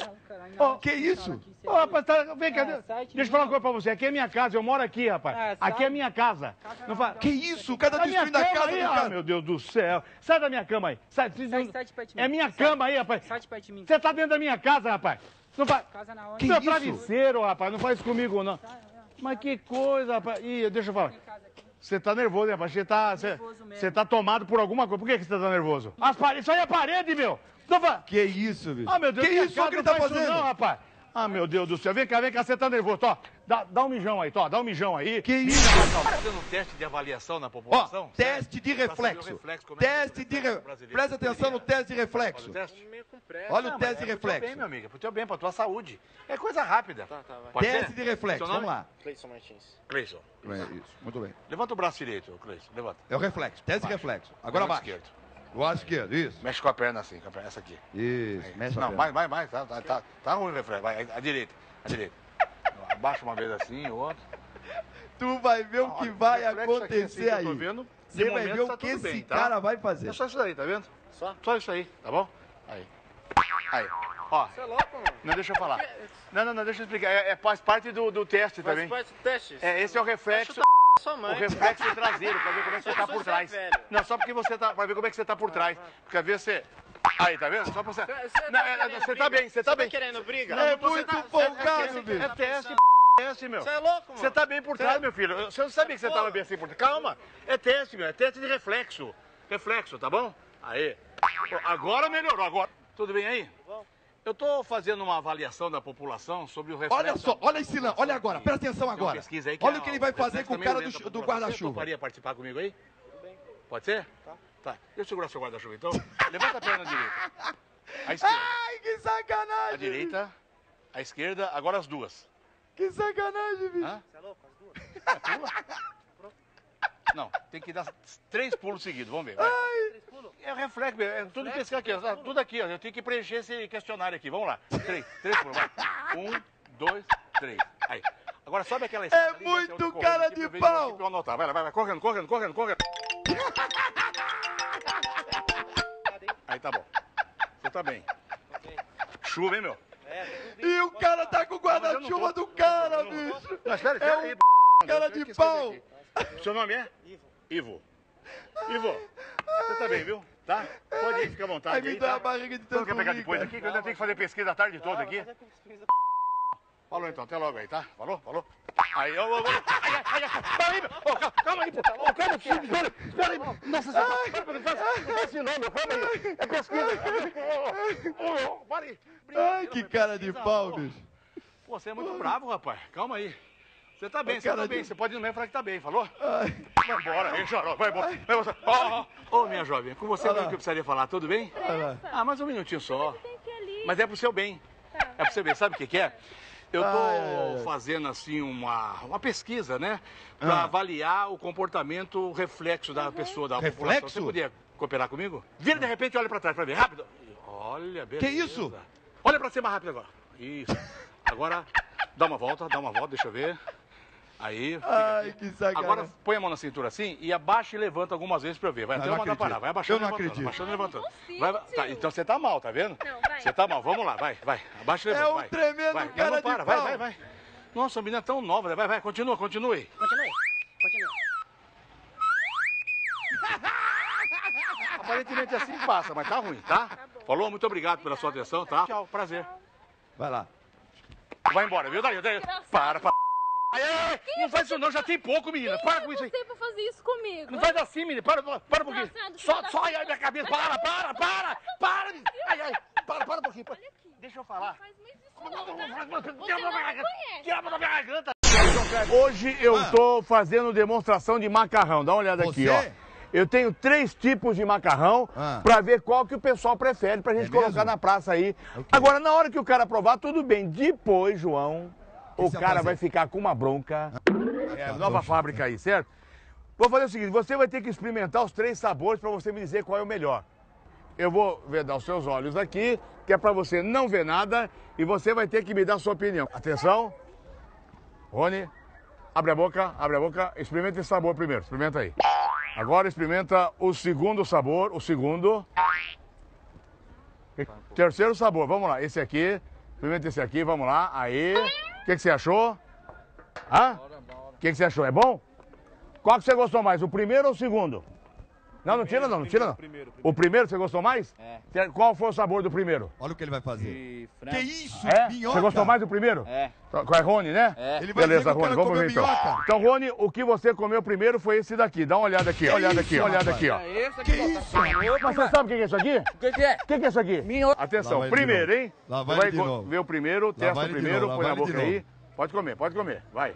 Oh, que isso? Ô, rapaz, tá, vem cá. Deixa eu falar uma coisa pra você. Aqui é minha casa, eu moro aqui, rapaz. Aqui é minha casa. Não fa... Que isso? O cara tá Sai da minha destruindo a cama casa aí, do ah, cara. meu Deus do céu. Sai da minha cama aí. Sai, Sai, sai de perto de mim. É minha Sai. cama aí, rapaz. Sai de perto de mim. Você tá dentro da minha casa, rapaz. Não faz... Casa na hora. Que Meu isso? travesseiro, rapaz. Não faz isso comigo, não. Mas que coisa, rapaz. Ih, deixa eu falar. Você tá nervoso, né, rapaz? Você tá, você, você tá tomado por alguma coisa. Por que, que você tá nervoso? As paredes, isso aí é parede, meu. Não fa... Que isso, bicho? Ah, meu Deus, que minha isso? casa O que ele não tá faz isso fazendo? não, rapaz. Ah, meu Deus do céu. Vem cá, vem cá, você tá nervoso. Ó, dá, dá um mijão aí, Tó, dá um mijão aí. Que isso? Tá fazendo um teste de avaliação na população? Ó, teste de reflexo. reflexo teste de reflexo. Presta atenção no teste de reflexo. Olha o teste de reflexo. Pro teu bem, meu amigo, pro teu bem, pra tua saúde. É coisa rápida. Tá, tá, vai. Teste de reflexo, vamos lá. Cleison Martins. Cleison. É isso, muito bem. Levanta o braço direito, Cleison, levanta. É o reflexo, teste de reflexo. Agora abaixo. abaixo. O lado esquerdo, isso. Mexe com a perna assim, com a perna, essa aqui. Isso, aí. mexe com Não, a perna. mais, mais, mais. Tá, tá, tá, tá ruim o reflexo. Vai, a direita, a direita. Abaixa uma vez assim, outra. Tu vai ver o que vai acontecer aí. Vendo, você vai ver o que esse bem, tá? cara vai fazer. É só isso daí, tá vendo? Só? Só isso aí, tá bom? Aí. Aí. Ó. Você é louco, mano? Não, deixa eu falar. Não, não, não, deixa eu explicar. É, é, faz parte do, do teste faz também. Faz parte do teste? É, esse é o reflexo. Sua mãe. O reflexo traseiro, pra ver como é que você tá por trás. Não, só porque você tá. Pra ver como é que você tá por trás. Porque às vezes você. Aí, tá vendo? Só pra você. Não, é, você tá bem, você tá bem. Você tá querendo briga? Não, É você muito tá- folgado, é- bicho. É teste, teste, meu. Você é louco, mano? Você tá bem por trás, meu filho. Você não sabia que você tava bem assim por trás. Calma. É teste, meu. É teste de reflexo. Reflexo, tá bom? Aí. Agora melhorou. Agora. Tudo bem aí? Eu tô fazendo uma avaliação da população sobre o reflexo. Olha só, olha esse lance, olha agora, presta atenção agora. Pesquisa aí que Olha é o que ele vai fazer reflexo com o também cara orienta do, a do população. Você guarda-chuva. toparia participar comigo aí? Tudo bem. Pode ser? Tá. Tá. Deixa eu segurar seu guarda-chuva então. Levanta a perna direita. A esquerda. Ai, que sacanagem. A direita, a esquerda, agora as duas. Que sacanagem, bicho. Hã? Você é louco? As duas? É, pula. Não, tem que dar três pulos seguidos, vamos ver. Vai. Ai. É reflexo, é tudo pesquisa aqui, ó, tudo aqui, ó. Eu tenho que preencher esse questionário aqui. Vamos lá. Três, três pulos, vai. Um, dois, três. Aí. Agora sobe aquela escada. É ali, muito desce outra cara correndo de aqui pra eu ver pau. aqui pra eu anotar. Vai lá, vai, vai, correndo, correndo, correndo, correndo. Aí tá bom. Você tá bem. Chuva, hein, meu? E o cara tá com o guarda-chuva do cara, bicho. Não, espera, espera É aí, um cara de pau. Seu nome é? Ivo. Ivo. Ivo, você tá bem, viu? Tá? Pode ir, fica à vontade. Ai, me aí, dá tá? a barriga de Você não tanto quer pegar rir, depois cara. aqui? Que eu ainda tenho que fazer pesquisa a tarde toda aqui. Falou então, até logo aí, tá? Falou? Falou? Aí, ô, ô, ô. Ai, ai, ai, ai. Calma aí, meu. Ô, calma, calma aí, pô. Ô, calma, filho. Espera, espera aí. Nossa senhora. Não faz não faz assim não, meu. Calma aí. É pesquisa. Ô, ô, para aí. Ai, que cara de pau, bicho. Pô, você é muito bravo, rapaz. Calma aí. Você tá bem, Ô, você tá cara bem. de- Você pode ir no médico e falar que tá bem, falou? Ai. Vai embora, aí, xarope. Vai embora. Vai embora. Ó, ó, ô, minha jovem, com você mesmo que eu precisaria falar, tudo bem? Ah, mais um minutinho só. Mas é pro seu bem. É pro seu bem. Sabe o que que é? Eu tô Ai, ai, ai. fazendo, assim, uma, uma pesquisa, né? Pra Ah. avaliar o comportamento, o reflexo da pessoa, da população. Reflexo? Você podia cooperar comigo? Vira de repente e olha pra trás pra mim. Rápido. Olha, beleza. Que isso? Olha pra cima rápido agora. Isso. Agora, dá uma volta, dá uma volta, deixa eu ver. Aí. fica Ai, aqui. que sacanagem. Agora põe a mão na cintura assim e abaixa e levanta algumas vezes pra eu ver. Vai Não, até não eu mandar acredito. parar. Vai abaixando Eu não e levantando. acredito. Abaixando e levantando. consigo, Vai, tá, tio. então você tá mal, tá vendo? Não, vai. Você tá mal. Vamos lá, vai, vai. Abaixa e É levanta. um vai. tremendo vai. cara não, de para, vai, pau. vai, vai. Nossa, a menina é tão nova. Vai, vai, continua, continue. Continue. Continue. Aparentemente assim passa, mas tá ruim, tá? Falou? Muito obrigado pela sua atenção, tá? Tchau, prazer. Vai lá. Vai embora, viu? Daí, daí. Para, para. Ai, ai, ai, não faz isso não, já tem pouco, menina. Para com isso aí. Você pra fazer isso comigo? Não faz assim, menina. Para, para, para um pouquinho. Engraçado, Só, filho da só, ai, puta. ai, minha cabeça. Para, para, para. Para, menina. Ai, ai. Para, para um pouquinho. Para. Deixa eu falar. Faz mais isso não, tá? Você Tira não da minha me garganta. conhece. Tira da minha garganta. Hoje eu tô fazendo demonstração de macarrão. Dá uma olhada aqui, Você? ó. Eu tenho três tipos de macarrão Ah. pra ver qual que o pessoal prefere pra gente É colocar mesmo? na praça aí. Agora, na hora que o cara provar, tudo bem. Depois, João, o você vai cara fazer? vai ficar com uma bronca. É, nova fábrica aí, certo? Vou fazer o seguinte, você vai ter que experimentar os três sabores pra você me dizer qual é o melhor. Eu vou vedar os seus olhos aqui, que é pra você não ver nada, e você vai ter que me dar a sua opinião. Atenção. Rony, abre a boca, abre a boca. Experimenta esse sabor primeiro, experimenta aí. Agora experimenta o segundo sabor, o segundo. Terceiro sabor, vamos lá, esse aqui. Experimenta esse aqui, vamos lá. Aí. O que, que você achou? Hã? O que, que você achou? É bom? Qual que você gostou mais, o primeiro ou o segundo? Não, não tira não, não tira não. O primeiro você gostou mais? É. Qual foi o sabor do primeiro? Olha o que ele vai fazer. Que isso? É? Minhoca? Você gostou mais do primeiro? É. Com a Rony, né? É. Ele vai Beleza, dizer que o Rony, cara vamos ver comeu então. minhoca. Então, Rony, o que você comeu primeiro foi esse daqui. Dá uma olhada aqui, Que olhada isso, aqui, olhada rapaz? aqui, ó. É esse aqui, que isso? Mas você sabe o que é isso aqui? O que, que é? O que, que é isso aqui? Minhoca. Atenção, Lá vai ele de primeiro, novo. hein? Lá Você vai vai ele de novo. ver o primeiro, Lá testa vai o ele de primeiro, novo, lá põe na vai ele de boca aí. novo. Pode comer, pode comer, vai.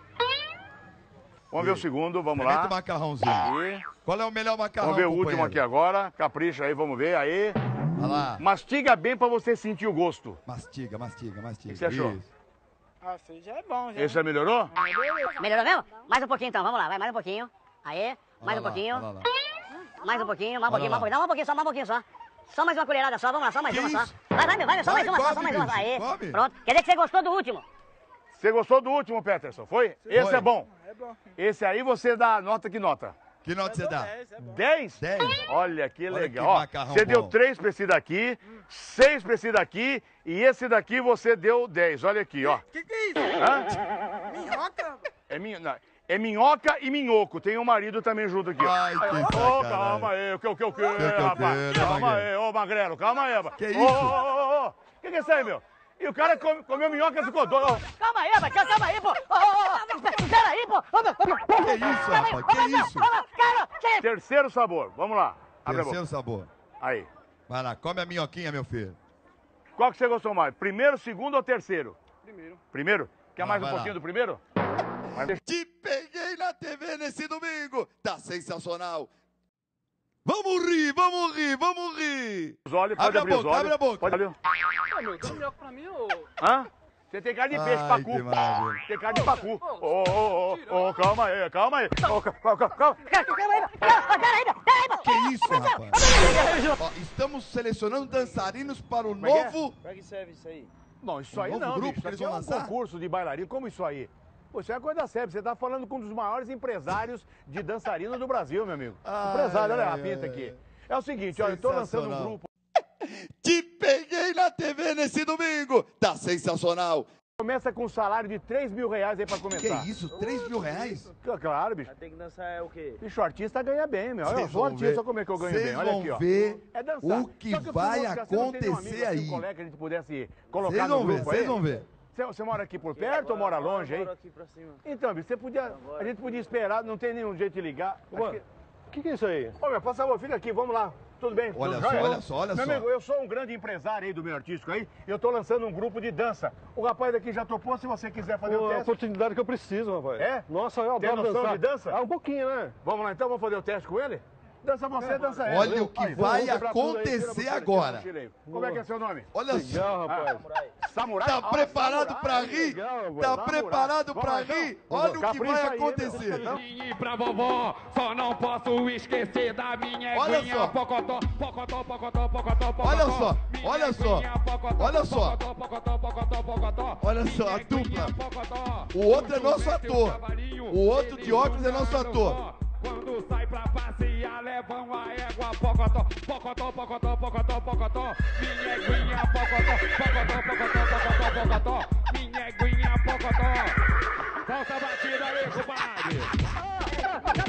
Vamos ver o segundo, vamos Experimenta lá. o macarrãozinho. Aqui. Qual é o melhor macarrão, Vamos ver o último companheiro? aqui agora. Capricha aí, vamos ver. Aí. Olha lá. Mastiga bem pra você sentir o gosto. Mastiga, mastiga, mastiga. O que você achou? Isso. Ah, filho, já é bom, já. Esse já melhorou? Melhorou mesmo? Mais um pouquinho então, vamos lá, vai, mais um pouquinho. Aê, mais Olha um lá, pouquinho. olha lá. Mais um pouquinho, mais um Olha pouquinho, lá. mais um pouquinho. Não, mais um pouquinho só, mais um pouquinho só. Só mais uma colherada só, vamos lá, só mais Que uma só. isso? Vai, vai, meu, vai, meu, só Vai, mais uma só, só come, mais uma. bicho, Aê, come. pronto. Quer dizer que você gostou do último? Você gostou do último, Peterson? Foi? Esse Foi. é bom. É bom. Esse aí você dá nota que nota? Que nota você dá? dez, é bom. dez? dez. Olha que Olha legal. que Ó, macarrão você deu bom. três pra esse daqui, seis pra esse daqui e esse daqui você deu dez. Olha aqui, ó. Que que é isso? Hã? Minhoca? É, minho... não, é minhoca e minhoco. Tem um marido também junto aqui. ó. Ai, que Ô, sacanagem. calma aí, o que, o que, o que, que, que, rapaz? que, Calma Magrelo? aí, ô Magrelo, calma aí, rapaz. Que Ô, isso? ô, ô, ô, o que que é isso aí, meu? E o cara come, comeu minhoca e ficou doido. Ó. Calma aí, rapaz, calma aí, pô. Ô, ô, ô, espera aí, pô. Ô, meu, ô, meu, Que isso, calma aí, rapaz? ô, Que meu, isso? ô, meu, cara, que- Terceiro sabor, vamos lá. Abre a Terceiro boca. sabor. Aí. Vai lá, come a minhoquinha, meu filho. Qual que você gostou mais? Primeiro, segundo ou terceiro? Primeiro. Primeiro? Quer Ah, mais um vai lá. pouquinho do primeiro? Mas- Te peguei na T V nesse domingo. Tá sensacional. Vamos rir, vamos rir, vamos rir. Os olhos, pode Abre a abrir os boca, olhos. abre a boca. Pode abrir. Ô, meu, dá um minhoca pra mim, ô. Hã? Você tem cara de peixe, Ai, pacu. que maravilha. Tem cara de pacu. Ô, ô, ô, ô, calma aí, calma aí. Ô, calma, calma, calma. Calma aí, pera aí, pera aí, pô. Que isso, rapaz? Ó, estamos selecionando dançarinos para o Como é que é? novo... Pra que serve isso aí? Não, isso Um aí novo não, grupo bicho. que eles Isso aqui vão é um lançar? concurso de bailarino. Como isso aí? Pô, isso é uma coisa séria. Você tá falando com um dos maiores empresários de dançarino do Brasil, meu amigo. Ai, Empresário, olha a ai, pinta ai, aqui. ai. É o seguinte, olha, eu tô lançando um Sensacional. grupo. Te peguei na T V nesse domingo. Tá sensacional. Começa com um salário de três mil reais aí pra Que começar. isso, três mil reais? Claro, bicho. Vai ter que dançar é o quê? Bicho, o artista ganha bem, meu. Olha, eu Vocês sou vão artista, ver. olha como é que eu ganho Vocês bem. Olha vão aqui, ó. ver É dançar. o que Só eu vai preciso mostrar, você não tem nenhum acontecer amigo, assim, aí. um colega que a gente pudesse colocar Vocês no vão ver, grupo vocês aí. vão ver. Você, você mora aqui por perto ou mora longe aí? Eu moro aqui pra cima. Então, bicho, você podia. A gente podia esperar, não tem nenhum jeito de ligar. Acho que- O que, que é isso aí? Ô, meu, por favor, fica aqui, vamos lá. Tudo bem? Olha Tudo só, jóia? olha só, olha Meu só. amigo, eu sou um grande empresário aí do meio artístico aí. E eu tô lançando um grupo de dança. O rapaz aqui já topou, se você quiser fazer Pô, o é a teste. oportunidade que eu preciso, rapaz. É? Nossa, eu Tem adoro noção dançar. de dança? Ah, um pouquinho, né? Vamos lá então, vamos fazer o teste com ele? Dança você, dança ela. Olha viu? o que Aí, vai vamos quebrar tudo aí, tira a acontecer mochila, agora. tira a mochila aí. Como é que é seu nome? Olha Legal, só. rapaz. Samurai? Tá Ah, preparado samurai, pra rir? legal, rapaz. Tá Samurai. preparado Vamos pra lá, então? rir? Vamos Olha lá. o que Capricha vai aí, meu. acontecer. Não? E pra vovó, só não posso esquecer da minha Olha eguinha. só. Pocotó, pocotó, pocotó, pocotó, pocotó. Olha só, Minha olha só, eguinha, pocotó, olha só. pocotó, pocotó, pocotó, pocotó. Olha só, a Minha dupla. eguinha, pocotó. O outro é nosso jumento e o ator. cavalinho, O outro de eles óculos é nosso andam ator. só. Quando sai pra passear, levam a égua. Pocotó, pocotó, pocotó, pocotó, pocotó. Minha eguinha, pocotó, pocotó, pocotó, pocotó, pocotó. Minha eguinha, pocotó. Falta a batida aí, compadre.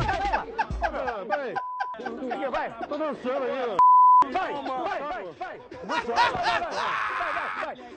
Peraí. Vai, Tô dançando aí, ó. vai, vai, vai, vai. Vai, vai, vai, vai.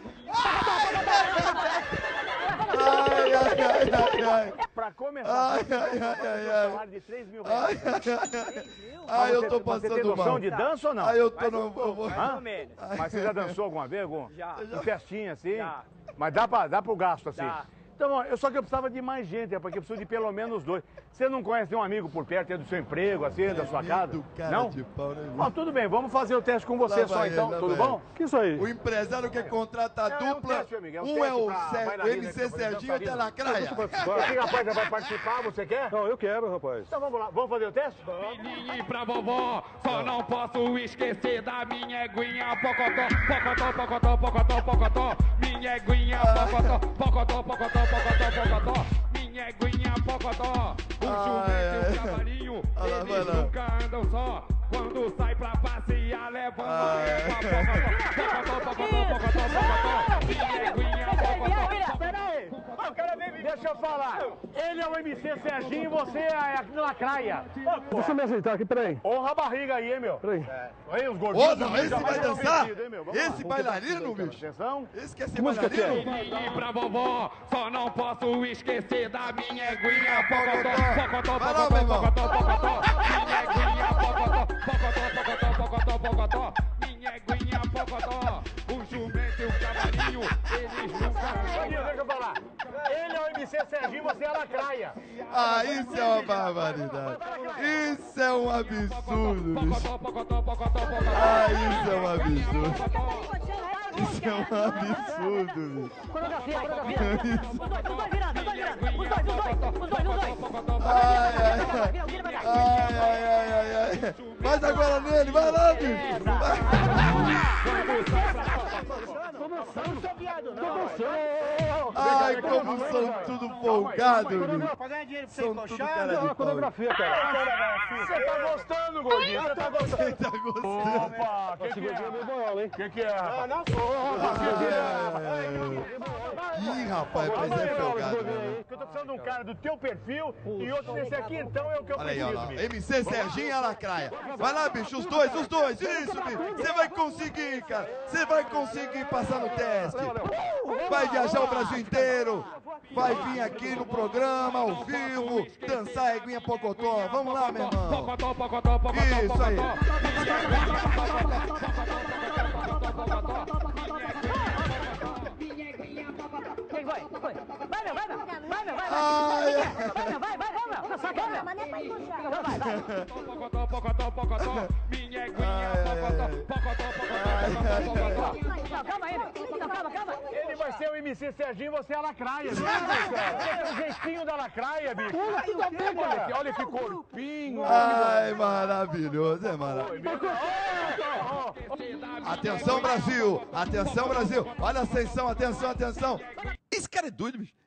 Ai, ai, ai, ai, ai. Pra começar, Ai, você ai, vai ai, fazer ai, um ai. salário de três mil Ai, reais. ai, ai. Mas Ai, eu você- tô Você tem passando noção mal. de dança ou não? Ai, eu tô no... eu vou- Hã? Mas você já dançou alguma vez? Algum? Já. Em festinha, assim? Já. Mas dá, pra, dá pro gasto, assim? Dá. Então, ó, eu só que eu precisava de mais gente, é porque eu preciso de pelo menos dois. Você não conhece nenhum amigo por perto, é do seu emprego, assim, da sua casa? Do cara Não? de pau, né? Bom, tudo bem, vamos fazer o teste com você Lá só vai então, ele, lá tudo vai bom? Que isso aí? O empresário quer contratar a É, é um dupla. teste, amigo, é um Um teste é o pra Ser- o bailarina M que C vai fazer Serginho e o dançarina. Telacraia. Esse rapaz já vai participar, você quer? Não, eu quero, rapaz. Então vamos lá, vamos fazer o teste? E pra vovó, só não posso esquecer da minha eguinha. Pocotó, pocotó, pocotó, pocotó, pocotó. Minha eguinha, pocotó, pocotó, pocotó, pocotó, pocotó. Minha eguinha, pocotó. O jumento e o cavalinho, Olha lá, vai eles lá. nunca andam só. Quando sai pra passear, levam a égua. Pocotó, pocotó, pocotó, pocotó, pocotó. Minha eguinha, pocotó. Peraí, o cara veio me deixa eu falar. Ele é o M C Serginho e você é a lacraia. Deixa eu me ajeitar aqui, peraí. Honra a barriga aí, hein, meu? Peraí. Aí, os gordinhos. Ô, não, esse vai dançar? Esse lá. bailarino, bicho? Atenção. Esse quer ser Que música que é? bailarino? E pra vovó, só não posso esquecer da minha eguinha. Pocotó, pocotó, Vai lá, meu irmão. pocotó, pocotó. Minha eguinha, pocotó, pocotó, pocotó, pocotó, pocotó. Minha eguinha, pocotó. O jumento e o cavalinho, eles nunca... Gordinho, deixa eu falar. Ele é o M C Serginho, você é a lacraia. Ah, isso é uma barbaridade. Isso é um absurdo, bicho. Ah, isso é um absurdo. Isso é um absurdo, bicho. Coreografia, coreografia. Os dois, os dois virando, os dois virando. Os dois, os dois, os dois, os dois. Ai, ai, ai. Ai, ai, ai, ai, ai. Faz agora nele, vai lá, bicho. Ai, como são tudo folgados, bicho. São tudo cara de pau. Coreografia, cara. Você tá gostando, gordinho? Você tá gostando? Você tá gostando? Opa, que que é? O que que é? Não, não sou. Ih, rapaz, mas é folgado, né? Eu tô precisando de um cara do teu perfil e outro desse aqui, então é o que eu Olha aí, olha preciso, lá. bicho. M C Serginho e a Lacraia. Vai lá, bicho, os dois, os dois. Isso, bicho. Você vai conseguir, cara. Você vai conseguir passar no teste. Vai viajar o Brasil inteiro. Vai vir aqui no programa, ao vivo, dançar a Eguinha Pocotó. Vamos lá, meu irmão. Isso aí. Quem vai? Vai, vai, meu, vai, meu. Vai, meu, vai, Ai, vai. Vai, meu, vai, vai, vai, meu. Não, saca, meu. Mas não é pra puxar. Vai, vai. Pocotó, pocotó, pocotó. Minha eguinha, pocotó, pocotó, pocotó, pocotó. Calma aí, meu. Não, calma, calma. Ele vai ser o M C Serginho e você é a lacraia, bicho. Você tem o jeitinho da lacraia, bicho. Olha que, olha que corpinho. Ai, maravilhoso, é maravilhoso. Atenção, Brasil. Atenção, Brasil. Olha a ascensão, atenção, atenção. Esse cara é doido, bicho.